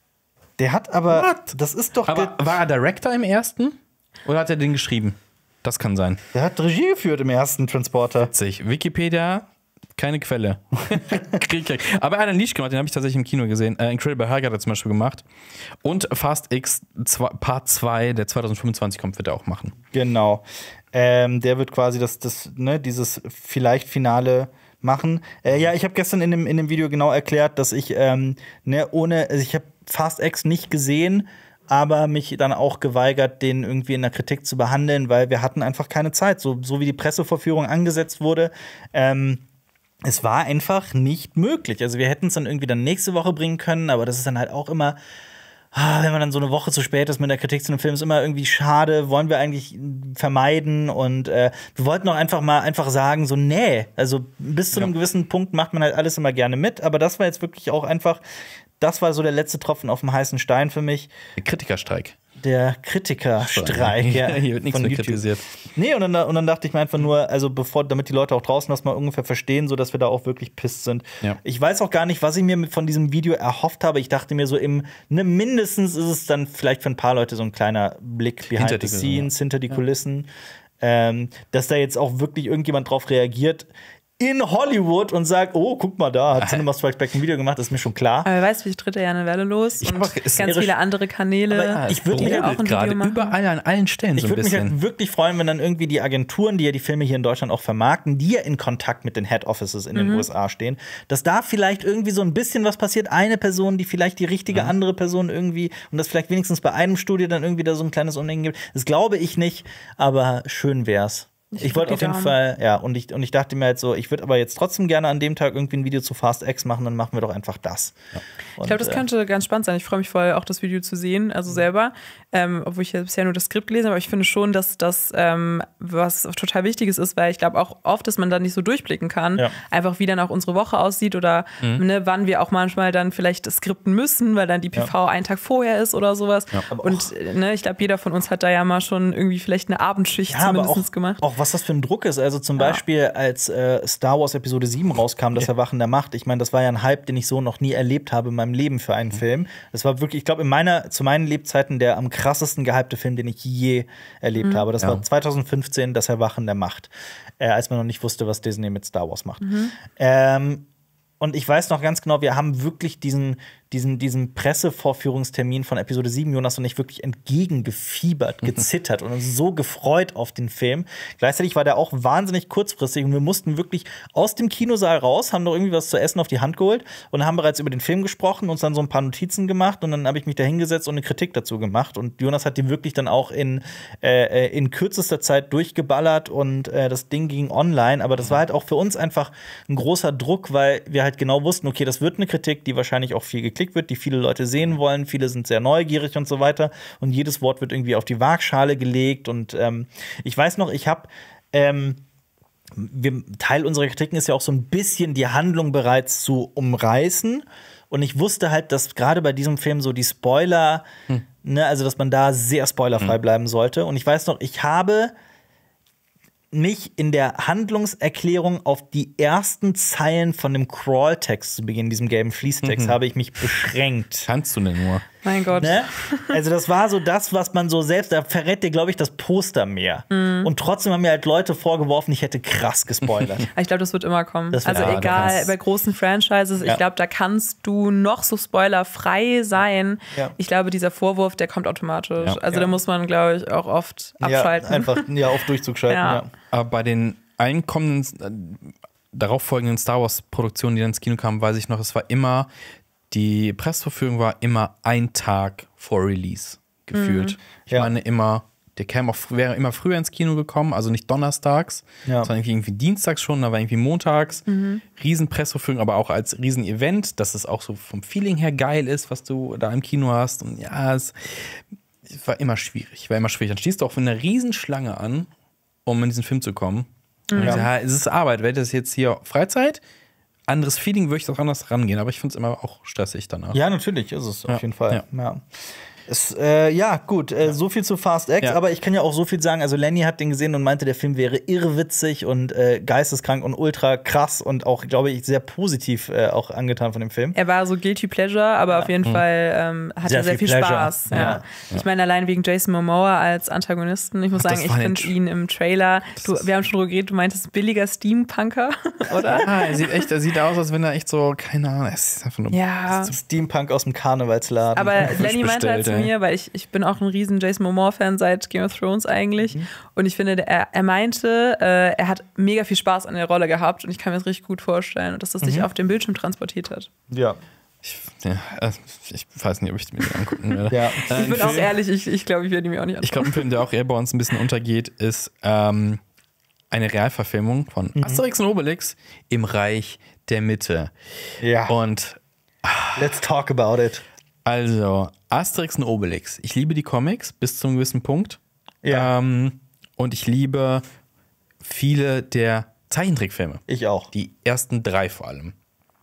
der hat aber, What? das ist doch, Aber der, war er Director im ersten? Oder hat er den geschrieben? Das kann sein. der hat Regie geführt im ersten Transporter. Witzig. Wikipedia, keine Quelle. Krieg ich. Aber er hat einen Leash gemacht, den habe ich tatsächlich im Kino gesehen. Äh, Incredible Hulk hat er zum Beispiel gemacht. Und Fast X zwei, Part zwei, der zweitausendfünfundzwanzig kommt, wird er auch machen. Genau. Ähm, der wird quasi das, das, ne, dieses vielleicht Finale machen. Äh, ja, ich habe gestern in dem, in dem Video genau erklärt, dass ich ähm, ne, ohne, also ich habe Fast X nicht gesehen, aber mich dann auch geweigert, den irgendwie in der Kritik zu behandeln, weil wir hatten einfach keine Zeit. So, so wie die Pressevorführung angesetzt wurde, ähm, es war einfach nicht möglich. Also wir hätten es dann irgendwie dann nächste Woche bringen können, aber das ist dann halt auch immer, ah, wenn man dann so eine Woche zu spät ist mit der Kritik zu einem Film, ist immer irgendwie schade, wollen wir eigentlich vermeiden. Und äh, wir wollten auch einfach mal einfach sagen, so, nee, also bis zu einem gewissen Punkt macht man halt alles immer gerne mit, aber das war jetzt wirklich auch einfach, das war so der letzte Tropfen auf dem heißen Stein für mich. Der Kritikerstreik. Der Kritikerstreik, ja, Hier wird nichts von mehr YouTube. kritisiert. Nee, und dann, und dann dachte ich mir einfach nur, also bevor, damit die Leute auch draußen das mal ungefähr verstehen, so dass wir da auch wirklich pisst sind. Ja. Ich weiß auch gar nicht, was ich mir mit- von diesem Video erhofft habe. Ich dachte mir so im, ne, mindestens ist es dann vielleicht für ein paar Leute so ein kleiner Blick behind Hinter the die scenes, hinter die Kulissen. Ähm, dass da jetzt auch wirklich irgendjemand drauf reagiert in Hollywood und sagt, oh, guck mal da, hat Cinema Strikes Back ein Video gemacht, ist mir schon klar. Aber wer weiß, wie tritt er ja eine Welle los. Ich und mach- es ganz wäre viele sch- andere Kanäle. Aber ich würd die mich da auch ein Video gerade machen. überall an allen Stellen Ich so ein würde mich bisschen. halt wirklich freuen, wenn dann irgendwie die Agenturen, die ja die Filme hier in Deutschland auch vermarkten, die ja in Kontakt mit den Head Offices in den Mhm. U S A stehen, dass da vielleicht irgendwie so ein bisschen was passiert. Eine Person, die vielleicht die richtige Mhm. andere Person irgendwie und das vielleicht wenigstens bei einem Studio dann irgendwie da so ein kleines Unengen gibt. Das glaube ich nicht, aber schön wär's. Ich, Ich wollte drück auf die jeden Daumen. Fall, ja, und ich, und ich dachte mir halt so, ich würde aber jetzt trotzdem gerne an dem Tag irgendwie ein Video zu Fast X machen, dann machen wir doch einfach das. Ich glaube, das könnte ganz spannend sein. Ich freue mich voll, auch das Video zu sehen, also selber. Ähm, obwohl ich ja bisher nur das Skript gelesen habe, aber ich finde schon, dass das ähm, was total Wichtiges ist, weil ich glaube auch oft, dass man da nicht so durchblicken kann, Ja. einfach wie dann auch unsere Woche aussieht oder ne, wann wir auch manchmal dann vielleicht skripten müssen, weil dann die P V einen Tag vorher ist oder sowas. Und ne, ich glaube, jeder von uns hat da ja mal schon irgendwie vielleicht eine Abendschicht Ja, aber zumindest auch, gemacht. auch was das für ein Druck ist. Also zum Ja. Beispiel, als äh, Star Wars Episode sieben rauskam, das Erwachen der Macht. Ich meine, das war ja ein Hype, den ich so noch nie erlebt habe in meinem Leben für einen mhm. Film. Das war wirklich, ich glaube, in meiner, zu meinen Lebzeiten der am krassesten gehypte Film, den ich je erlebt mhm. habe. Das ja. war zwanzig fünfzehn, das Erwachen der Macht. Äh, als man noch nicht wusste, was Disney mit Star Wars macht. Mhm. Ähm, und ich weiß noch ganz genau, wir haben wirklich diesen, diesen, diesen Pressevorführungstermin von Episode sieben, Jonas und ich, wirklich entgegengefiebert, gezittert und uns so gefreut auf den Film. Gleichzeitig war der auch wahnsinnig kurzfristig und wir mussten wirklich aus dem Kinosaal raus, haben noch irgendwie was zu essen auf die Hand geholt und haben bereits über den Film gesprochen, uns dann so ein paar Notizen gemacht und dann habe ich mich da hingesetzt und eine Kritik dazu gemacht. Und Jonas hat die wirklich dann auch in, äh, in kürzester Zeit durchgeballert und äh, das Ding ging online. Aber das war halt auch für uns einfach ein großer Druck, weil wir halt genau wussten, okay, das wird eine Kritik, die wahrscheinlich auch viel geklickt wird, die viele Leute sehen wollen. Viele sind sehr neugierig und so weiter. Und jedes Wort wird irgendwie auf die Waagschale gelegt. Und ähm, ich weiß noch, ich habe ähm, wir, Teil unserer Kritiken ist ja auch so ein bisschen die Handlung bereits zu umreißen. Und ich wusste halt, dass gerade bei diesem Film so die Spoiler, hm. ne, also dass man da sehr spoilerfrei hm. bleiben sollte. Und ich weiß noch, ich habe mich in der Handlungserklärung auf die ersten Zeilen von dem Crawl-Text zu Beginn, diesem gelben Fließtext, mhm. habe ich mich beschränkt. Kannst du denn nur? Mein Gott. Ne? Also das war so das, was man so selbst, da verrät dir, glaube ich, das Poster mehr. Mhm. Und trotzdem haben mir halt Leute vorgeworfen, ich hätte krass gespoilert. Ich glaube, das wird immer kommen. Wird, also ja, egal, bei großen Franchises, ja. ich glaube, da kannst du noch so spoilerfrei sein. Ja. Ich glaube, dieser Vorwurf, der kommt automatisch. Ja. Also ja. da muss man, glaube ich, auch oft abschalten. Ja, einfach ja, auf Durchzug schalten. Ja. Ja. Aber bei den allen kommenden, äh, darauf folgenden Star Wars-Produktionen, die dann ins Kino kamen, weiß ich noch, es war immer, die Presseverführung war immer ein Tag vor Release gefühlt. Mhm. Ich ja. meine immer, der kam auch, wäre immer früher ins Kino gekommen, also nicht donnerstags, ja. sondern irgendwie dienstags schon, da war irgendwie montags. Mhm. Riesenpresseverführung, aber auch als Riesenevent, dass es auch so vom Feeling her geil ist, was du da im Kino hast. Und ja, es war immer schwierig, war immer schwierig. Dann stehst du auch von einer Riesenschlange an, um in diesen Film zu kommen. Mhm. Und ich sag, ja, es ist Arbeit, wäre das jetzt hier Freizeit? Anderes Feeling, würde ich auch anders rangehen, aber ich finde es immer auch stressig danach. Ja, natürlich ist es ja. auf jeden Fall. Ja. Ja. Es, äh, ja, gut, äh, so viel zu Fast X, ja. aber ich kann ja auch so viel sagen. Also, Lenny hat den gesehen und meinte, der Film wäre irrwitzig und äh, geisteskrank und ultra krass und auch, glaube ich, sehr positiv äh, auch angetan von dem Film. Er war so Guilty Pleasure, aber ja. auf jeden mhm. Fall ähm, hat sehr er sehr viel, viel Spaß. Ja. Ja. Ich meine, allein wegen Jason Momoa als Antagonisten, ich muss Ach, sagen, ich finde ihn im Trailer, du, wir haben schon drüber geredet, du meintest billiger Steampunker, oder? Ja, er sieht echt, er sieht aus, als wenn er echt so, keine Ahnung, es ist einfach nur ja. Steampunk aus dem Karnevalsladen. Aber Lenny meinte halt zu mir, weil ich, ich bin auch ein riesen Jason Momoa-Fan seit Game of Thrones eigentlich. Mhm. Und ich finde, er, er meinte, äh, er hat mega viel Spaß an der Rolle gehabt und ich kann mir das richtig gut vorstellen, dass das sich mhm. auf dem Bildschirm transportiert hat. Ja. Ich, ja, ich weiß nicht, ob ich mir den angucken werde. ja. äh, ich bin Film, auch ehrlich, ich, ich glaube, ich werde ihn mir auch nicht anschauen. Ich glaube, ein Film, der auch eher bei uns ein bisschen untergeht, ist ähm, eine Realverfilmung von mhm. Asterix und Obelix im Reich der Mitte. Ja. Und let's talk about it. Also, Asterix und Obelix. Ich liebe die Comics bis zu einem gewissen Punkt. Ja. Ähm, und ich liebe viele der Zeichentrickfilme. Ich auch. Die ersten drei vor allem.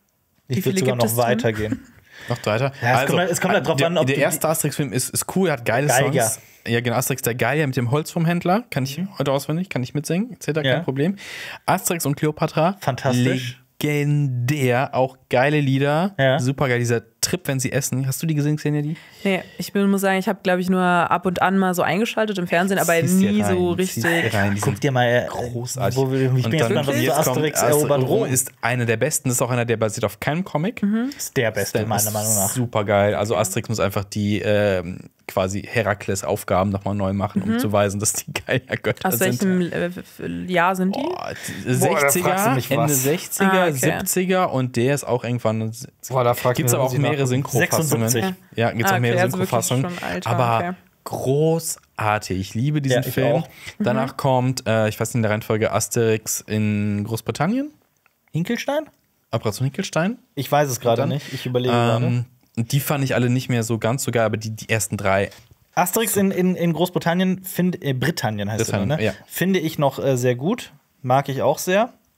Ich würde sogar noch weitergehen. Noch weiter? Ja, es also, kommt, es kommt halt drauf der, an, ob der erste Asterix-Film ist, ist cool, hat geile Geiger. Songs. Ja, genau, Asterix der Gallier mit dem Holz vom Händler. Kann ich heute auswendig, kann ich mitsingen. Zählt da ja. kein Problem. Asterix und Cleopatra. Fantastisch. Legendär, auch geile Lieder. Ja. Super geil, dieser Trip, wenn sie essen. Hast du die gesehen, Xenia, die? Nee, ich bin, muss sagen, ich habe, glaube ich, nur ab und an mal so eingeschaltet im Fernsehen, aber Zieh's nie rein, so richtig. Rein, Guck dir mal, äh, großartig. Wo wir, ich bin jetzt mal jetzt so Asterix erobert Rom. Ist einer der besten, ist auch einer, der basiert auf keinem Comic. Mhm. Ist der beste, ist meiner Meinung nach. Super geil. Also Asterix muss einfach die ähm, quasi Herakles-Aufgaben nochmal neu machen, um mhm. zu weisen, dass die Gallier-Götter Aus sind. welchem äh, Jahr sind die? Boah, sechziger, Ende sechziger, ah, okay. siebziger und der ist auch irgendwann. Boah, da fragt gibt's aber auch mehrere Synchrofassungen. sechsundsiebzig Ja, gibt es ah, auch mehrere okay, Synchrofassungen. Also aber okay. großartig. Ich liebe diesen ja, ich Film. Auch. Danach mhm. kommt, äh, ich weiß nicht in der Reihenfolge, Asterix in Großbritannien. Hinkelstein? Operation Hinkelstein. Ich weiß es gerade nicht. Ich überlege ähm, gerade. Die fand ich alle nicht mehr so ganz so geil, aber die, die ersten drei. Asterix in, in, in Großbritannien, find, äh, Britannien heißt es, ne? Ja. Finde ich noch äh, sehr gut. Mag ich auch sehr.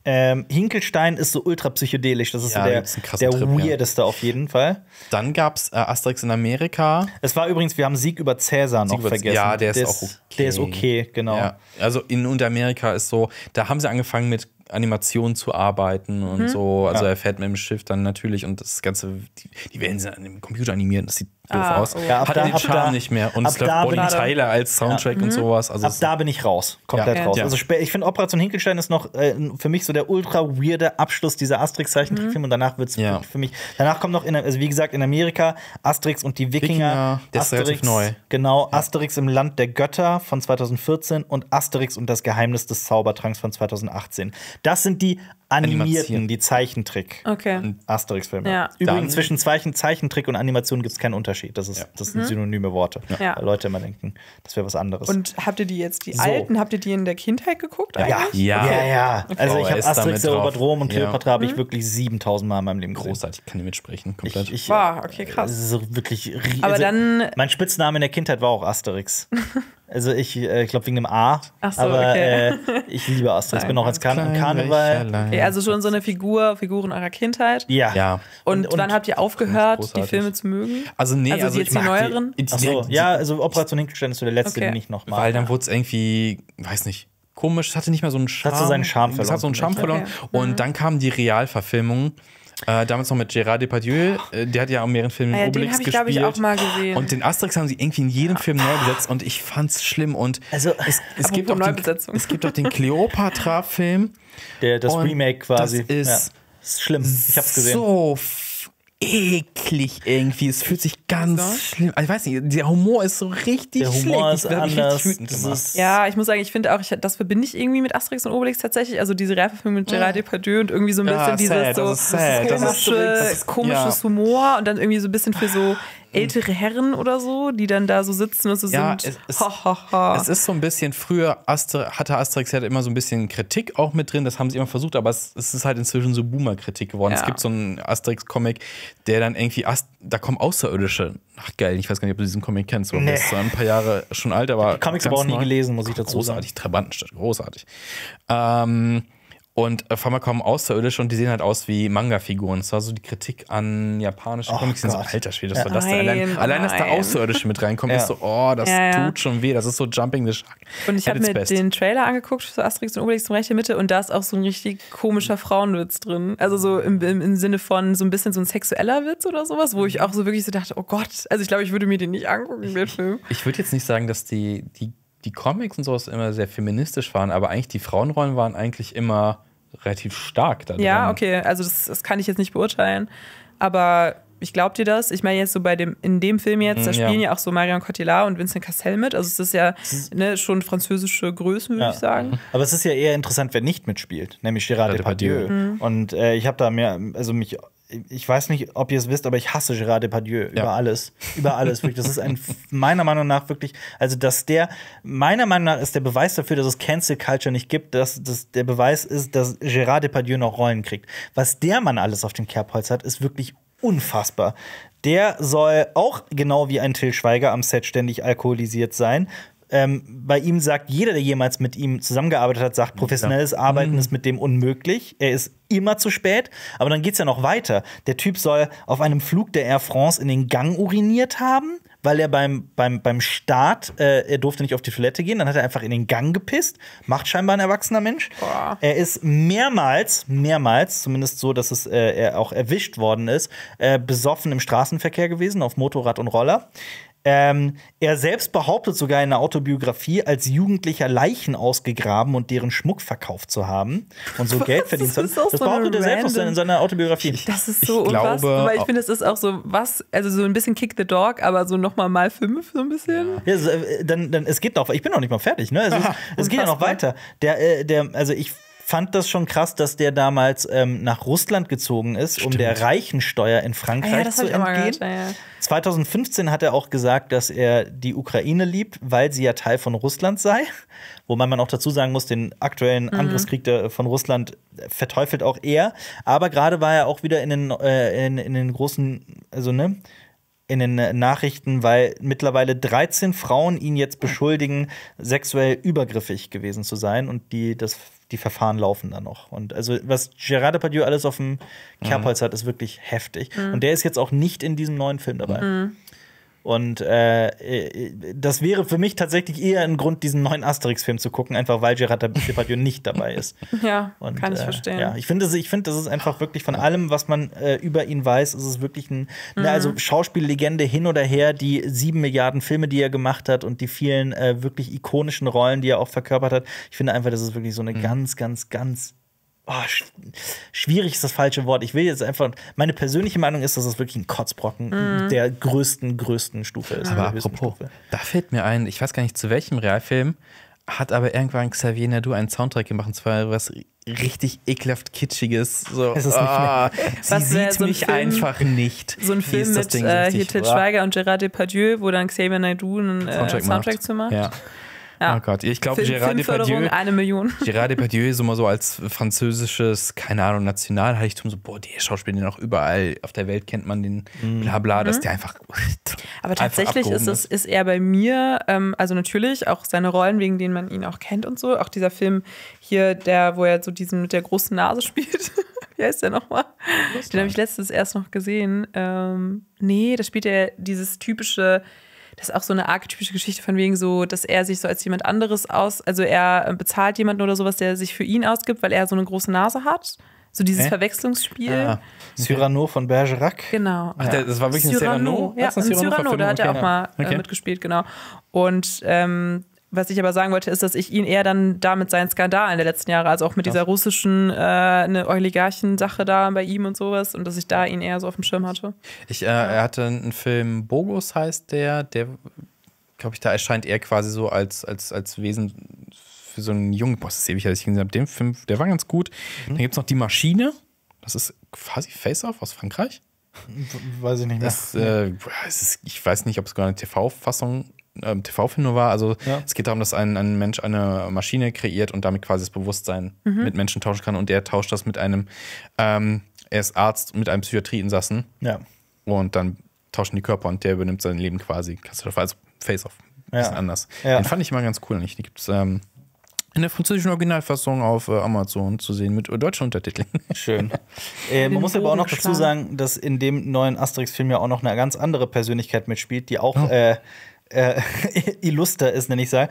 Ähm, Hinkelstein ist so ultra psychedelisch. Das ist Ja, so der, gibt's einen krassen der Trip, ja. weirdeste auf jeden Fall. Dann gab es äh, Asterix in Amerika. Es war übrigens, wir haben Sieg über Cäsar noch über- vergessen. ja, der ist auch okay. Der ist okay, genau. Ja. Also in Unteramerika ist so, da haben sie angefangen mit Animationen zu arbeiten und so. Also Ja. er fährt mit dem Schiff dann natürlich und das Ganze, die, die werden sie an dem Computer animieren, das sieht doof Ah, aus. oh. Ja, ab Hat da- den ab Charme da- nicht mehr. Und ab es läuft da bin Bonnie ich- Tyler als Soundtrack und sowas. Also Ab es- da bin ich raus, komplett Ja. raus. Ja. Also spä- ich finde, Operation Hinkelstein ist noch äh, für mich so der ultra weirde Abschluss dieser Asterix-Zeichentrickfilme und danach wird es Ja. für mich, danach kommt noch, in, also wie gesagt, in Amerika Asterix und die Wikinger. Wikinger, der ist Asterix, relativ neu. Genau, Asterix im Land der Götter von zweitausendvierzehn und Asterix und das Geheimnis des Zaubertranks von zweitausendachtzehn. Das sind die animierten, Animation. die Zeichentrick. Okay. Asterix-Filme. Ja. Übrigens, Dann- zwischen Zeichen, Zeichentrick und Animation gibt es keinen Unterschied. Das, ist, das sind synonyme Worte. Ja. Weil Leute immer denken, das wäre was anderes. Und habt ihr die jetzt, die So. alten, habt ihr die in der Kindheit geguckt ja, eigentlich? Ja. ja, ja. Also Oh, ich er habe ist Asterix damit erobert drauf. Rom und Ja. Kleopatra habe ich wirklich siebentausend Mal in meinem Leben gesehen. großartig, kann ich mitsprechen, komplett. Ich, ich, Wow, okay, krass. Das ist so wirklich ri- Aber also, dann- mein Spitzname in der Kindheit war auch Asterix. Also ich, äh, ich glaube wegen dem A. Ach so, aber okay. äh, ich liebe Asterix. Ich bin auch als Kar Klein Karneval. Wäscherlein. Okay, also schon so eine Figur, Figuren eurer Kindheit. Ja. Ja. Und, Und- und- wann habt ihr aufgehört, die großartig. Filme zu mögen? Also nee, Also also, jetzt ich die mag neueren? Die, Ach so, ja, also Operation Hinkelstein ist so der letzte, Okay. den ich noch mag. Weil dann wurde es irgendwie, weiß nicht, komisch, es hatte nicht mehr so einen Charme. Hat so seinen Charme Es hat so einen Charme verloren, verloren. Okay. Und dann kamen die Realverfilmungen. Äh, damals noch mit Gérard Depardieu. Äh, der hat ja auch mehreren Filmen Ah ja, den Obelix habe ich, gespielt. glaube ich, auch mal gesehen. Und den Asterix haben sie irgendwie in jedem Film neu besetzt und ich fand's schlimm. Und Also es, es, gibt Apropos auch den, Neubesetzung. es gibt auch den Cleopatra-Film. der, das Und Remake quasi. das ist ja. ist schlimm. Ich hab's gesehen. So f- eklig irgendwie. Es fühlt sich ganz So? schlimm. Ich weiß nicht, der Humor ist so richtig Der Humor schlecht. ist Das hat mich anders. richtig wütend Das gemacht. ist- Ja, ich muss sagen, ich finde auch, ich, das verbinde ich irgendwie mit Asterix und Obelix tatsächlich. Also diese Realverfilmung mit Gérard Depardieu und irgendwie so ein bisschen Ja, dieses sad, so das ist sad. Das ist- komische, das ist- komisches ja. Humor und dann irgendwie so ein bisschen für so ältere Herren oder so, die dann da so sitzen und so Ja, sind. es ist- ha, ha, ha. Es ist so ein bisschen, früher Aster, hatte Asterix ja immer so ein bisschen Kritik auch mit drin, das haben sie immer versucht, aber es, es ist halt inzwischen so Boomer-Kritik geworden. Ja. Es gibt so einen Asterix-Comic, der dann irgendwie, Ast da kommen Außerirdische. Ach geil, ich weiß gar nicht, ob du diesen Comic kennst, aber Nee. der ist so ein paar Jahre schon alt, aber. Die Comics ganz aber auch nie neu. gelesen, muss ich dazu sagen. Großartig, Trabantenstadt, großartig. Ähm, und auf einmal kommen Außerirdische und die sehen halt aus wie Manga-Figuren. Das war so die Kritik an japanischen Oh Comics. Die sind so, Gott. alter Schwede, was Ja. war das denn? Allein, Nein, oh allein dass da nein. Außerirdische mit reinkommen, Ja. ist so, oh, das Ja, ja. tut schon weh. Das ist so Jumping the Shark. Und ich At habe its mir best. den Trailer angeguckt für Asterix und Obelix zum Reich der Mitte und da ist auch so ein richtig komischer Frauenwitz drin. Also so im, im, im Sinne von so ein bisschen so ein sexueller Witz oder sowas, wo ich auch so wirklich so dachte, oh Gott, also ich glaube, ich würde mir den nicht angucken, den Film. Ich würde jetzt nicht sagen, dass die, die, die Comics und sowas immer sehr feministisch waren, aber eigentlich die Frauenrollen waren eigentlich immer relativ stark da drin. Ja, okay, also das, das kann ich jetzt nicht beurteilen, aber ich glaube dir das. Ich meine jetzt so bei dem, in dem Film jetzt, da Mm, spielen ja. ja auch so Marion Cotillard und Vincent Cassel mit, also es ist ja ne, schon französische Größen, würde Ja. ich sagen. Aber es ist ja eher interessant, wer nicht mitspielt, nämlich Gérard Gérard Depardieu. Depardieu. Und äh, ich habe da mehr, also mich, ich weiß nicht, ob ihr es wisst, aber ich hasse Gérard Depardieu über alles. Über alles, wirklich. Das ist ein, meiner Meinung nach wirklich, also dass der, meiner Meinung nach ist der Beweis dafür, dass es Cancel Culture nicht gibt, dass, dass der Beweis ist, dass Gérard Depardieu noch Rollen kriegt. Was der Mann alles auf dem Kerbholz hat, ist wirklich unfassbar. Der soll auch genau wie ein Till Schweiger am Set ständig alkoholisiert sein. Ähm, bei ihm sagt jeder, der jemals mit ihm zusammengearbeitet hat, sagt, professionelles Arbeiten ist mit dem unmöglich. Er ist immer zu spät. Aber dann geht's ja noch weiter. Der Typ soll auf einem Flug der Air France in den Gang uriniert haben, weil er beim, beim, beim Start, äh, er durfte nicht auf die Toilette gehen, dann hat er einfach in den Gang gepisst. Macht scheinbar ein erwachsener Mensch. Boah. Er ist mehrmals, mehrmals, zumindest so, dass es äh, er auch erwischt worden ist, äh, besoffen im Straßenverkehr gewesen, auf Motorrad und Roller. Ähm, er selbst behauptet sogar in einer Autobiografie, als Jugendlicher Leichen ausgegraben und deren Schmuck verkauft zu haben und so Was? Geld verdient zu haben. Das ist auch Das so eine behauptet er selbst aus- random- in seiner Autobiografie. Das ist so Ich glaube, unfassbar, weil ich finde, es ist auch so was, also so ein bisschen Kick the Dog, aber so noch mal mal fünf, so ein bisschen. Ja, so, äh, dann, dann, es geht noch, ich bin noch nicht mal fertig, ne? Es, ist, es geht ja noch unfassbar. weiter. Der, äh, der, also ich fand das schon krass, dass der damals ähm, nach Russland gezogen ist, um der Reichensteuer in Ah Frankreich ja, das zu habe ich auch mal entgehen. gehört. Ja, ja. zwanzig fünfzehn hat er auch gesagt, dass er die Ukraine liebt, weil sie ja Teil von Russland sei. Wobei man auch dazu sagen muss, den aktuellen Mhm. Angriffskrieg der, von Russland verteufelt auch er. Aber gerade war er auch wieder in den, äh, in, in den großen, also ne, in den Nachrichten, weil mittlerweile dreizehn Frauen ihn jetzt beschuldigen, sexuell übergriffig gewesen zu sein und die das die Verfahren laufen dann noch. Und also was Gérard Depardieu alles auf dem Kerbholz hat, ist wirklich heftig. Mhm. Und der ist jetzt auch nicht in diesem neuen Film dabei. Mhm. Und äh, das wäre für mich tatsächlich eher ein Grund, diesen neuen Asterix-Film zu gucken, einfach weil Gérard Depardieu nicht dabei ist. Ja, und, kann ich äh, verstehen. Ja, ich finde, ich finde, das ist einfach wirklich von allem, was man äh, über ihn weiß, ist es wirklich ein, mhm. ne, also Schauspiellegende hin oder her, die sieben Milliarden Filme, die er gemacht hat und die vielen äh, wirklich ikonischen Rollen, die er auch verkörpert hat. Ich finde einfach, das ist wirklich so eine mhm. ganz, ganz, ganz Oh, sch schwierig ist das falsche Wort. Ich will jetzt einfach. Meine persönliche Meinung ist, dass es wirklich ein Kotzbrocken mm. der größten, größten Stufe ist. Aber apropos, Stufe. Da fällt mir ein, ich weiß gar nicht zu welchem Realfilm, hat aber irgendwann Xavier Naidu einen Soundtrack gemacht, und zwar was richtig ekelhaft Kitschiges. So, es ist nicht oh, sie was sieht so ein mich Film, einfach nicht. So ein Film mit äh, hier Til Schweiger und Gérard Depardieu, wo dann Xavier Naidu einen äh, Soundtrack, Soundtrack zu macht. Ja. Ja. Oh Gott, ich glaube, Gérard Depardieu, eine Million. Gérard Depardieu ist immer so als französisches, keine Ahnung, National, hatte ich so, boah, der Schauspieler, den auch überall auf der Welt kennt man den, bla bla, mhm. dass der einfach. Aber tatsächlich ist es ist er bei mir, ähm, also natürlich auch seine Rollen, wegen denen man ihn auch kennt und so. Auch dieser Film hier, der, wo er so diesen mit der großen Nase spielt. Wie heißt der nochmal? Den habe ich letztens erst noch gesehen. Ähm, nee, da spielt er dieses typische. Das ist auch so eine archetypische Geschichte von wegen so, dass er sich so als jemand anderes aus, also er bezahlt jemanden oder sowas, der sich für ihn ausgibt, weil er so eine große Nase hat. So dieses äh? Verwechslungsspiel. Ah. Cyrano von Bergerac. Genau. Ach, der, das war wirklich Cyrano? ein Cyrano. Ja, ein Cyrano, Cyrano da hat er auch mal okay. äh, mitgespielt, genau. Und ähm, was ich aber sagen wollte, ist, dass ich ihn eher dann da mit seinen Skandalen der letzten Jahre, also auch mit dieser russischen äh, eine Oligarchen-Sache da bei ihm und sowas, und dass ich da ihn eher so auf dem Schirm hatte. Ich, äh, er hatte einen Film, Bogus heißt der, der, glaube ich, da erscheint er quasi so als, als, als Wesen für so einen jungen, boah, das ist ewig, als ich gesehen habe, den Film, der war ganz gut. Mhm. Dann gibt es noch Die Maschine, das ist quasi Face-Off aus Frankreich. Weiß ich nicht mehr. Das, äh, es ist, ich weiß nicht, ob es gar eine T V-Fassung T V-Film nur war. Also ja. es geht darum, dass ein, ein Mensch eine Maschine kreiert und damit quasi das Bewusstsein mhm. mit Menschen tauschen kann. Und der tauscht das mit einem, ähm, er ist Arzt mit einem Psychiatrieinsassen. Ja. Und dann tauschen die Körper und der übernimmt sein Leben quasi. Kannst du davon, also Face-Off. Ein bisschen ja. anders. Ja. Den fand ich immer ganz cool. Die gibt es ähm, in der französischen Originalfassung auf äh, Amazon zu sehen mit deutschen Untertiteln. Schön. äh, man muss aber auch noch dazu sagen, dass in dem neuen Asterix-Film ja auch noch eine ganz andere Persönlichkeit mitspielt, die auch oh. äh, Äh, Illuster ist, nenne ich sagen.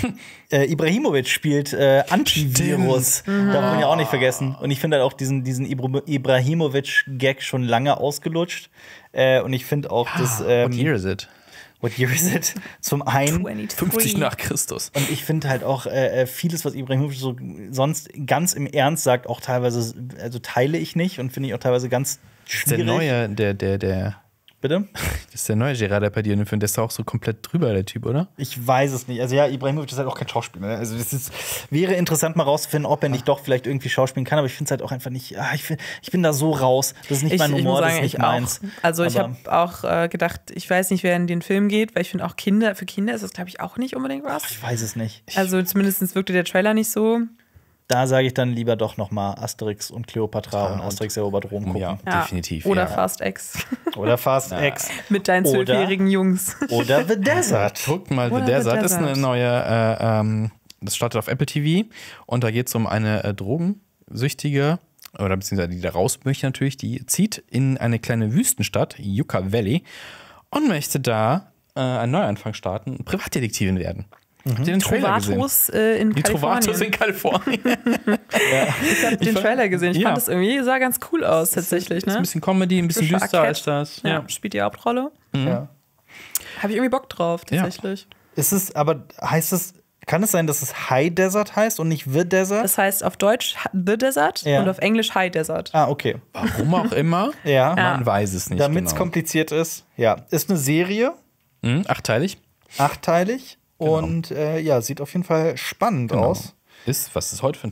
äh, Ibrahimovic spielt äh, Antivirus. Mhm. Darf man ja auch nicht vergessen. Und ich finde halt auch diesen, diesen Ibrahimovic-Gag schon lange ausgelutscht. Äh, und ich finde auch, ja, dass. Ähm, what year is it? What year is it? Zum einen. fünfzig nach Christus. Und ich finde halt auch äh, vieles, was Ibrahimovic so sonst ganz im Ernst sagt, auch teilweise, also teile ich nicht und finde ich auch teilweise ganz schwierig. Der neue, der, der, der. Bitte? Das ist der neue Gérard Depardieu, der ist auch so komplett drüber, der Typ, oder? Ich weiß es nicht. Also ja, Ibrahimovic ist halt auch kein Schauspieler. Also es ist, wäre interessant mal rauszufinden, ob er nicht doch vielleicht irgendwie schauspielen kann, aber ich finde es halt auch einfach nicht, ah, ich, find, ich bin da so raus. Das ist nicht ich, mein Humor, sagen, das ist nicht ich meins. Auch. Also ich habe auch äh, gedacht, ich weiß nicht, wer in den Film geht, weil ich finde auch Kinder, für Kinder ist das, glaube ich, auch nicht unbedingt was. Ach, ich weiß es nicht. Also zumindest wirkte der Trailer nicht so. Da sage ich dann lieber doch noch mal Asterix und Cleopatra ja, und Asterix erobert Rom gucken. Ja, ja, definitiv. Oder ja. Fast X. Oder Fast ja. X. Mit deinen zwölfjährigen Jungs. Oder The Desert. Guckt mal, The Desert, The Desert ist eine neue, äh, ähm, das startet auf Apple T V und da geht es um eine äh, Drogensüchtige, oder beziehungsweise die da raus möchte natürlich, die zieht in eine kleine Wüstenstadt, Yucca Valley, und möchte da äh, einen Neuanfang starten, Privatdetektivin werden. Mhm. Den Trovatos äh, in die Kalifornien. Trovatos in Kalifornien. ja. Ich habe den Trailer gesehen. Ich ja. fand das irgendwie, sah ganz cool aus, tatsächlich. Ist, ne? Ist ein bisschen Comedy, ein bisschen düster ist das. Ja. Ja. Spielt die Hauptrolle. Mhm. Ja. Habe ich irgendwie Bock drauf, tatsächlich. Ja. Ist es, aber heißt es, kann es sein, dass es High Desert heißt und nicht The Desert? Das heißt auf Deutsch The Desert ja. und auf Englisch High Desert. Ah, okay. Warum auch immer. ja. Man weiß es nicht. Damit es genau. kompliziert ist. Ja. Ist eine Serie. Mhm. Achteilig. Achteilig. Genau. Und äh, ja, sieht auf jeden Fall spannend genau. aus. Ist, was ist heute für ein Tag?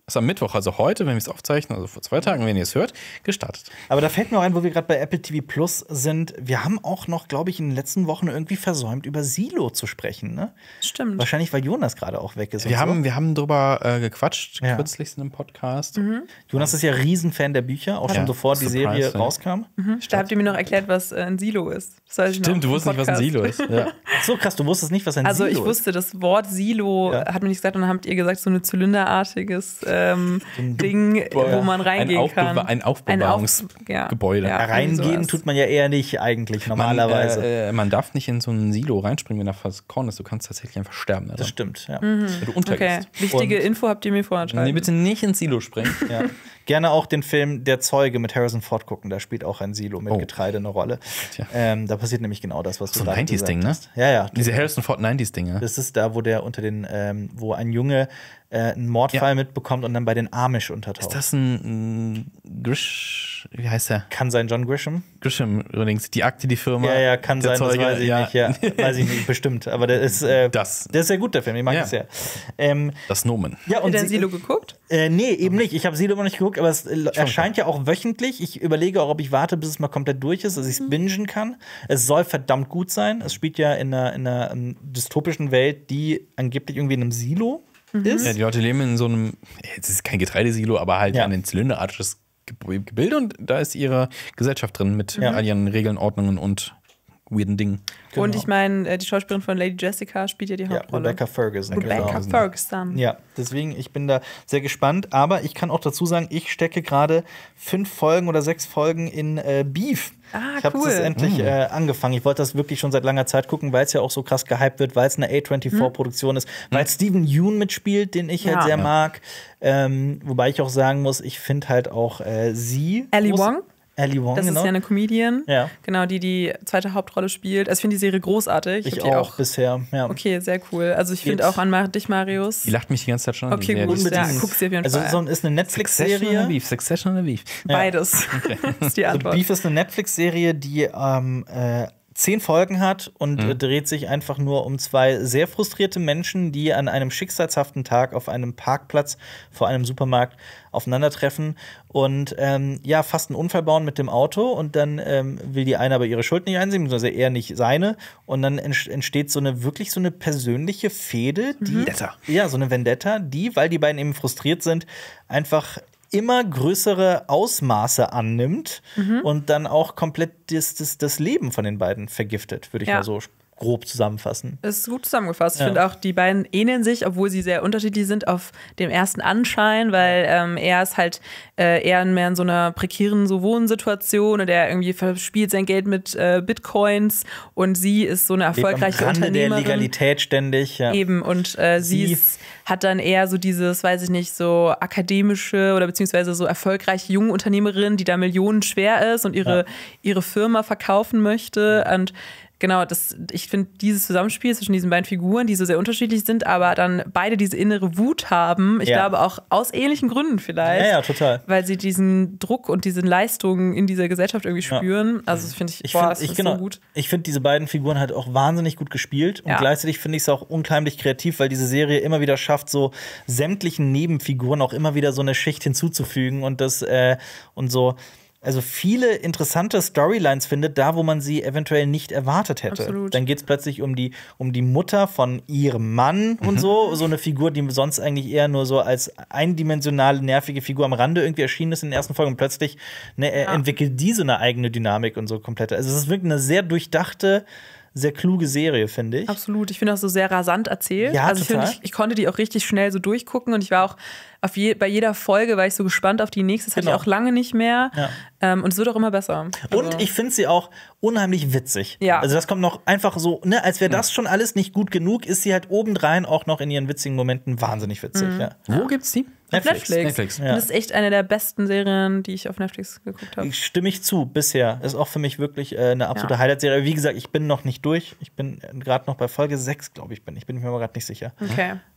ist am Mittwoch, also heute, wenn wir es aufzeichnen, also vor zwei Tagen, wenn ihr es hört, gestartet. Aber da fällt mir auch ein, wo wir gerade bei Apple T V Plus sind. Wir haben auch noch, glaube ich, in den letzten Wochen irgendwie versäumt, über Silo zu sprechen. Ne? Stimmt. Wahrscheinlich, weil Jonas gerade auch weg ist. Wir und haben, so. wir haben drüber äh, gequatscht, Ja. kürzlich in einem Podcast. Jonas ist ja Riesenfan der Bücher, auch Ja. schon bevor die Surprise, Serie ja. rauskam. Da habt ihr mir noch erklärt, was äh, ein Silo ist. Das weiß ich Stimmt, noch du im wusstest nicht, was ein Podcast. Silo ist. Ja. Ach so, krass, du wusstest nicht, was ein Also Silo ich wusste, das Wort Silo Ja. hat mir nicht gesagt und dann habt ihr gesagt, so ein zylinderartiges ähm, Ding, wo man reingehen ein kann. Aufbewa- ein Auf- Aufbewahrungsgebäude. ja, ist. Reingehen sowas. tut man ja eher nicht eigentlich, Man, normalerweise. äh, äh, man darf nicht in so ein Silo reinspringen, wenn da fast Korn ist. Du kannst tatsächlich einfach sterben. Also, das stimmt, ja. Mhm. wenn du Okay, untergehst. wichtige Und- Info habt ihr mir Nee, vorenthalten. bitte nicht ins Silo springen. ja. Gerne auch den Film Der Zeuge mit Harrison Ford gucken. Da spielt auch ein Silo mit Oh. Getreide eine Rolle. Tja. Ähm, da passiert nämlich genau das, was du So ein gerade neunziger-Ding, gesagt ne? hast. Ja, ja. Diese Harrison Ford neunziger-Dinge. Das ist da, wo der unter den, ähm, wo ein Junge äh, einen Mordfall Ja. mitbekommt und dann bei den Amish untertaucht. Ist das ein, ein Grish, wie heißt der? Kann sein John Grisham? Grisham übrigens, die Akte, die Firma. Ja, ja, kann der sein, Zeuge, das weiß ich ja. nicht. Ja, weiß ich nicht, bestimmt. Aber der ist, äh, Das. der ist sehr gut, der Film. Ich mag Ja. es sehr. Ähm, Das Nomen. ja, Habt ihr und denn sie- Silo geguckt? Äh, nee, eben nicht. Ich habe Silo immer nicht geguckt, aber es äh, erscheint ja auch wöchentlich. Ich überlege auch, ob ich warte, bis es mal komplett durch ist, dass ich es bingen kann. Es soll verdammt gut sein. Es spielt ja in einer, in einer ähm, dystopischen Welt, die angeblich irgendwie in einem Silo ist. Ja, die Leute leben in so einem, es ist kein Getreidesilo, aber halt Ja. ein zylinderartiges Ge- Gebilde und da ist ihre Gesellschaft drin mit Ja. all ihren Regeln, Ordnungen und weirden Dingen. Und ich meine, äh, die Schauspielerin von Lady Jessica spielt ja die Ja, Hauptrolle. Rebecca Ferguson. Rebecca genau. Ferguson. Ja, deswegen, ich bin da sehr gespannt. Aber ich kann auch dazu sagen, ich stecke gerade fünf Folgen oder sechs Folgen in äh, Beef. Ah, ich habe cool. das endlich äh, angefangen. Ich wollte das wirklich schon seit langer Zeit gucken, weil es ja auch so krass gehypt wird, weil es eine A vierundzwanzig-Produktion ist, weil Steven Yeun mitspielt, den ich halt Ja. sehr Ja. mag. Ähm, wobei ich auch sagen muss, ich finde halt auch äh, sie. Ali groß- Wong? Ali Wong, Das genau. ist ja eine Comedian, Ja. genau, die die zweite Hauptrolle spielt. Also ich finde die Serie großartig. ich hab die auch, bisher. Ja. Okay, sehr cool. Also ich finde Geht. auch an Mar- dich, Marius. Die lacht mich die ganze Zeit schon an. Okay, die Serie. gut. Die ist- Ja, guck sie auf jeden Also Fall. so ist eine Succession oder Netflix-Serie. Beef? Succession oder Beef? Beides. ist die Also Antwort. Beef ist eine Netflix-Serie, die ähm, äh, zehn Folgen hat und Mhm. äh, dreht sich einfach nur um zwei sehr frustrierte Menschen, die an einem schicksalshaften Tag auf einem Parkplatz vor einem Supermarkt aufeinandertreffen und ähm, ja, fast einen Unfall bauen mit dem Auto und dann ähm, will die eine aber ihre Schuld nicht einsehen, beziehungsweise eher nicht seine und dann ent- entsteht so eine wirklich so eine persönliche Fehde, die Vendetta. ja, so eine Vendetta, die, weil die beiden eben frustriert sind, einfach immer größere Ausmaße annimmt und dann auch komplett das, das, das Leben von den beiden vergiftet, würde ich Ja. mal so grob zusammenfassen. Das ist gut zusammengefasst. Ich Ja. finde auch, die beiden ähneln sich, obwohl sie sehr unterschiedlich sind auf dem ersten Anschein, weil ähm, er ist halt äh, eher mehr in so einer prekären so Wohnsituation und er irgendwie verspielt sein Geld mit äh, Bitcoins und sie ist so eine Lebt am erfolgreiche Rande der Unternehmerin. Legalität ständig. Ja. Eben, und äh, sie Sie- ist, hat dann eher so dieses, weiß ich nicht, so akademische oder beziehungsweise so erfolgreiche junge Unternehmerin, die da Millionen schwer ist und ihre, Ja. ihre Firma verkaufen möchte. Und genau, das, ich finde dieses Zusammenspiel zwischen diesen beiden Figuren, die so sehr unterschiedlich sind, aber dann beide diese innere Wut haben, ich Ja. glaube auch aus ähnlichen Gründen vielleicht. Ja, ja, total. Weil sie diesen Druck und diese Leistungen in dieser Gesellschaft irgendwie Ja. spüren. Also das finde ich, Ich boah, finde das ich, ist genau, so gut. ich find diese beiden Figuren halt auch wahnsinnig gut gespielt und Ja. gleichzeitig finde ich es auch unheimlich kreativ, weil diese Serie immer wieder schafft, so sämtlichen Nebenfiguren auch immer wieder so eine Schicht hinzuzufügen und das äh, und so. Also viele interessante Storylines findet, da wo man sie eventuell nicht erwartet hätte. Absolut. Dann geht es plötzlich um die, um die Mutter von ihrem Mann und so. So eine Figur, die sonst eigentlich eher nur so als eindimensionale, nervige Figur am Rande irgendwie erschienen ist in den ersten Folgen. Und plötzlich ne, äh, entwickelt die so eine eigene Dynamik und so komplett. Also es ist wirklich eine sehr durchdachte, sehr kluge Serie, finde ich. Absolut. Ich finde auch so sehr rasant erzählt. Ja, also ich, finde, total. ich, ich konnte die auch richtig schnell so durchgucken und ich war auch auf je, bei jeder Folge war ich so gespannt auf die nächste. Das hatte Genau. ich auch lange nicht mehr. Ja. Ähm, und es wird auch immer besser. Also, Und ich finde sie auch unheimlich witzig. Ja. Also das kommt noch einfach so, ne, als wäre das schon alles nicht gut genug, ist sie halt obendrein auch noch in ihren witzigen Momenten wahnsinnig witzig. Mhm. Ja. Wo gibt's die? auf Netflix. Netflix. Netflix. Und Ja. das ist echt eine der besten Serien, die ich auf Netflix geguckt habe. Ich stimme ich zu, bisher. Ist auch für mich wirklich äh, eine absolute Ja. Highlight-Serie. Wie gesagt, ich bin noch nicht durch. Ich bin gerade noch bei Folge sechs, glaube ich, bin. Ich bin mir aber gerade nicht sicher. Okay.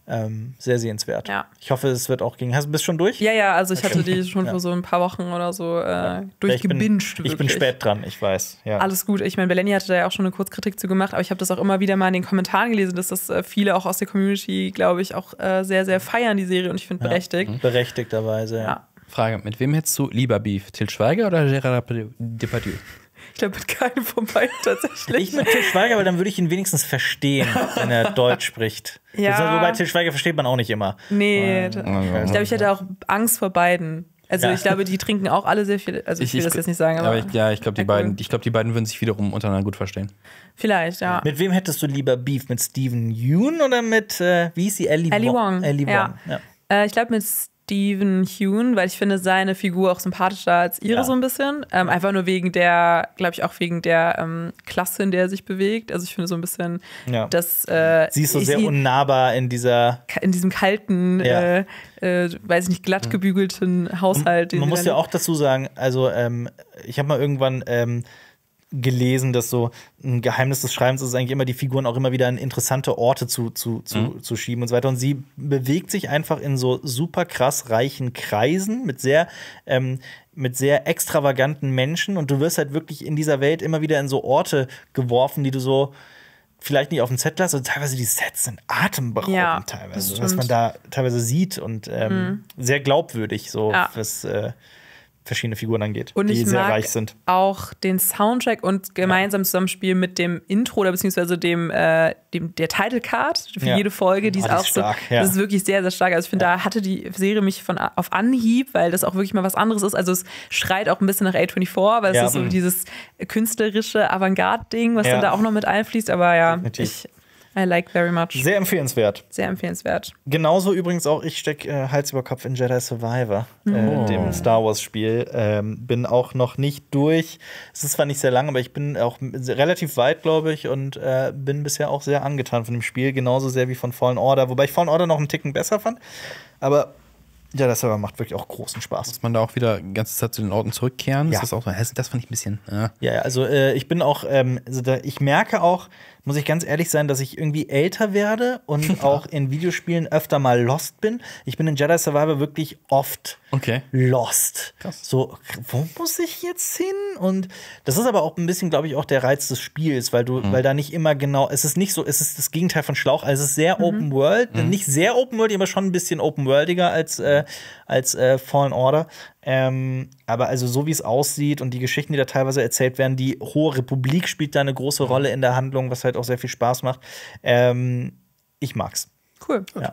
Ähm, sehr sehenswert. Ja. Ich hoffe, es wird auch gegen. Hast du bist schon durch? Ja, ja, also ich hatte die schon Ja. vor so ein paar Wochen oder so äh, Ja, durchgebinged. Ich bin, ich bin wirklich. spät dran, ich weiß. Ja. Alles gut. Ich meine, Beleni hatte da ja auch schon eine Kurzkritik zu gemacht, aber ich habe das auch immer wieder mal in den Kommentaren gelesen, dass das äh, viele auch aus der Community, glaube ich, auch äh, sehr, sehr feiern, die Serie. Und ich finde berechtigt. Berechtigterweise, ja. Ja. Frage, mit wem hättest du lieber Beef? Til Schweiger oder Gérard Depardieu? Ich glaube, mit keinem von beiden tatsächlich. Ich mit Til Schweiger, aber dann würde ich ihn wenigstens verstehen, wenn er Deutsch spricht. Ja. Das ist, wobei Til Schweiger versteht man auch nicht immer. Nee, da- ich glaube, ich hätte auch Angst vor beiden. Also Ja. ich glaube, die trinken auch alle sehr viel. Also ich, will das jetzt nicht sagen, aber, aber ich, ja, ich glaube, die, Ja, beiden, cool. ich glaub, die beiden würden sich wiederum untereinander gut verstehen. vielleicht, ja. Mit wem hättest du lieber Beef? Mit Steven Yeun oder mit, äh, wie hieß sie, Ellie, Ellie Wong? Wong. Ellie ja. Wong. Ja. Äh, ich glaube mit Steven Yeun, weil ich finde seine Figur auch sympathischer als ihre Ja. so ein bisschen. Ähm, einfach nur wegen der, glaube ich auch wegen der ähm, Klasse, in der er sich bewegt. Also ich finde so ein bisschen, Ja. dass äh, Sie ist so ich sehr sie unnahbar in dieser. in diesem kalten, Ja. äh, äh, weiß ich nicht, glatt gebügelten Haushalt. den Man sie muss dann- ja auch dazu sagen, also ähm, ich habe mal irgendwann ähm, gelesen, dass so ein Geheimnis des Schreibens ist eigentlich immer, die Figuren auch immer wieder in interessante Orte zu, zu, zu, Mhm. zu schieben und so weiter. Und sie bewegt sich einfach in so super krass reichen Kreisen mit sehr, ähm, mit sehr extravaganten Menschen und du wirst halt wirklich in dieser Welt immer wieder in so Orte geworfen, die du so vielleicht nicht auf dem Zettel hast, und teilweise die Sets sind atemberaubend Ja, teilweise, das was man stimmt. da teilweise sieht und ähm, sehr glaubwürdig, so Ja. was äh, verschiedene Figuren angeht, Und die ich sehr mag reich sind. auch den Soundtrack und gemeinsam Zusammenspiel mit dem Intro oder beziehungsweise dem, äh, dem der Title Card für Ja. jede Folge, die ist Ah, die auch ist stark, so, ja. das ist wirklich sehr, sehr stark. Also ich finde, da hatte die Serie mich von auf Anhieb, weil das auch wirklich mal was anderes ist. Also es schreit auch ein bisschen nach A vierundzwanzig, weil es Ja. ist so dieses künstlerische Avantgarde-Ding, was Ja. dann da auch noch mit einfließt. Aber ja, Definitiv. ich I like very much. Sehr, Sehr empfehlenswert. empfehlenswert. Genauso übrigens auch, ich stecke äh, Hals über Kopf in Jedi Survivor, äh, dem Star Wars-Spiel. Ähm, bin auch noch nicht durch. Es ist zwar nicht sehr lang, aber ich bin auch relativ weit, glaube ich, und äh, bin bisher auch sehr angetan von dem Spiel. Genauso sehr wie von Fallen Order. Wobei ich Fallen Order noch einen Ticken besser fand. Aber Jedi Survivor macht wirklich auch großen Spaß. Muss man da auch wieder die ganze Zeit zu den Orten zurückkehren? Ja. Ist das auch so? Das fand ich ein bisschen. Ja. Ja, ja, also äh, ich bin auch, ähm, also da, ich merke auch, muss ich ganz ehrlich sein, dass ich irgendwie älter werde und auch in Videospielen öfter mal lost bin. Ich bin in Jedi Survivor wirklich oft Okay. lost. Krass. So, wo muss ich jetzt hin? Und das ist aber auch ein bisschen, glaube ich, auch der Reiz des Spiels, weil du, weil da nicht immer genau, es ist nicht so, es ist das Gegenteil von Schlauch, also es ist sehr Open World, nicht sehr Open World, aber schon ein bisschen Open Worldiger als, äh, als äh, Fallen Order. Ähm, aber also so wie es aussieht und die Geschichten, die da teilweise erzählt werden, die Hohe Republik spielt da eine große Rolle in der Handlung, was halt auch sehr viel Spaß macht. Ähm, ich mag's. Cool. Ja.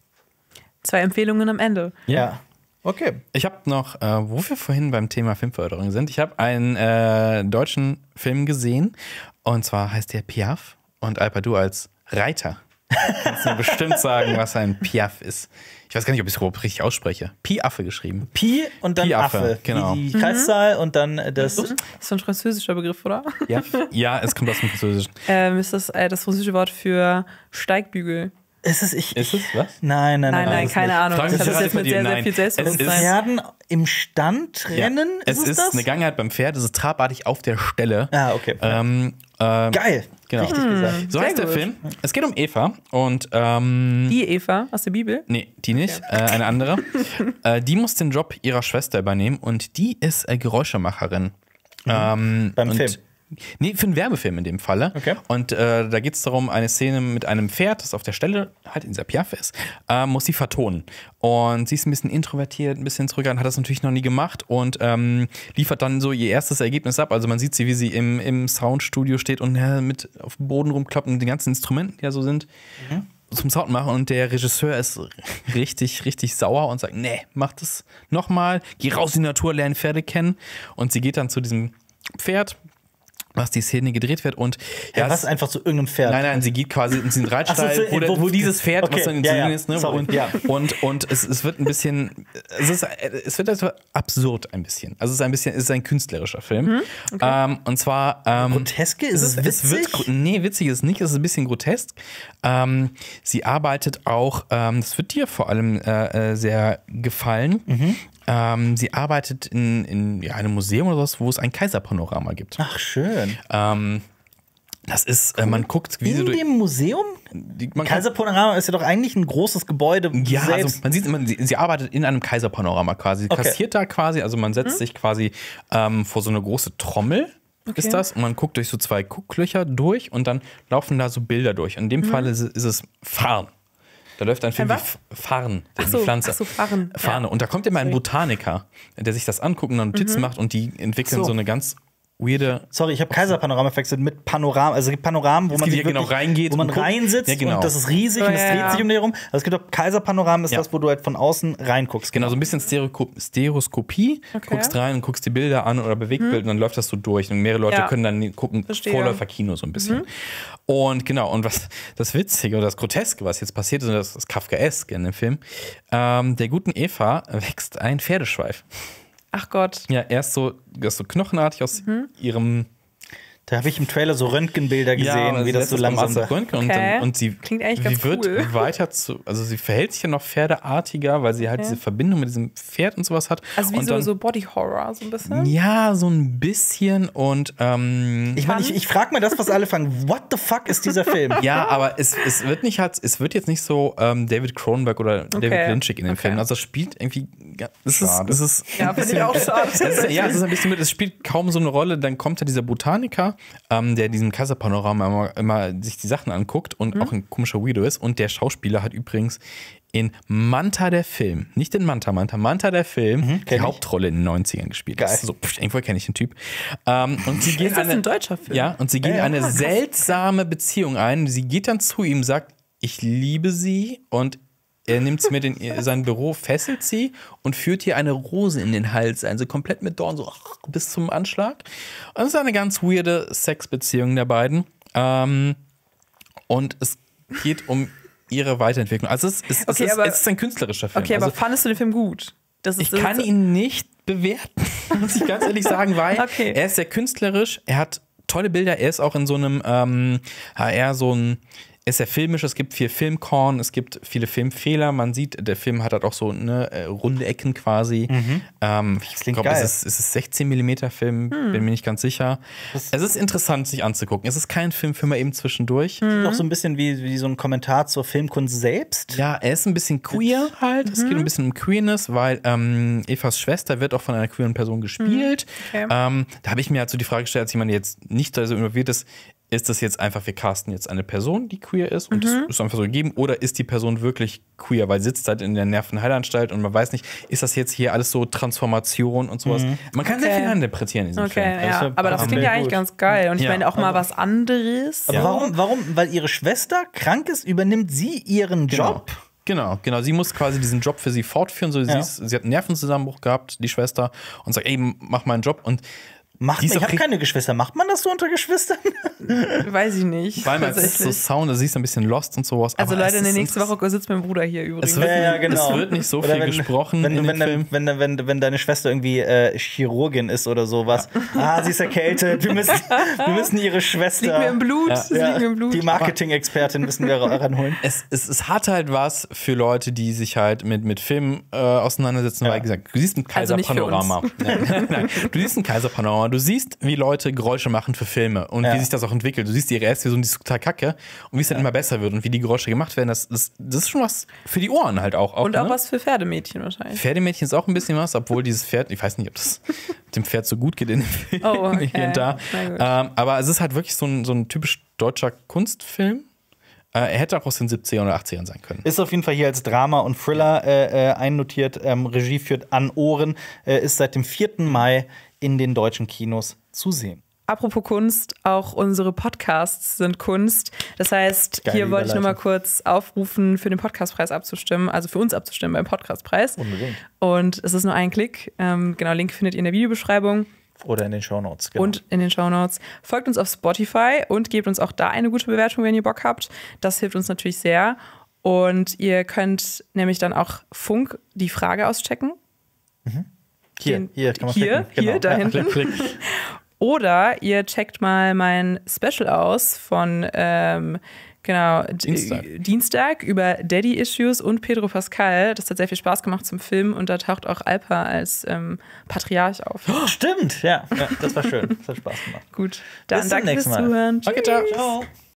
Zwei Empfehlungen am Ende. Ja. Okay. Ich habe noch, äh, wo wir vorhin beim Thema Filmförderung sind, ich habe einen äh, deutschen Film gesehen und zwar heißt der Piaf und Alper, du als Reiter kannst mir bestimmt sagen, was ein Piaf ist. Ich weiß gar nicht, ob ich es überhaupt richtig ausspreche. Piaffe geschrieben. Pi und dann Piaffe, Affe. genau. Die, die Kreiszahl und dann äh, das. Ist so ein französischer Begriff, oder? Ja, ja, es kommt aus dem Französischen. Ähm, ist das äh, das französische Wort für Steigbügel? Ist es ich? Ist es was? Nein, nein, nein. Nein, nein, ist keine nicht. Ahnung. Fragen Ich Sie habe das gerade jetzt mit bei dir? sehr, sehr Nein. viel Es Selbstbewusstsein. Pferden im Stand rennen? Es ist ist das? eine Gangheit beim Pferd, es ist trabartig auf der Stelle. Ah, okay. Ähm, ähm, Geil. Genau. Richtig gesagt. So Sehr heißt der gut. Film. Es geht um Eva und ähm, Die Eva aus der Bibel. nee, die nicht, äh, eine andere. äh, die muss den Job ihrer Schwester übernehmen und die ist äh, Geräuschemacherin. Ähm, Beim und, Film? Nee, für einen Werbefilm in dem Falle. Okay. Und äh, da geht es darum, eine Szene mit einem Pferd, das auf der Stelle halt in dieser Piaffe ist, äh, muss sie vertonen. Und sie ist ein bisschen introvertiert, ein bisschen zurückhaltend, hat das natürlich noch nie gemacht und ähm, liefert dann so ihr erstes Ergebnis ab. Also man sieht sie, wie sie im, im Soundstudio steht und äh, mit auf dem Boden rumkloppt und die ganzen Instrumenten, die ja so sind, zum Sound machen. Und der Regisseur ist richtig, richtig sauer und sagt, nee, mach das nochmal, geh raus in die Natur, lern Pferde kennen. Und sie geht dann zu diesem Pferd, was die Szene gedreht wird und Ja, ja, was es- einfach zu irgendeinem Pferd. Nein, nein, sie geht quasi in diesen Reitstall, Ach so, so, wo, der- wo- wo dieses Pferd, okay, was dann in ja, Szene ja, ist, ne? sorry, und, ja. und, und es, es wird ein bisschen, es, ist, es wird also absurd ein bisschen. Also es ist ein bisschen, es ist ein künstlerischer Film. Ähm, und zwar ähm, Groteske? Ist es es witzig? wird, gro- nee, witzig ist es nicht, es ist ein bisschen grotesk. Ähm, sie arbeitet auch, ähm, das wird dir vor allem äh, äh, sehr gefallen. Mhm. Ähm, sie arbeitet in, in ja, einem Museum oder was, wo es ein Kaiserpanorama gibt. Ach, schön. Ähm, Das ist, äh, man guckt, wie In so durch. dem Museum? Die, man Kaiserpanorama ist ja doch eigentlich ein großes Gebäude. Ja, selbst. also man sieht, man, sie, sie arbeitet in einem Kaiserpanorama quasi. Sie Okay. kassiert da quasi, also man setzt sich quasi ähm, vor so eine große Trommel, Okay. ist das, und man guckt durch so zwei Gucklöcher durch und dann laufen da so Bilder durch. In dem Fall ist, ist es Farn. Da läuft ein Film Ein wie was? F- Farn, Ach die so, Pflanze. ach so, Farn. Farne. Ja. Und da kommt immer ein Botaniker, der sich das anguckt und dann Notizen macht und die entwickeln Ach so. so. eine ganz weirde. Sorry, ich habe Kaiserpanorama verwechselt mit Panorama. Also es gibt Panoramen, wo Es man gibt sich ja genau wirklich, reingeht wo man und guckt. reinsitzt Ja, genau. und das ist riesig Oh, und es ja, dreht ja. sich um dich herum. Also es gibt auch Kaiserpanoramen, ist Ja. das, wo du halt von außen reinguckst. Genau, so ein bisschen Stereo Stereoskopie. Okay. Guckst rein und guckst die Bilder an oder Bewegtbild und dann läuft das so durch. Und mehrere Leute Ja. können dann gucken, Verstehe. Vorläufer-Kino so ein bisschen. Und genau, und was das Witzige oder das Groteske, was jetzt passiert ist, und das ist Kafkaesk in dem Film, ähm, der guten Eva wächst ein Pferdeschweif. Ach Gott. Ja, erst so, das ist so knochenartig aus ihrem. Da habe ich im Trailer so Röntgenbilder gesehen, und wie sie das setzt so beim langsam Arzt da. auf Röntgen und, Okay. dann, und sie, Klingt eigentlich sie ganz wird cool. weiter zu, also sie verhält sich ja noch pferdeartiger, weil sie halt diese Verbindung mit diesem Pferd und sowas hat. Also wie und so, dann, so Body Horror, so ein bisschen. Ja, so ein bisschen und ähm, Ich meine, ich, ich frage mir das, was alle fragen. What the fuck ist dieser Film? ja, aber es, es wird nicht halt, es wird jetzt nicht so ähm, David Cronenberg oder David Lynchig in den Okay. Filmen. Also es spielt irgendwie, es ist, Schade. es ist, Ja, finde ich auch schade. es ist, ja, es ist ein bisschen mit, es spielt kaum so eine Rolle. Dann kommt ja dieser Botaniker, ähm, der in diesem Kaiserpanorama immer, immer sich die Sachen anguckt und Mhm. auch ein komischer Weirdo ist. Und der Schauspieler hat übrigens in Manta der Film, nicht in Manta, Manta, Manta der Film, die kenn ich. Hauptrolle in den neunzigern gespielt. Das Geil. ist so, pff, irgendwo kenne ich den Typ. Ähm, und sie gehen Ist das eine, ein deutscher Film? Ja, und sie gehen Ja, ja. eine Ah, krass. seltsame Beziehung ein. Sie geht dann zu ihm, sagt, ich liebe sie und er nimmt sie mit in ihr- sein Büro, fesselt sie und führt ihr eine Rose in den Hals, also komplett mit Dorn, so ach, bis zum Anschlag. Und das ist eine ganz weirde Sexbeziehung der beiden. Ähm, und es geht um ihre Weiterentwicklung. Also es, ist, es, Okay, ist, aber- es ist ein künstlerischer Film. Okay, aber also, fandest du den Film gut? Das ist ich kann ihn nicht bewerten, muss ich ganz ehrlich sagen, weil Okay. er ist sehr künstlerisch, er hat tolle Bilder, er ist auch in so einem ähm, H R so ein, er ist sehr filmisch, es gibt viel Filmkorn, es gibt viele Filmfehler, man sieht, der Film hat halt auch so ne, äh, runde Ecken quasi. Ähm, ich klingt glaube, geil. es ist, es ist sechzehn Millimeter Film, bin mir nicht ganz sicher. Es ist interessant, sich anzugucken. Es ist kein Film für mal eben zwischendurch. Auch so ein bisschen wie, wie so ein Kommentar zur Filmkunst selbst. Ja, er ist ein bisschen queer halt. Es geht ein bisschen um Queerness, weil ähm, Evas Schwester wird auch von einer queeren Person gespielt. Okay. Ähm, da habe ich mir halt so die Frage gestellt, als jemand jetzt nicht so involviert ist, ist das jetzt einfach, wir casten jetzt eine Person, die queer ist und das ist einfach so gegeben, oder ist die Person wirklich queer, weil sie sitzt halt in der Nervenheilanstalt und man weiß nicht, ist das jetzt hier alles so Transformation und sowas. Man kann sehr Okay. viel interpretieren in diesem Okay, Film. ja. Also, Aber das klingt ja gut. eigentlich ganz geil. Und ich Ja, meine auch mal was anderes. Aber warum, warum? Weil ihre Schwester krank ist, übernimmt sie ihren Job. Genau, genau. Sie muss quasi diesen Job für sie fortführen. So, sie, Ja. ist, sie hat einen Nervenzusammenbruch gehabt, die Schwester, und sagt, ey, mach meinen Job. Und Macht, Die ist ich auch habe richtig- keine Geschwister. Macht man das so unter Geschwistern? Weiß ich nicht. vor allem, es ist so tatsächlich. Sound, da siehst du ein bisschen Lost und sowas. Also aber Leute, es in der ist nächsten interess- Woche sitzt mein Bruder hier übrigens. Es wird, Ja, ja, genau. es wird nicht so Oder viel wenn- gesprochen wenn, in wenn, dem Film. wenn, wenn, wenn, wenn deine Schwester irgendwie äh, Chirurgin ist oder sowas. Ah, sie ist erkältet. Wir müssen, wir müssen ihre Schwester. liegt mir im Blut. Ja. Es liegt mir im Blut. Die Marketing-Expertin müssen wir ra- ranholen. Es, es, es hat halt was für Leute, die sich halt mit, mit Film äh, auseinandersetzen, weil, wie gesagt, du siehst ein Also nicht für Kaiserpanorama. Nein, nein, nein. Du siehst ein Kaiserpanorama, du siehst, wie Leute Geräusche machen für Filme und Ja. wie sich das auch entwickelt. Du siehst ihre erste Version, die ist total kacke und wie es dann immer besser wird und wie die Geräusche gemacht werden. Das, das, das ist schon was für die Ohren halt auch. auch Und auch ne? was für Pferdemädchen wahrscheinlich. Pferdemädchen ist auch ein bisschen was, obwohl dieses Pferd, ich weiß nicht, ob das dem Pferd so gut geht in dem Film. Oh, okay. Hier und da. Na gut. Ähm, aber es ist halt wirklich so ein, so ein typisch deutscher Kunstfilm. Äh, er hätte auch aus den siebzigern oder achtzigern sein können. Ist auf jeden Fall hier als Drama und Thriller äh, äh, einnotiert. Ähm, Regie führt An Ohren. Äh, ist seit dem vierten Mai in den deutschen Kinos zu sehen. Apropos Kunst, auch unsere Podcasts sind Kunst. Das heißt, Geile hier wollte ich nur mal Überleitung. kurz aufrufen, für den Podcastpreis abzustimmen, also für uns abzustimmen beim Podcastpreis. Unbedingt. Und es ist nur ein Klick. Ähm, genau, Link findet ihr in der Videobeschreibung Oder in den Shownotes. Genau. und in den Shownotes. Folgt uns auf Spotify und gebt uns auch da eine gute Bewertung, wenn ihr Bock habt. Das hilft uns natürlich sehr. Und ihr könnt nämlich dann auch Funk die Frage auschecken. hier, den- hier kann man hier, klicken. hier, da Ja. hinten. Klick, klick. Oder ihr checkt mal mein Special aus von ähm, Genau, Dienstag. D- Dienstag über Daddy-Issues und Pedro Pascal. Das hat sehr viel Spaß gemacht zum Film und da taucht auch Alpa als ähm, Patriarch auf. Oh, stimmt, ja. ja. Das war schön. Das hat Spaß gemacht. Gut, dann Bis zum danke fürs nächsten Mal. Zuhören. Okay, ciao. Ciao.